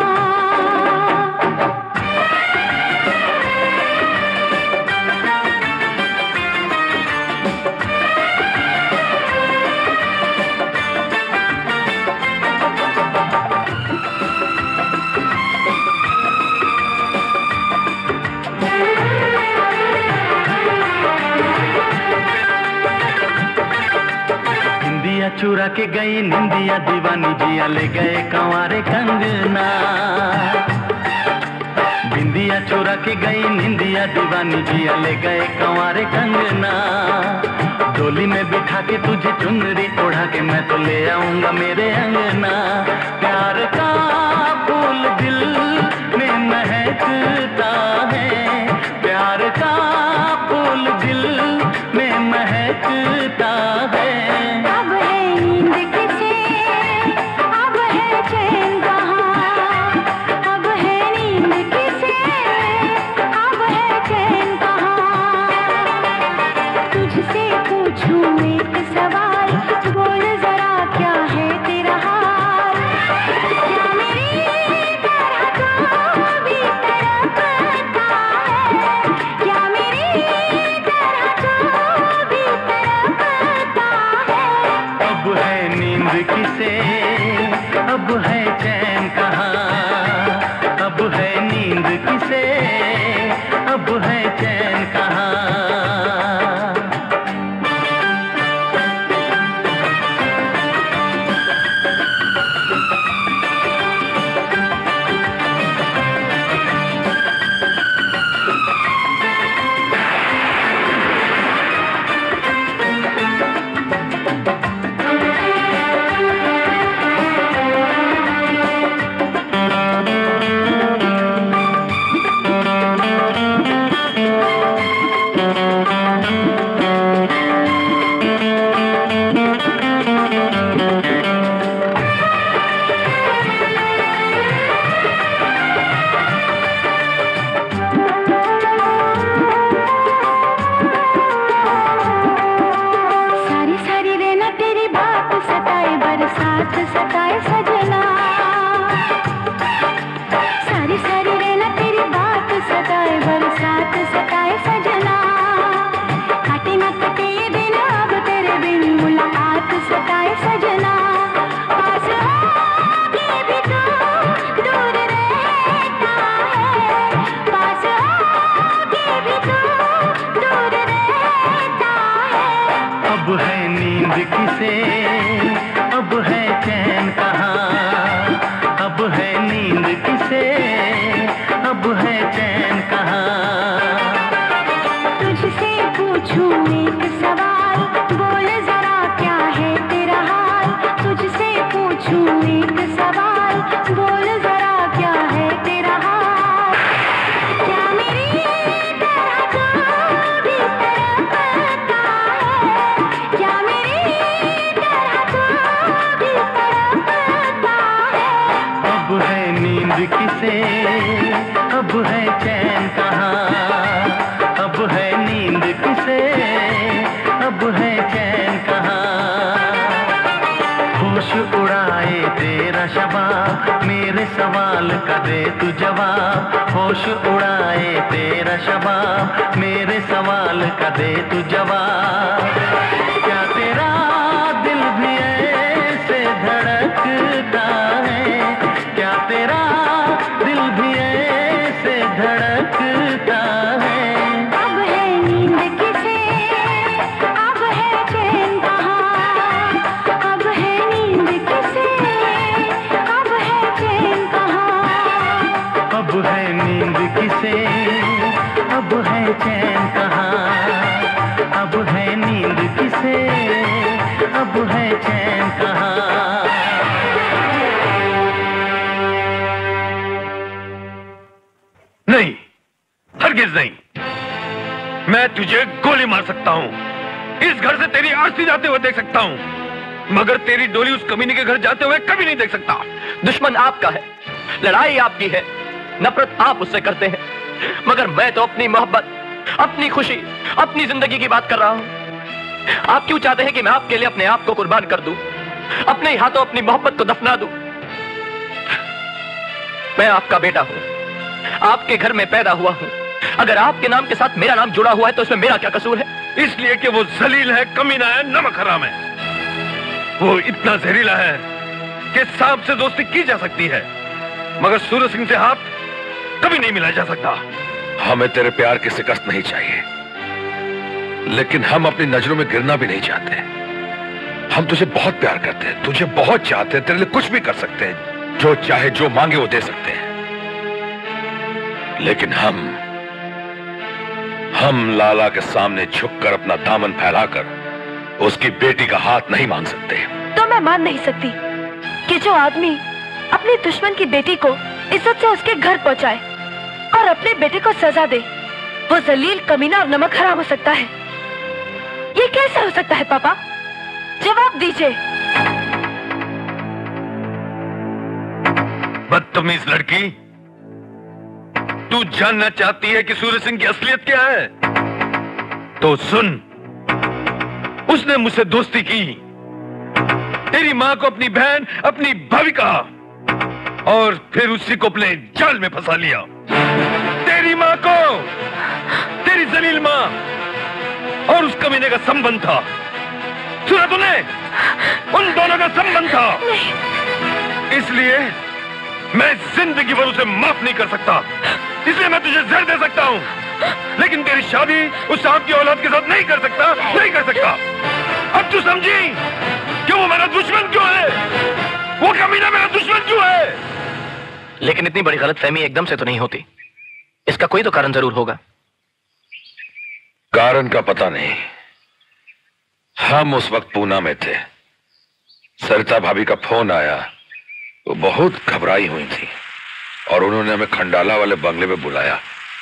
निंदिया चुरा के गई निंदिया दीवानी, जिया ले गए कंवारे कंगना। बिंदिया चुरा के गई निंदिया दीवानी, जिया ले गए कंवारे कंगना। डोली में बिठा के तुझे चुनरी ओढ़ा के मैं तो ले आऊंगा मेरे अंगना। प्यार का फूल दिल में महकता है, प्यार का फूल दिल में महकता है। अब है नींद किसे, अब है चैन कहाँ। अब है नींद किसे, अब है चैन कहाँ। तुझसे पूछूं एक सवाल, बोल जरा क्या है तेरा हाल। क्या मेरी तरह को भी तड़पता है, क्या मेरी तरह को भी तड़पता है। किसे, अब है चैन कहाँ, अब है नींद किसे, अब है चैन कहाँ। तुझसे पूछूं एक सवाल, बोल जरा क्या है तेरा हाल। तुझसे पूछूं एक सवाल, बोल जरा क्या है तेरा हाल। क्या मेरी तरह तू भी तड़पता है, क्या मेरी तरह तू भी तड़पता है। अब है नींद किसे, अब है चैन कहाँ, अब है नींद किसे, अब है चैन कहाँ। होश उड़ाए तेरा शबाब, मेरे सवाल का दे तू जवाब। होश उड़ाए तेरा शबाब, मेरे सवाल का दे तू जवाब। क्या तेरा दिल भी ऐसे धड़कता है, क्या तेरा दिल भी ऐसे धड़कता है। अब है नींद किसे, अब है चैन कहाँ, अब है नींद किसे, अब है चैन कहाँ। अब है नींद किसे, अब है चैन कहाँ, अब है नींद किसे, अब है चैन कहाँ। नहीं, हरगिज नहीं। मैं तुझे गोली मार सकता हूँ, इस घर से तेरी अर्थी जाते हुए देख सकता हूँ, मगर तेरी डोली उस कमीने के घर जाते हुए कभी नहीं देख सकता। दुश्मन आपका है, लड़ाई आपकी है, नफरत आप उससे करते हैं, मगर मैं तो अपनी मोहब्बत, अपनी खुशी, अपनी जिंदगी की बात कर रहा हूं। आप क्यों चाहते हैं कि मैं आपके लिए अपने आप को कुर्बान कर दूं, अपने ही हाथों अपनी मोहब्बत को दफना दूं? मैं आपका बेटा हूं, आपके घर में पैदा हुआ हूं। अगर आपके नाम के साथ मेरा नाम जुड़ा हुआ है तो इसमें मेरा क्या कसूर है? इसलिए कि वो जलील है, कमीना है, नमक हराम है। वो इतना जहरीला है कि सांप से दोस्ती की जा सकती है, मगर सूरज सिंह से हाथ कभी नहीं मिलाया जा सकता। हमें तेरे प्यार की शिकस्त नहीं चाहिए, लेकिन हम अपनी नजरों में गिरना भी नहीं चाहते। हम तुझे बहुत प्यार करते हैं, तुझे बहुत चाहते हैं, तेरे लिए कुछ भी कर सकते हैं, जो चाहे जो मांगे वो दे सकते हैं। लेकिन हम लाला के सामने झुककर अपना दामन फैलाकर उसकी बेटी का हाथ नहीं मांग सकते। तो मैं मान नहीं सकती कि जो आदमी अपने दुश्मन की बेटी को इज्जत से उसके घर पहुंचाए और अपने बेटे को सजा दे, वो जलील, कमीना और नमक हराम हो सकता है। ये कैसे हो सकता है पापा? जवाब दीजिए। बदतमीज लड़की, तू जानना चाहती है कि सूरज सिंह की असलियत क्या है? तो सुन, उसने मुझसे दोस्ती की, तेरी मां को अपनी बहन, अपनी भाभी कहा, और फिर उसी को अपने जाल में फंसा लिया। तेरी मां को, तेरी जलील मां और उस कमीने का संबंध था। सुना तूने? उन दोनों का संबंध था। इसलिए मैं जिंदगी भर उसे माफ नहीं कर सकता, इसलिए मैं तुझे जहर दे सकता हूं, लेकिन तेरी शादी उस सांप की औलाद के साथ नहीं कर सकता, नहीं कर सकता। अब तू समझी कि वो मेरा दुश्मन क्यों है, वो कमीना मेरा दुश्मन क्यों है। लेकिन इतनी बड़ी गलतफहमी एकदम से तो नहीं होती, इसका कोई तो कारण जरूर होगा। कारण का पता नहीं। हम उस वक्त पूना में थे, सरिता भाभी का फोन आया, वो बहुत घबराई हुई थी और उन्होंने हमें खंडाला वाले बंगले में बुलाया।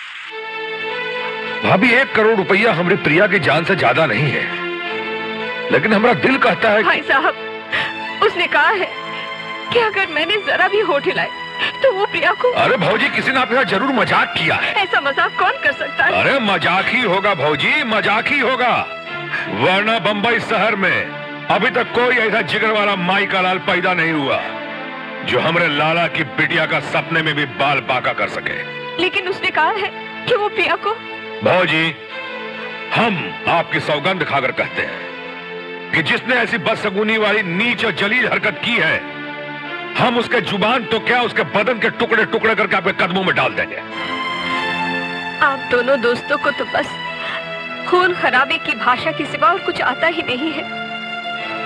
भाभी 1 करोड़ रुपया हमारी प्रिया की जान से ज्यादा नहीं है, लेकिन हमारा दिल कहता है भाई साहब, उसने कहा है कि अगर मैंने जरा भी होठ हिलाए तो वो प्रिया को। अरे भौजी, किसी ने आपके साथ जरूर मजाक किया है। ऐसा मजाक कौन कर सकता है? अरे मजाक ही होगा भौजी, मजाक ही होगा, वरना बंबई शहर में अभी तक कोई ऐसा जिगर वाला माई का लाल पैदा नहीं हुआ जो हमारे लाला की बिटिया का सपने में भी बाल बांका कर सके। लेकिन उसने कहा है कि वो प्रिया को। भौजी, हम आपकी सौगंध खाकर कहते हैं कि जिसने ऐसी बदसगुनी वाली नीच और जलील हरकत की है, हम उसके जुबान तो क्या, उसके बदन के टुकड़े टुकड़े करके आपके कदमों में डाल देंगे। आप दोनों दोस्तों को तो बस खून खराबे की भाषा के सिवा और कुछ आता ही नहीं है।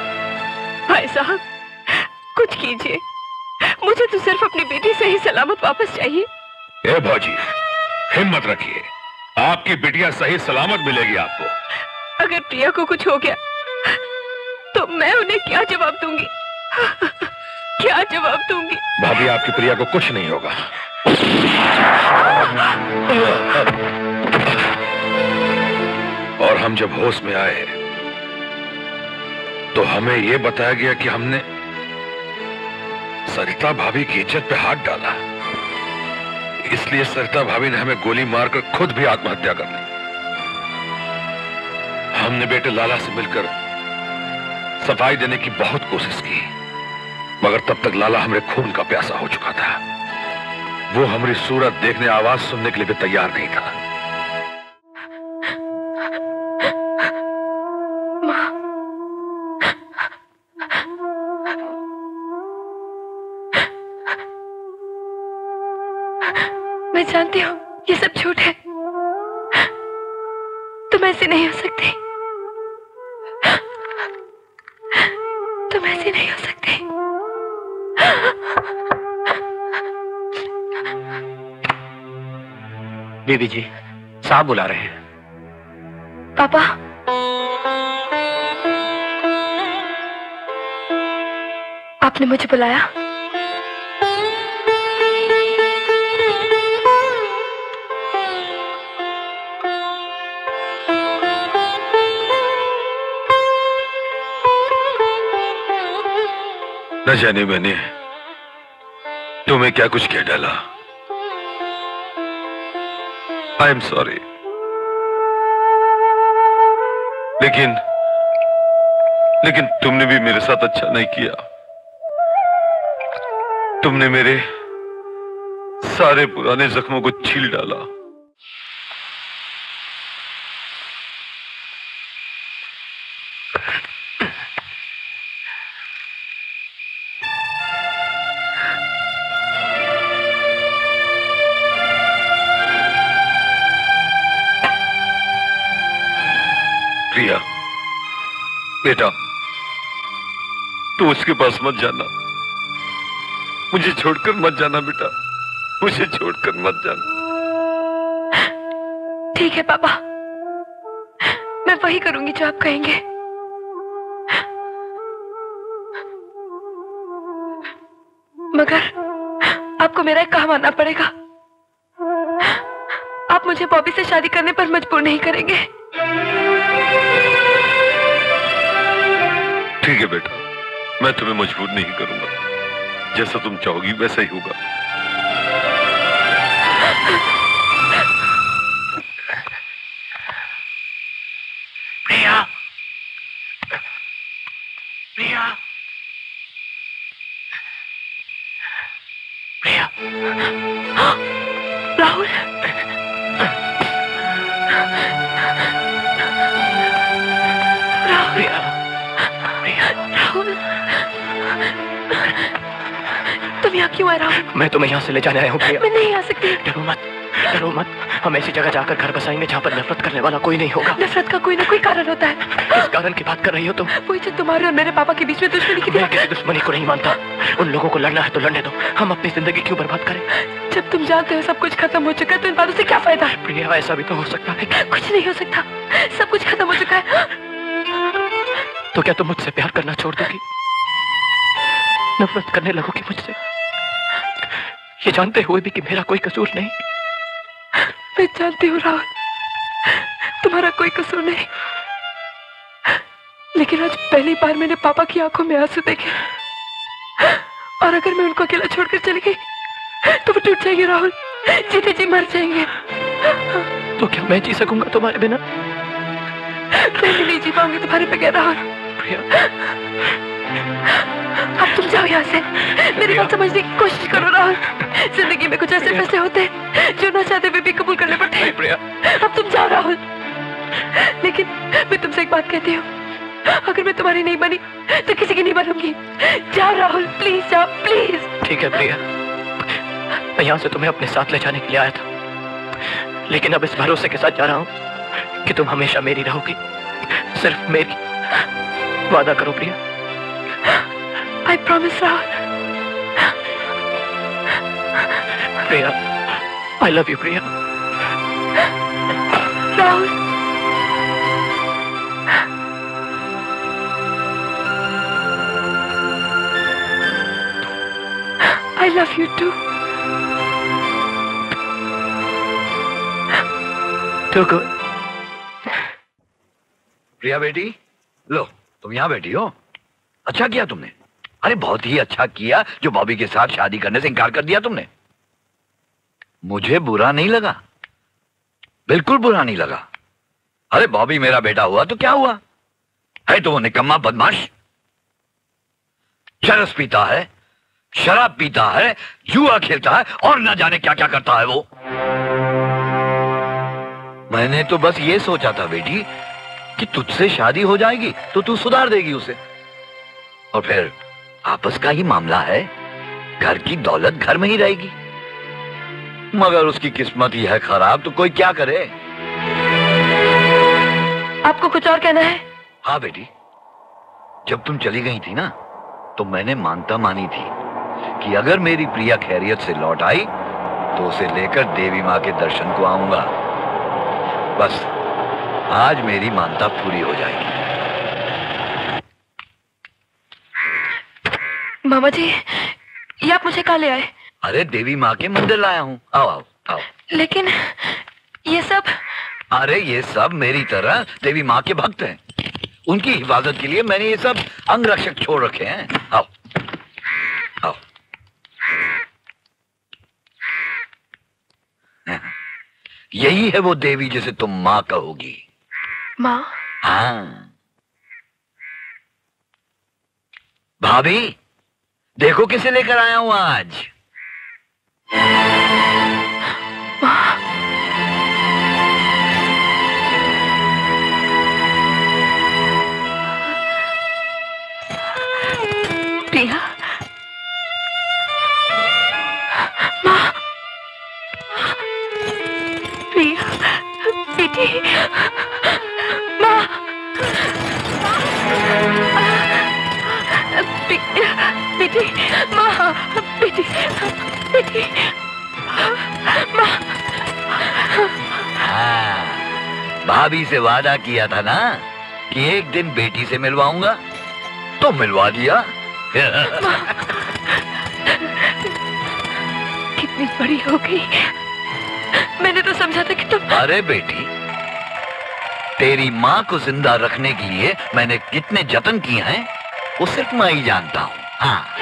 भाई साहब कुछ कीजिए, मुझे तो सिर्फ अपनी बेटी सही सलामत वापस चाहिए। ए भौजी, हिम्मत रखिए, आपकी बिटिया सही सलामत मिलेगी आपको। अगर प्रिया को कुछ हो गया तो मैं उन्हें क्या जवाब दूंगी? क्या जवाब दूंगी? भाभी, आपकी प्रिया को कुछ नहीं होगा। और हम जब होश में आए तो हमें यह बताया गया कि हमने सरिता भाभी की इज्जत पे हाथ डाला, इसलिए सरिता भाभी ने हमें गोली मारकर खुद भी आत्महत्या कर ली। हमने बेटे लाला से मिलकर सफाई देने की बहुत कोशिश की, मगर तब तक लाला हमारे खून का प्यासा हो चुका था। वो हमारी सूरत देखने, आवाज सुनने के लिए भी तैयार नहीं था। मैं जानती हूँ ये सब झूठ है, तुम ऐसे नहीं हो सकते, तुम ऐसे नहीं हो सकते। बीबी जी, साहब बुला रहे हैं। पापा, आपने मुझे बुलाया? न जाने मैंने तुम्हें क्या कुछ कह डाला। आई एम सॉरी, लेकिन तुमने भी मेरे साथ अच्छा नहीं किया। तुमने मेरे सारे पुराने जख्मों को छील डाला। प्रिया, बेटा, तू उसके पास मत जाना, मुझे छोड़कर मत जाना बेटा, मुझे छोड़कर मत जाना। ठीक है पापा, मैं वही करूंगी जो आप कहेंगे। मगर आपको मेरा एक कहा मानना पड़ेगा, आप मुझे बॉबी से शादी करने पर मजबूर नहीं करेंगे। ठीक है बेटा, मैं तुम्हें मजबूर नहीं करूंगा, जैसा तुम चाहोगी वैसा ही होगा। प्रिया, प्रिया, प्रिया, राहुल, राहुल, तुम यहाँ क्यों आए राहुल? मैं तुम्हें यहाँ से ले जाने आया हूँ प्रिया। मैं नहीं आ सकती। डरो मत, डरो मत, हम ऐसी जगह जाकर घर बसाएंगे जहाँ पर नफरत करने वाला कोई नहीं होगा। नफरत का कोई ना कोई कारण होता है। किस कारण की बात कर रही हो तुम? वही जो तुम्हारे और मेरे पापा के बीच में दुश्मनी की थी। मैं किसी दुश्मनी को नहीं मानता, उन लोगों को लड़ना है तो लड़ने दो, हम अपनी जिंदगी क्यों बर्बाद करें? जब तुम जानते हो सब कुछ खत्म हो चुका है तो इन बातों से क्या फायदा? प्रिया, ऐसा भी तो हो सकता है। कुछ नहीं हो सकता, सब कुछ खत्म हो चुका है। तो क्या तुम मुझसे प्यार करना छोड़ दोगी? नफरत करने लगोगी मुझसे, ये जानते हुए भी कि मेरा कोई कसूर नहीं? मैं जानती हूँ राहुल, तुम्हारा कोई कसूर नहीं, लेकिन आज पहली बार मैंने पापा की आंखों में आंसू देखे, और अगर मैं उनको अकेला छोड़कर चली गई तो वो टूट जाएंगे राहुल, जीते जी मर जाएंगे। तो क्या मैं जी सकूंगा तुम्हारे बिना? मैं भी नहीं जी पाऊंगी तुम्हारे बगैर राहुल। अब तुम जाओ यहाँ से, मेरी बात समझने की कोशिश करो राहुल। जिंदगी में कुछ ऐसे फैसले होते हैं जो ना चाहते हुए भी कबूल करने पड़ते हैं। अब तुम जाओ राहुल, लेकिन मैं तुमसे एक बात कहती हूँ, अगर मैं तुम्हारी नहीं बनी तो किसी की नहीं बनूंगी। जाओ राहुल, प्लीज जाओ, प्लीज। ठीक है प्रिया, मैं यहाँ से तुम्हें अपने साथ ले जाने के लिए आया था, लेकिन अब इस भरोसे के साथ जा रहा हूँ कि तुम हमेशा मेरी रहोगी, सिर्फ मेरी। वादा करो प्रिया। I promise, Rahul. Priya, I love you, Priya. Rahul. I love you too. Too good. प्रिया बेटी, लो तुम यहाँ बैठी हो। अच्छा किया तुमने। अरे बहुत ही अच्छा किया जो बॉबी के साथ शादी करने से इनकार कर दिया तुमने। मुझे बुरा नहीं लगा, बिल्कुल बुरा नहीं लगा। अरे बॉबी मेरा बेटा हुआ तो क्या हुआ, है तो वो निकम्मा बदमाश, चरस पीता है, शराब पीता है, जुआ खेलता है और न जाने क्या क्या करता है वो। मैंने तो बस ये सोचा था बेटी कि तुझसे शादी हो जाएगी तो तू सुधार देगी उसे, और फिर आपस का ही मामला है, घर की दौलत घर में ही रहेगी। मगर उसकी किस्मत ही है खराब, तो कोई क्या करे। आपको कुछ और कहना है? हाँ बेटी, जब तुम चली गई थी ना तो मैंने मानता मानी थी कि अगर मेरी प्रिया खैरियत से लौट आई तो उसे लेकर देवी माँ के दर्शन को आऊंगा। बस आज मेरी मानता पूरी हो जाएगी। मामा जी, ये आप मुझे कहाँ ले आए? अरे देवी माँ के मंदिर लाया हूँ, आओ आओ आओ। लेकिन ये सब? अरे ये सब मेरी तरह देवी माँ के भक्त हैं, उनकी हिफाजत के लिए मैंने ये सब अंगरक्षक छोड़ रखे हैं। आओ आओ। यही है वो देवी जिसे तुम माँ कहोगी। माँ? हाँ। भाभी देखो किसे लेकर आया हूं आज। प्रिया? माँ? प्रिया बेटी, माँ? बेटी, माँ, बेटी, बेटी, माँ। हाँ, भाभी से वादा किया था ना कि एक दिन बेटी से मिलवाऊंगा, तो मिलवा दिया। कितनी बड़ी हो गई, मैंने तो समझा था कि तुम। अरे बेटी, तेरी माँ को जिंदा रखने के लिए मैंने कितने जतन किए हैं वो सिर्फ मैं ही जानता हूँ। हाँ।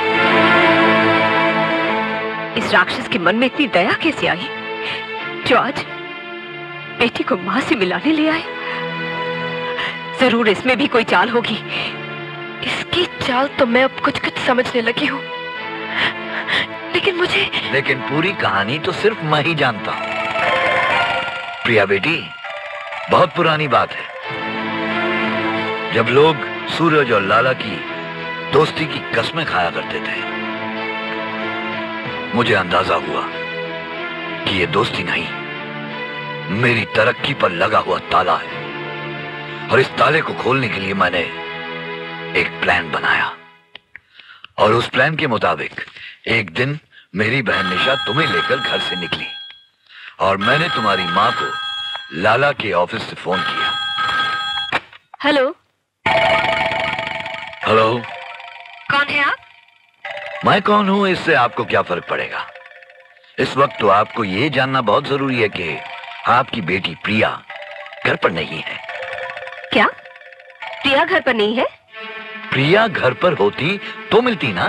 इस राक्षस के मन में इतनी दया कैसे आई जो आज बेटी को माँ से मिलाने ले आए? जरूर इसमें भी कोई चाल होगी। इसकी चाल तो मैं अब कुछ कुछ समझने लगी हूँ, लेकिन पूरी कहानी तो सिर्फ मैं ही जानता हूँ। प्रिया बेटी, बहुत पुरानी बात है, जब लोग सूरज और लाला की दोस्ती की कस्में खाया करते थे, मुझे अंदाजा हुआ कि ये दोस्ती नहीं, मेरी तरक्की पर लगा हुआ ताला है, और इस ताले को खोलने के लिए मैंने एक प्लान बनाया। और उस प्लान के मुताबिक एक दिन मेरी बहन निशा तुम्हें लेकर घर से निकली, और मैंने तुम्हारी माँ को लाला के ऑफिस से फोन किया। हेलो। हेलो। कौन है आप? मैं कौन हूं इससे आपको क्या फर्क पड़ेगा। इस वक्त तो आपको ये जानना बहुत जरूरी है कि आपकी बेटी प्रिया घर पर नहीं है। क्या? प्रिया घर पर नहीं है? प्रिया घर पर होती तो मिलती ना।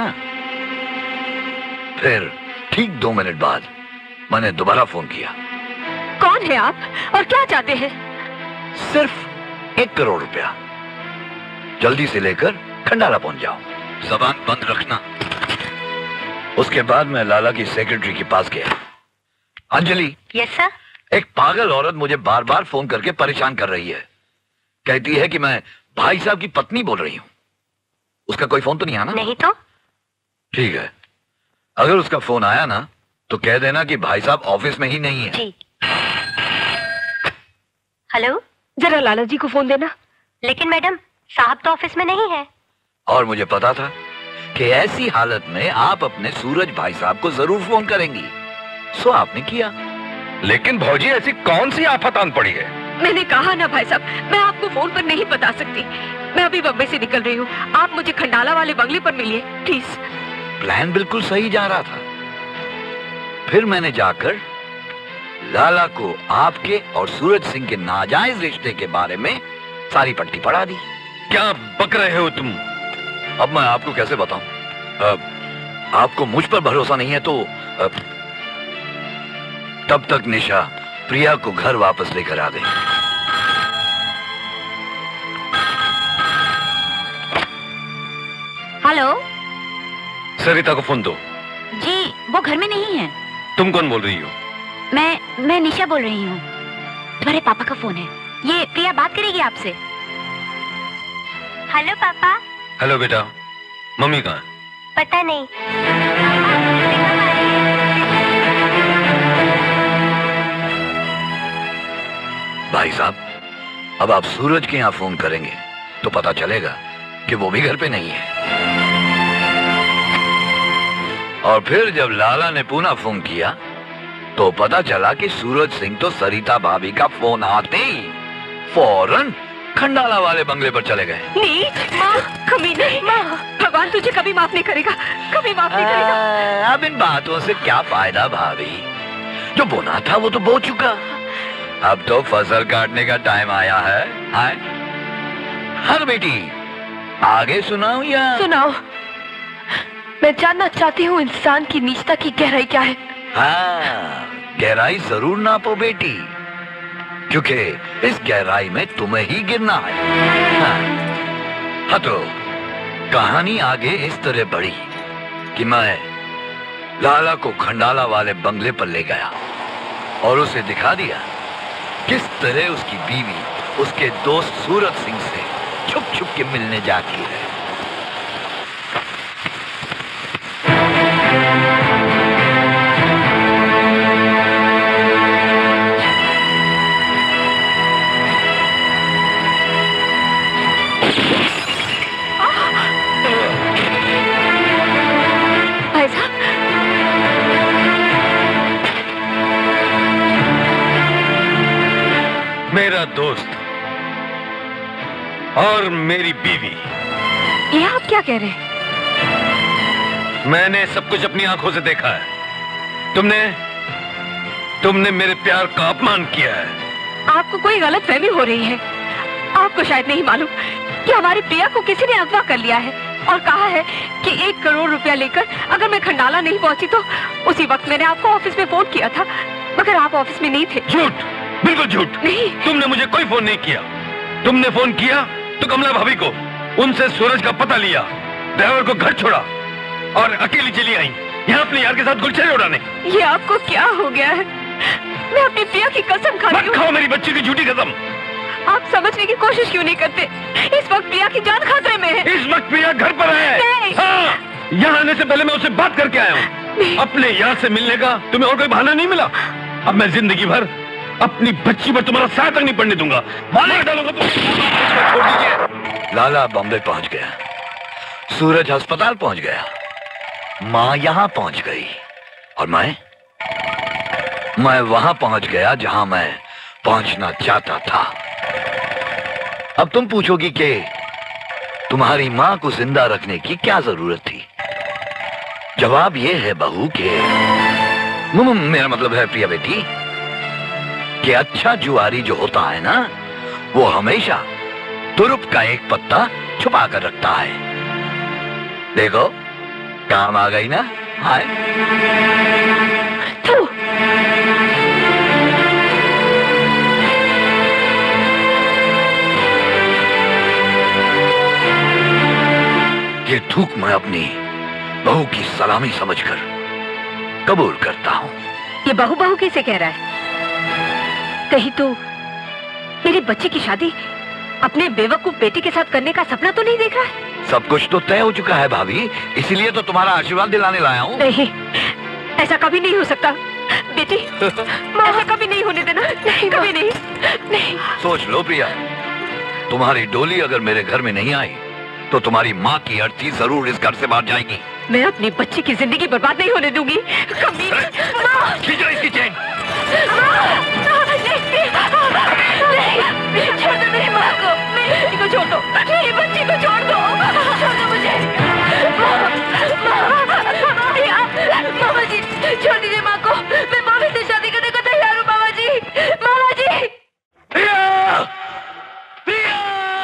फिर ठीक 2 मिनट बाद मैंने दोबारा फोन किया। कौन है आप और क्या चाहते हैं? सिर्फ 1 करोड़ रुपया, जल्दी से लेकर खंडाला पहुंच जाओ, जबान बंद रखना। उसके बाद मैं लाला की सेक्रेटरी के पास गया। अंजलि। Yes sir. एक पागल औरत मुझे बार बार फोन करके परेशान कर रही है, कहती है कि मैं भाई साहब की पत्नी बोल रही हूं। उसका कोई फोन तो नहीं आना? नहीं तो। ठीक है, अगर उसका फोन आया ना तो कह देना कि भाई साहब ऑफिस में ही नहीं है। जी। हेलो। जरा लाला जी को फोन देना। लेकिन मैडम, साहब तो ऑफिस में नहीं है। और मुझे पता था कि ऐसी हालत में आप अपने सूरज भाई साहब को जरूर फोन करेंगी। सो आपने किया। लेकिन भौजी ऐसी कौन सी आफत आन पड़ी है? मैंने कहा ना भाई साहब, मैं आपको फोन पर नहीं बता सकती। मैं अभी बम्बई से निकल रही हूँ, आप मुझे खंडाला वाले बंगले पर मिलिए प्लीज। प्लान बिल्कुल सही जा रहा था। फिर मैंने जाकर लाला को आपके और सूरज सिंह के नाजायज रिश्ते के बारे में सारी पट्टी पढ़ा दी। क्या बक रहे हो तुम? अब मैं आपको कैसे बताऊं? आपको मुझ पर भरोसा नहीं है तो तब तक निशा प्रिया को घर वापस लेकर आ गई। हेलो सरिता को फोन दो। जी, वो घर में नहीं है। तुम कौन बोल रही हो? मैं निशा बोल रही हूँ। तुम्हारे पापा का फोन है, ये प्रिया बात करेगी आपसे। हेलो पापा। हेलो बेटा, मम्मी कहाँ है? पता नहीं। भाई साहब, अब आप सूरज के यहाँ फोन करेंगे तो पता चलेगा कि वो भी घर पे नहीं है। और फिर जब लाला ने पुनः फोन किया तो पता चला कि सूरज सिंह तो सरिता भाभी का फोन आते ही फौरन खंडाला वाले बंगले पर चले गए। नीच, माँ, कमीने, माँ, भगवान तुझे कभी माफ नहीं करेगा, कभी माफ नहीं करेगा। अब इन बातों से क्या फायदा भाभी? जो बोना था वो तो बो चुका। अब तो फसल काटने का टाइम आया है। हाँ बेटी, आगे सुनाओ या? सुनाओ। मैं जानना चाहती हूँ इंसान की नीचता की गहराई क्या है। हाँ, गहराई जरूर नापो बेटी, क्योंकि इस गहराई में तुम्हें ही गिरना है। हाँ तो कहानी आगे इस तरह बढ़ी कि मैं लाला को खंडाला वाले बंगले पर ले गया और उसे दिखा दिया किस तरह उसकी बीवी उसके दोस्त सूरज सिंह से छुप छुप के मिलने जाती है। मेरा दोस्त और मेरी बीवी। ये आप क्या कह रहे हैं? मैंने सब कुछ अपनी आंखों से देखा है। तुमने मेरे प्यार का अपमान किया है। आपको कोई गलतफहमी हो रही है। आपको शायद नहीं मालूम कि हमारी प्रिया को किसी ने अगवा कर लिया है और कहा है कि 1 करोड़ रुपया लेकर अगर मैं खंडाला नहीं पहुंची तो उसी वक्त मैंने आपको ऑफिस में फोन किया था, मगर आप ऑफिस में नहीं थे। झूठ, बिल्कुल झूठ। नहीं, तुमने मुझे कोई फोन नहीं किया। तुमने फोन किया तो कमला भाभी को, उनसे सूरज का पता लिया, ड्राइवर को घर छोड़ा और अकेली चली आई यहाँ अपने यार के साथ गुलछड़े उड़ाने। ये आपको क्या हो गया है? मैं अपनी प्रिया की कसम खाती हूँ। खाओ मेरी बच्ची की झूठी कसम। आप समझने की कोशिश क्यों नहीं करते? इस वक्त प्रिया की जान खतरे में है। इस वक्त प्रिया घर पर है। हाँ, यहाँ आने से पहले मैं उससे बात करके आया हूँ। अपने यार से मिलने का तुम्हें और कोई बहाना नहीं मिला? अब मैं जिंदगी भर अपनी बच्ची पर तुम्हारा साथ तक नहीं पड़ने दूंगा। मार डालूंगा तुम। छोड़ दीजिए। लाला बॉम्बे पहुंच गया, सूरज अस्पताल पहुंच गया, माँ यहाँ पहुंच गई और मैं वहां पहुंच गया जहां मैं पहुंचना चाहता था। अब तुम पूछोगी कि तुम्हारी मां को जिंदा रखने की क्या जरूरत थी? जवाब यह है बहू के, मेरा मतलब है प्रिया बेटी, कि अच्छा जुआरी जो होता है ना, वो हमेशा तुरुप का एक पत्ता छुपा कर रखता है। देखो काम आ गई ना। हाय ये थूक मैं अपनी बहू की सलामी समझकर कबूल करता हूँ। ये बहू बहू किसे कह रहा है? कहीं तो मेरे बच्चे की शादी अपने बेवकूफ बेटी के साथ करने का सपना तो नहीं देख रहा है? सब कुछ तो तय हो चुका है भाभी, इसीलिए तो तुम्हारा आशीर्वाद दिलाने लाया हूँ। नहीं, ऐसा कभी नहीं हो सकता बेटी। ऐसा कभी नहीं होने देना। नहीं, कभी नहीं। सोच लो प्रिया, तुम्हारी डोली अगर मेरे घर में नहीं आई तो तुम्हारी माँ की अर्थी जरूर इस घर से बाहर जाएगी। मैं अपनी बच्ची की जिंदगी बर्बाद नहीं होने दूंगी। खींचो इसकी चेन। छोड़ दो मेरी माँ को, मेरी बच्ची को छोड़ दो, मेरी बच्ची को छोड़ दो, छोड़ दो मुझे। मामा जी छोड़ दीजिए माँ को, मैं बॉबी से शादी करने को तैयार हूँ। मामा जी, मामा जी। प्रिया! प्रिया!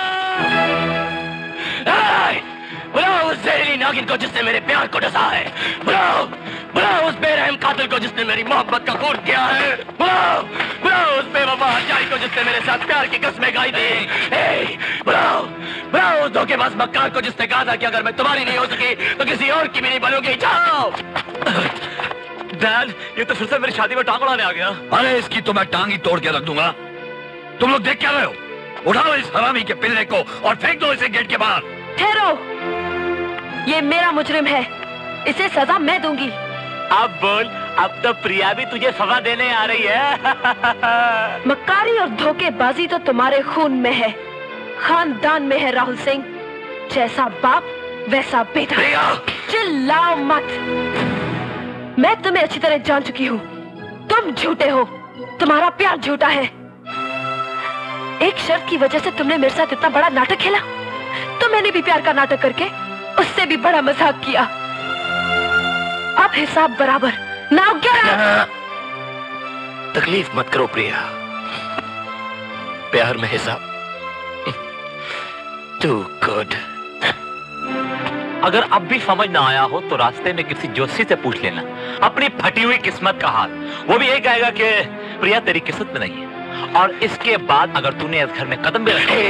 बुलाओ उस जहरीली नागिन को जिसने मेरे प्यार को डसा है। बुलाओ बुलाओ उस बेरहम कातिल को जिसने मेरी मोहब्बत का खून किया है। बुलाओ बुलाओ उस बेवफा हत्यारी को जिसने मेरे साथ प्यार की कस्में खाई थी। बुलाओ बुलाओ उस धोखेबाज मक्कार को जिसने कहा था कि अगर मैं तुम्हारी नहीं हो सकी तो किसी और की भी नहीं बनूंगी। जाओ। डैड, ये तो फिर से मेरी शादी में टांग उड़ाने आ गया। अरे इसकी तो मैं टांग ही तोड़ के रख दूंगा। तुम लोग देख क्या रहे हो? उठाओ इस हरामी के पिल्ले को और फेंक दो इसे गेट के बाहर। ठहरो, ये मेरा मुजरिम है, इसे सजा मैं दूंगी। अब बोल, अब तो प्रिया भी तुझे सजा देने आ रही है। मक्कारी और धोखेबाजी तो तुम्हारे खून में है, खानदान में है राहुल सिंह। जैसा बाप वैसा बेटा। चिल्लाओ मत, मैं तुम्हें अच्छी तरह जान चुकी हूँ। तुम झूठे हो, तुम्हारा प्यार झूठा है। एक शर्त की वजह से तुमने मेरे साथ इतना बड़ा नाटक खेला, तो मैंने भी प्यार का नाटक करके उससे भी बड़ा मजाक किया। अब हिसाब बराबर। Now get out. तकलीफ मत करो प्रिया, प्यार में हिसाब टू गुड। अगर अब भी समझ ना आया हो तो रास्ते में किसी जोशी से पूछ लेना अपनी फटी हुई किस्मत का हाल। वो भी यही कहेगा कि प्रिया तेरी किस्मत में नहीं है। और इसके बाद अगर तूने इस घर में कदम भी रखे।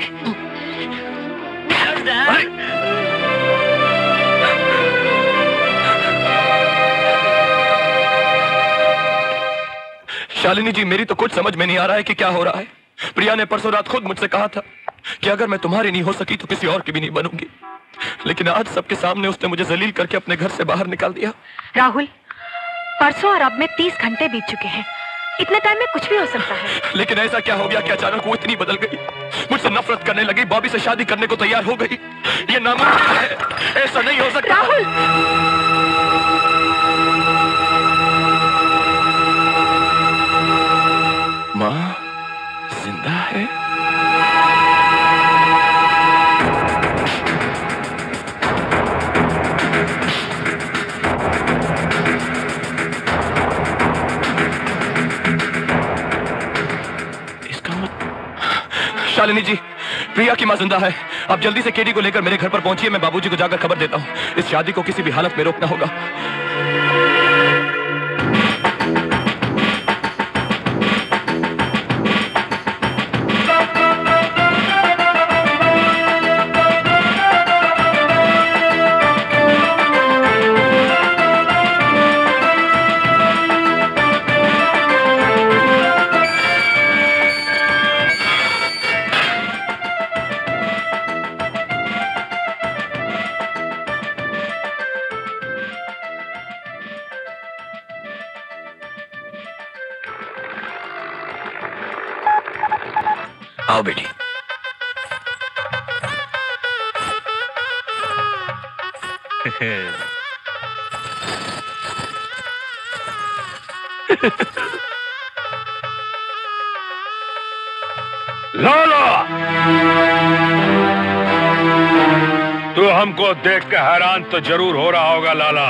शालिनी जी, मेरी तो कुछ समझ में नहीं आ रहा है कि क्या हो रहा है। प्रिया ने परसों रात खुद मुझसे कहा था कि अगर मैं तुम्हारी नहीं हो सकी तो किसी और की भी नहीं बनूंगी, लेकिन आज सबके सामने उसने मुझे जलील करके अपने घर से बाहर निकाल दिया। राहुल, परसों और अब में 30 घंटे बीत चुके हैं। इतने टाइम में कुछ भी हो सकता है। लेकिन ऐसा क्या हो गया कि अचानक वो इतनी बदल गई, मुझसे नफरत करने लगी, बॉबी से शादी करने को तैयार हो गई। ये नामुमकिन है, ऐसा नहीं हो सकता। राहुल! माँ जिंदा है? शालिनी जी, प्रिया की मां जिंदा है। आप जल्दी से केडी को लेकर मेरे घर पर पहुंचिए। मैं बाबूजी को जाकर खबर देता हूं। इस शादी को किसी भी हालत में रोकना होगा। आओ बेटी। लाला, तू हमको देख के हैरान तो जरूर हो रहा होगा लाला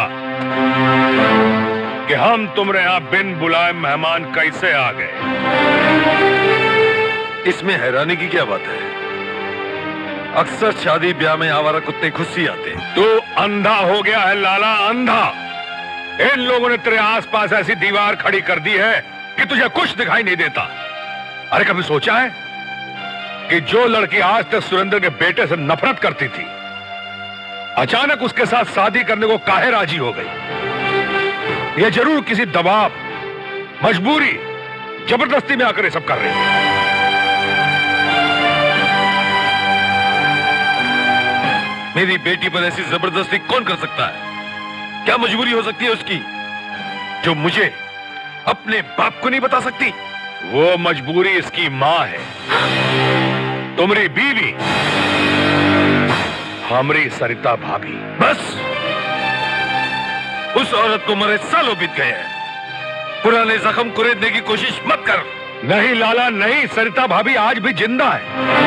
कि हम तुम्हारे यहाँ बिन बुलाए मेहमान कैसे आ गए। इसमें हैरानी की क्या बात है? अक्सर शादी ब्याह में आवारा कुत्ते खुद ही आते हैं। तू अंधा हो गया है लाला, अंधा। इन लोगों ने तेरे आसपास ऐसी दीवार खड़ी कर दी है कि तुझे कुछ दिखाई नहीं देता। अरे कभी सोचा है कि जो लड़की आज तक सुरेंद्र के बेटे से नफरत करती थी, अचानक उसके साथ शादी करने को काहे राजी हो गई? ये जरूर किसी दबाव, मजबूरी, जबरदस्ती में आकर ये सब कर रही है। मेरी बेटी पर ऐसी जबरदस्ती कौन कर सकता है? क्या मजबूरी हो सकती है उसकी जो मुझे अपने बाप को नहीं बता सकती? वो मजबूरी इसकी मां है, तुम्हारी बीवी। हमारी सरिता भाभी। बस उस औरत को मरे सालों बीत गए हैं। पुराने जख्म कुरेदने की कोशिश मत कर। नहीं लाला नहीं, सरिता भाभी आज भी जिंदा है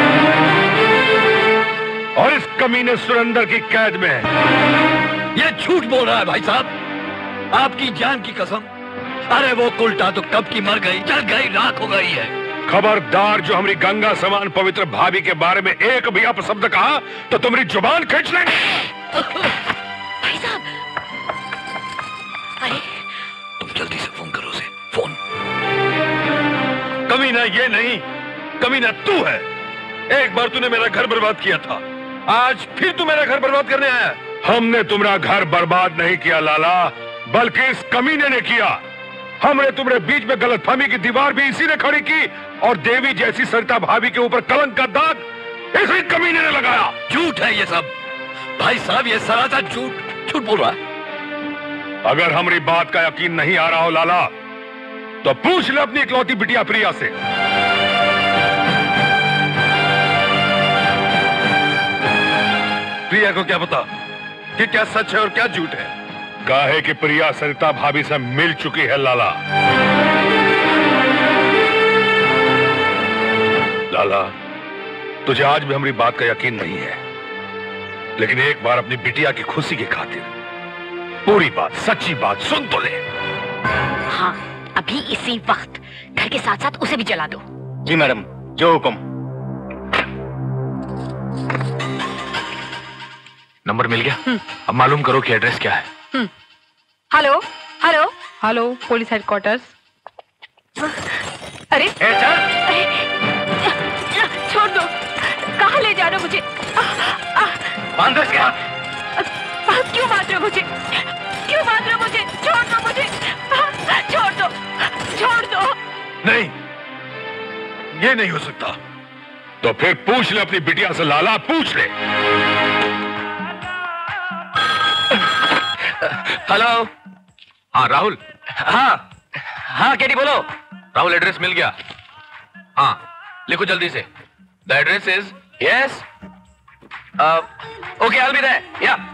और इस कमीने सुरेंद्र की कैद में है। ये झूठ बोल रहा है भाई साहब, आपकी जान की कसम। अरे वो कुलटा तो कब की मर गई, जल गई, राख हो गई है। खबरदार, जो हमारी गंगा समान पवित्र भाभी के बारे में एक भी अपशब्द कहा तो तुम्हारी जुबान खींच लेंगे। भाई साहब, अरे तुम जल्दी से फोन करो उसे, फोन। कमीना ये नहीं, कमीना तू है। एक बार तूने मेरा घर बर्बाद किया था, आज फिर तू मेरा घर बर्बाद करने आया। हमने तुम्हारा घर बर्बाद नहीं किया लाला, बल्कि इस कमीने ने किया। हमने तुम्हारे बीच में गलतफहमी की दीवार भी इसी ने खड़ी की और देवी जैसी सरिता भाभी के ऊपर कलंक का दाग इसी कमीने ने लगाया। झूठ है ये सब भाई साहब, ये सरासर झूठ बोल रहा है। अगर हमारी बात का यकीन नहीं आ रहा हो लाला, तो पूछ ले अपनी इकलौती बिटिया प्रिया से। प्रिया को क्या पता कि क्या सच है और क्या झूठ है? काहे कि प्रिया सरिता भाभी से मिल चुकी है लाला। लाला, तुझे आज भी हमारी बात का यकीन नहीं है, लेकिन एक बार अपनी बिटिया की खुशी की खातिर पूरी बात, सच्ची बात सुन तो ले। हाँ, अभी इसी वक्त घर के साथ साथ उसे भी जला दो। जी मैडम, जो हुक्म। नंबर मिल गया? अब मालूम करो कि एड्रेस क्या है। Hello hello hello, police headquarters. अरे छोड़ दो, कहाँ ले जा रहे हो मुझे? क्या? क्यों मार रहे हो मुझे? क्यों मार रहे हो मुझे? छोड़ दो मुझे, छोड़ दो, छोड़ दो। नहीं, ये नहीं हो सकता। तो फिर पूछ ले अपनी बिटिया से लाला, पूछ ले। हेलो। हाँ राहुल। हाँ केडी बोलो। राहुल, एड्रेस मिल गया। हाँ लिखो जल्दी से। The address is yes okay, I will be there. Yeah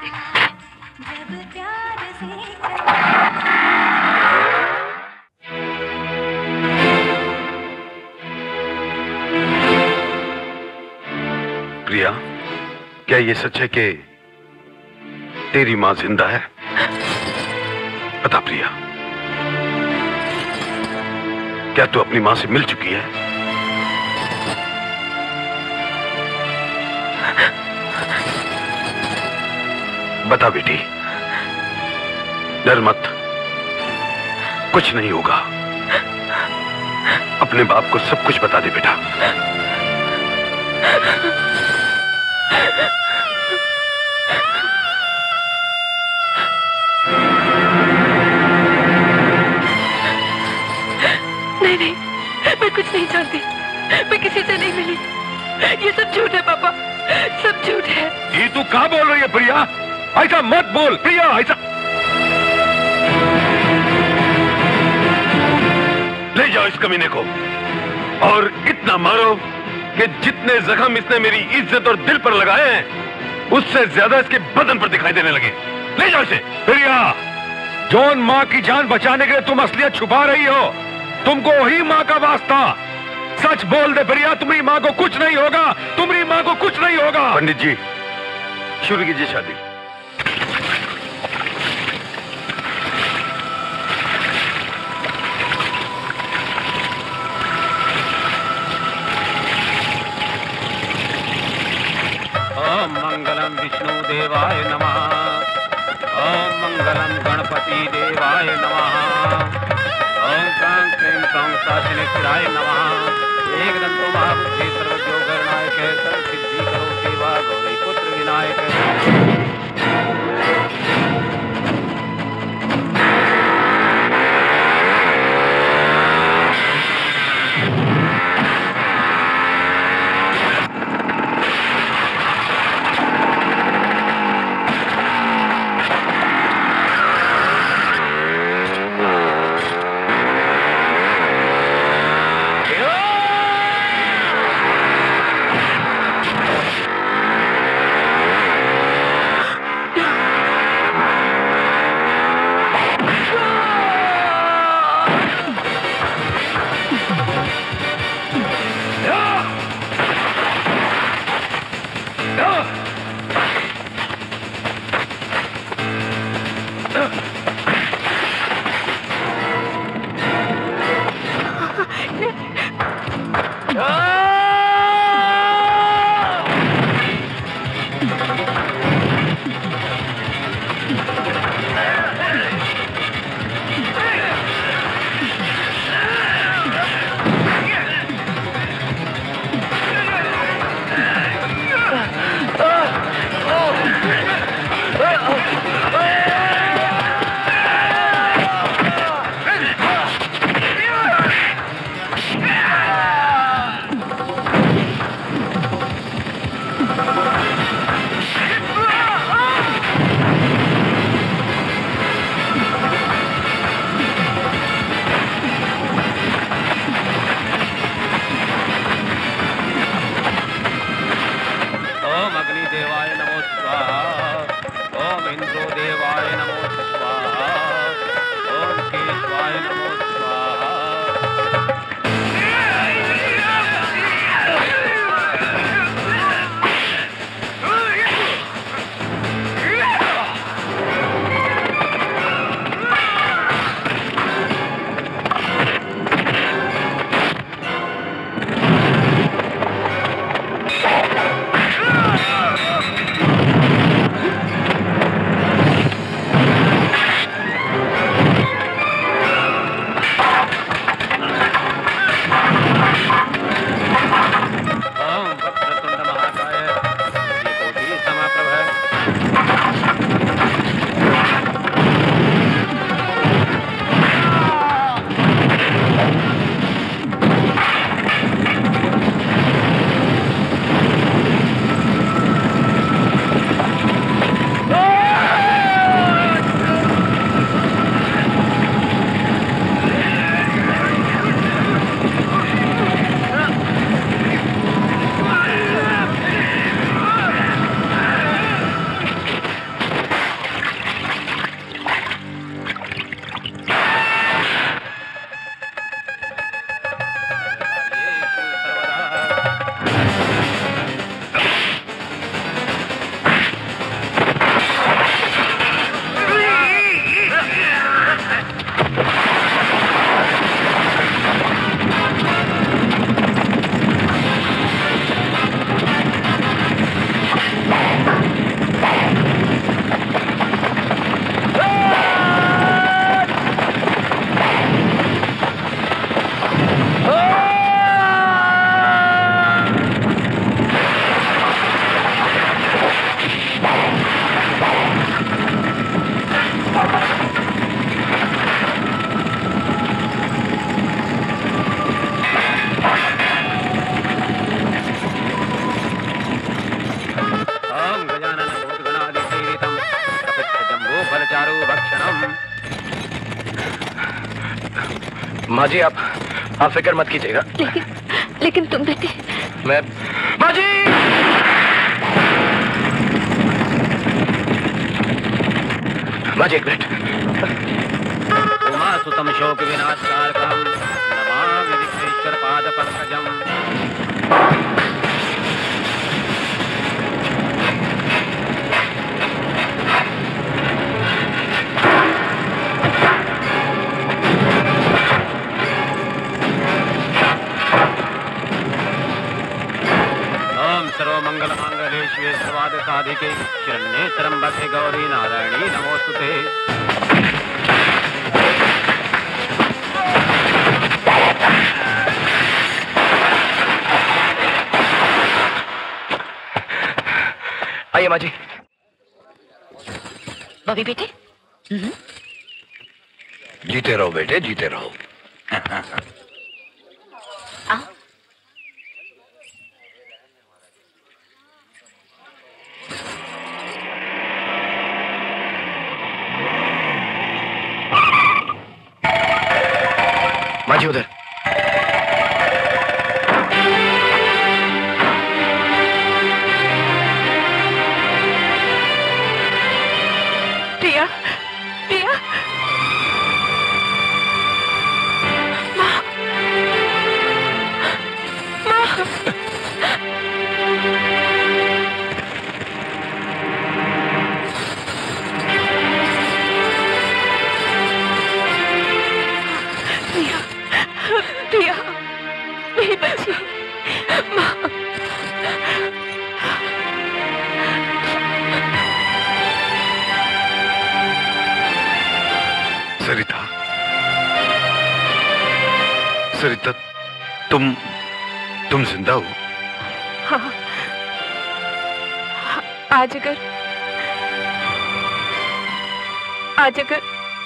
Priya, क्या ये सच है कि तेरी मां जिंदा है? बता प्रिया, क्या तू अपनी मां से मिल चुकी है? बता बेटी, डर मत, कुछ नहीं होगा। अपने बाप को सब कुछ बता दे बेटा। नहीं, मैं कुछ नहीं जानती, मैं किसी से नहीं मिली। ये सब झूठ है पापा, सब झूठ है। ये तू क्या बोल रही है प्रिया? ऐसा मत बोल प्रिया, ऐसा। ले जाओ इस कमीने को और इतना मारो कि जितने जख्म इसने मेरी इज्जत और दिल पर लगाए हैं, उससे ज्यादा इसके बदन पर दिखाई देने लगे। ले जाओ इसे। प्रिया, जॉन माँ की जान बचाने के लिए तुम असलियत छुपा रही हो। तुमको वही माँ का वास्ता। सच बोल दे प्रिया, तुम्हारी माँ को कुछ नहीं होगा, तुम्हारी माँ को कुछ नहीं होगा। पंडित जी, शुरू कीजिए शादी। ओम मंगलम विष्णु देवाय नमः। ओम मंगलम गणपति देवाय नमः। ओम क्रां क्रीं क्रों शासनेश्वराय नमः। एकदंतो महाबुद्धि सर्वज्ञो गणनायक सर्वसिद्धि करो सेवा गौरी पुत्र विनायक। ओम गजानन भूतगणादिसेवितं कपित्थजम्बूफलचारु भक्षणम्। माँ जी आप फिक्र मत कीजिएगा। लेकिन तुम बेटे। मैं माँ जी एक मिनट। उमा सुतम शोक विनाशकारकम नमामि विघ्नेश्वर पाद पंकजम। सर्वमंगल मांगल्ये शिवे सर्वार्थ साधिके शरण्ये त्र्यंबके गौरी नारायणी नमोस्तुते। आइए माँ जी। बॉबी बेटे। जीते रहो बेटे, जीते रहो। माँ जी उधर। प्रिया, प्रिया, माँ, माँ। प्रिया, मेरी बच्ची, माँ। सरिता, सरिता, तुम जिंदा हो? हाँ, आज अगर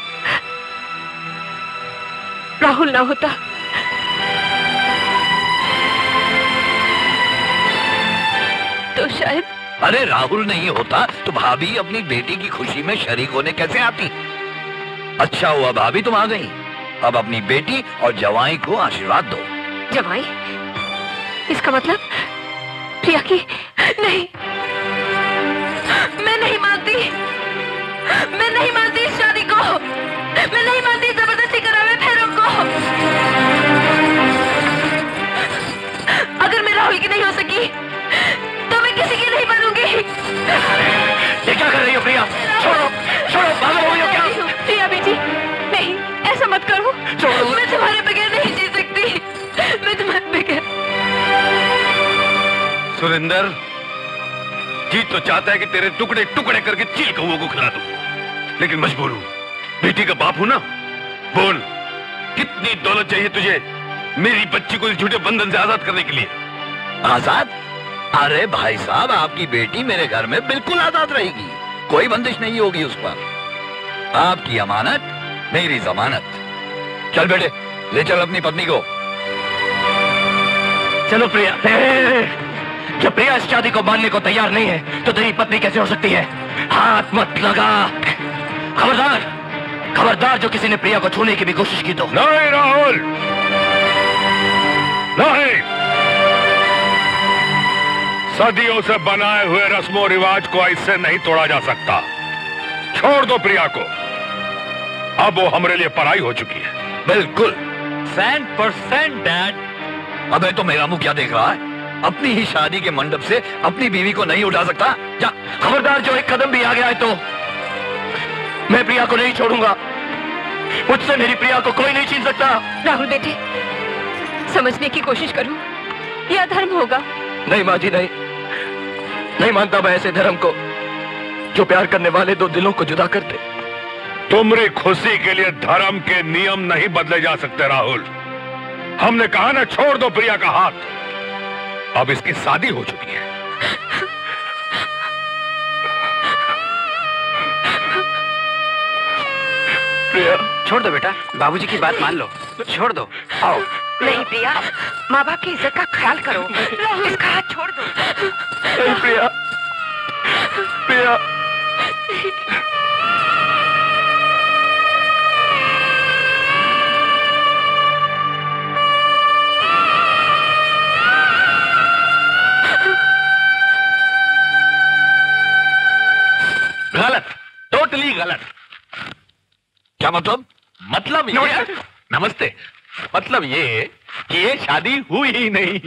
राहुल ना होता तो शायद। अरे राहुल नहीं होता तो भाभी अपनी बेटी की खुशी में शरीक होने कैसे आती? अच्छा हुआ भाभी तुम आ गई। अब अपनी बेटी और जवाई को आशीर्वाद दो। जवाई? इसका मतलब प्रिया की? नहीं, मैं नहीं मानती, मैं नहीं मानती इस शादी को, मैं नहीं मानती जबरदस्ती करावे फेरों को। अगर मैं राहुल की नहीं हो सकी तो मैं किसी की नहीं बनूंगी। ये क्या कर रही हो प्रिया? छोड़ो, छोड़ो, पागल हो गई हो क्या? प्रिया बेटी, नहीं, ऐसा मत करो। मैं तुम्हारे बगैर नहीं जी सकती, मैं तुम्हारे बगैर। सुरेंद्र, जीत तो चाहता है कि तेरे टुकड़े टुकड़े करके चील कौओं को खिला दूं, लेकिन मजबूर हूं। बेटी का बाप हूं ना। बोल, कितनी दौलत चाहिए तुझे मेरी बच्ची को इस झूठे बंधन से आजाद करने के लिए? आजाद? अरे भाई साहब, आपकी बेटी मेरे घर में बिल्कुल आजाद रहेगी, कोई बंदिश नहीं होगी उस पर। आपकी अमानत मेरी जमानत। चल बेटे, ले चल अपनी पत्नी को। चलो प्रिया। जब प्रिया इस शादी को मानने को तैयार नहीं है तो तेरी पत्नी कैसे हो सकती है? हाथ मत लगा। खबरदार, खबरदार, जो किसी ने प्रिया को छूने की भी कोशिश की तो। नहीं राहुल, नहीं। सदियों से बनाए हुए रस्मों रिवाज को इससे नहीं तोड़ा जा सकता। छोड़ दो प्रिया को, अब वो हमारे लिए पराई हो चुकी है। बिल्कुल 100% डैड। अबे तो मेरा मुंह क्या देख रहा है? अपनी ही शादी के मंडप से अपनी बीवी को नहीं उठा सकता? जा। खबरदार, जो एक कदम भी आ गया है तो मैं प्रिया को नहीं छोड़ूंगा। मुझसे मेरी प्रिया को कोई नहीं छीन सकता। राहुल बेटे, समझने की कोशिश करो, यह अधर्म होगा। नहीं माँ जी, नहीं मानता मैं ऐसे धर्म को जो प्यार करने वाले दो दिलों को जुदा करते। तुम्हारी खुशी के लिए धर्म के नियम नहीं बदले जा सकते राहुल। हमने कहा ना, छोड़ दो प्रिया का हाथ। अब इसकी शादी हो चुकी है। प्रिया, छोड़ दो बेटा, बाबूजी की बात मान लो, छोड़ दो। आओ। नहीं प्रिया, माँ बाप की इज्जत का ख्याल करो, इसका हाथ छोड़ दो। नहीं प्रिया, गलत, टोटली गलत। क्या मतलब? मतलब ये, नमस्ते, मतलब ये कि ये शादी हुई ही नहीं।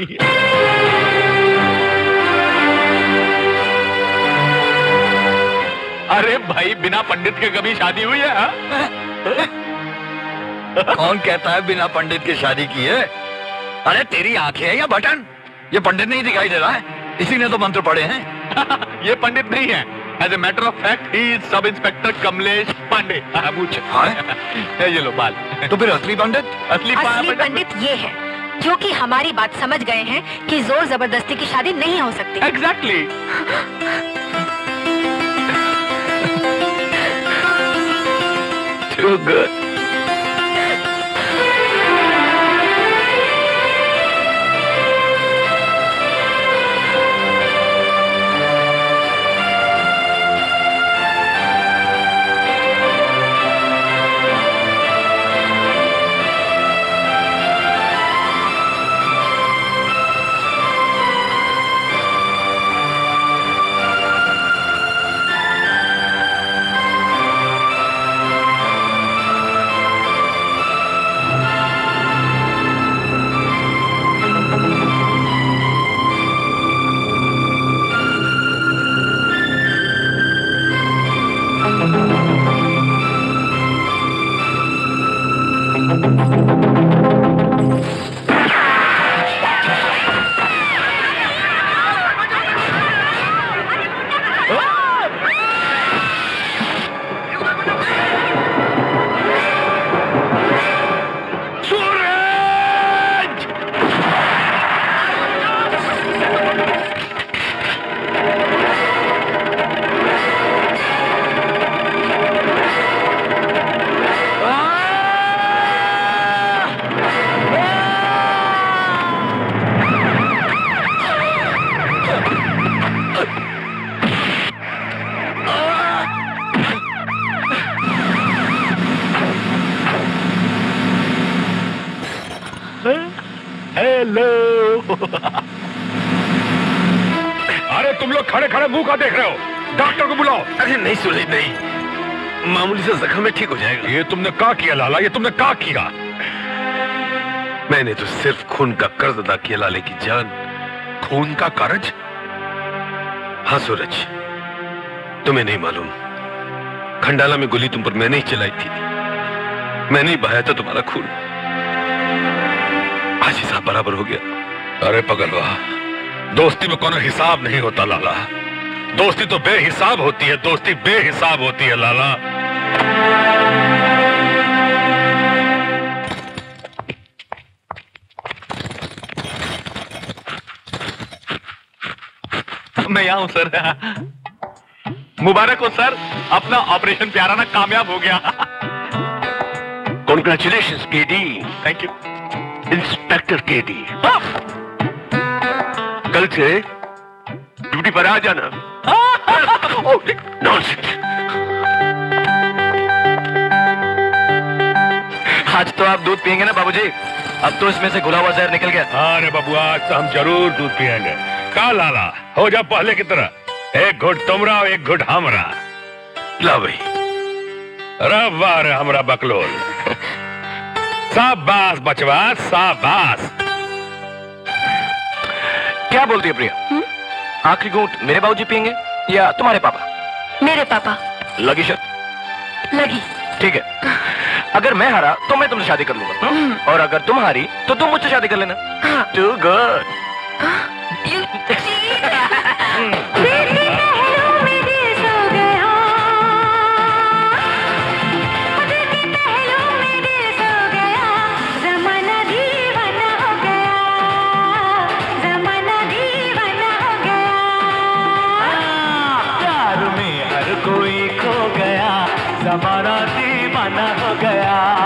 अरे भाई, बिना पंडित के कभी शादी हुई है? हा? कौन कहता है बिना पंडित के शादी की है? अरे तेरी आंखें है या बटन? ये पंडित नहीं दिखाई दे रहा है, इसी ने तो मंत्र पढ़े हैं। ये पंडित नहीं है। As a matter of fact he is sub inspector Kamlesh Pandey. ये लो बाल। तो फिर असली पंडित? असली पंडित ये है जो कि हमारी बात समझ गए हैं कि जोर जबरदस्ती की शादी नहीं हो सकती। एग्जैक्टली। Too good. अरे तुम लोग खड़े खड़े मुंह का देख रहे हो? डॉक्टर को बुलाओ। अरे नहीं सुरेश, नहीं, मामूली से जख्म में ठीक हो जाएगा। ये तुमने क्या किया लाला? ये तुमने क्या किया? मैंने तो सिर्फ खून का कर्ज अदा किया लाले की जान। खून का कर्ज? हाँ सूरज, तुम्हें नहीं मालूम, खंडाला में गोली तुम पर मैंने ही चलाई थी। मैंने ही बहाया था तुम्हारा खून। आज हिसाब बराबर हो गया। अरे पगलवा, दोस्ती में कोनो हिसाब नहीं होता लाला। दोस्ती तो बेहिसाब होती है, दोस्ती बेहिसाब होती है लाला। मैं यहाँ हूँ सर। मुबारक हो सर, अपना ऑपरेशन प्याराना कामयाब हो गया। Congratulations KD. Thank you inspector KD. कल से ड्यूटी पर आ जाना। नॉनसेंस। आज तो आप दूध पियेंगे ना बाबूजी? अब तो इसमें से घुला हुआ जहर निकल गया। अरे बबुआ, आज तो हम जरूर दूध पियेंगे। का लाला, हो जा पहले की तरह, एक घुट तुमरा और एक घुट हमरा। ला भाई। अरे वाह रे हमरा बकलोल। शाबाश बचवा, शाबाश। क्या बोलती है प्रिया? आखिरी घूंट मेरे बाबूजी पियेंगे या तुम्हारे पापा? मेरे पापा। लगी शर्त? लगी। ठीक है, अगर मैं हारा तो मैं तुमसे शादी कर लूंगा, और अगर तुम हारी तो तुम मुझसे शादी कर लेना। Too good. ज़माना दीवाना हो गया।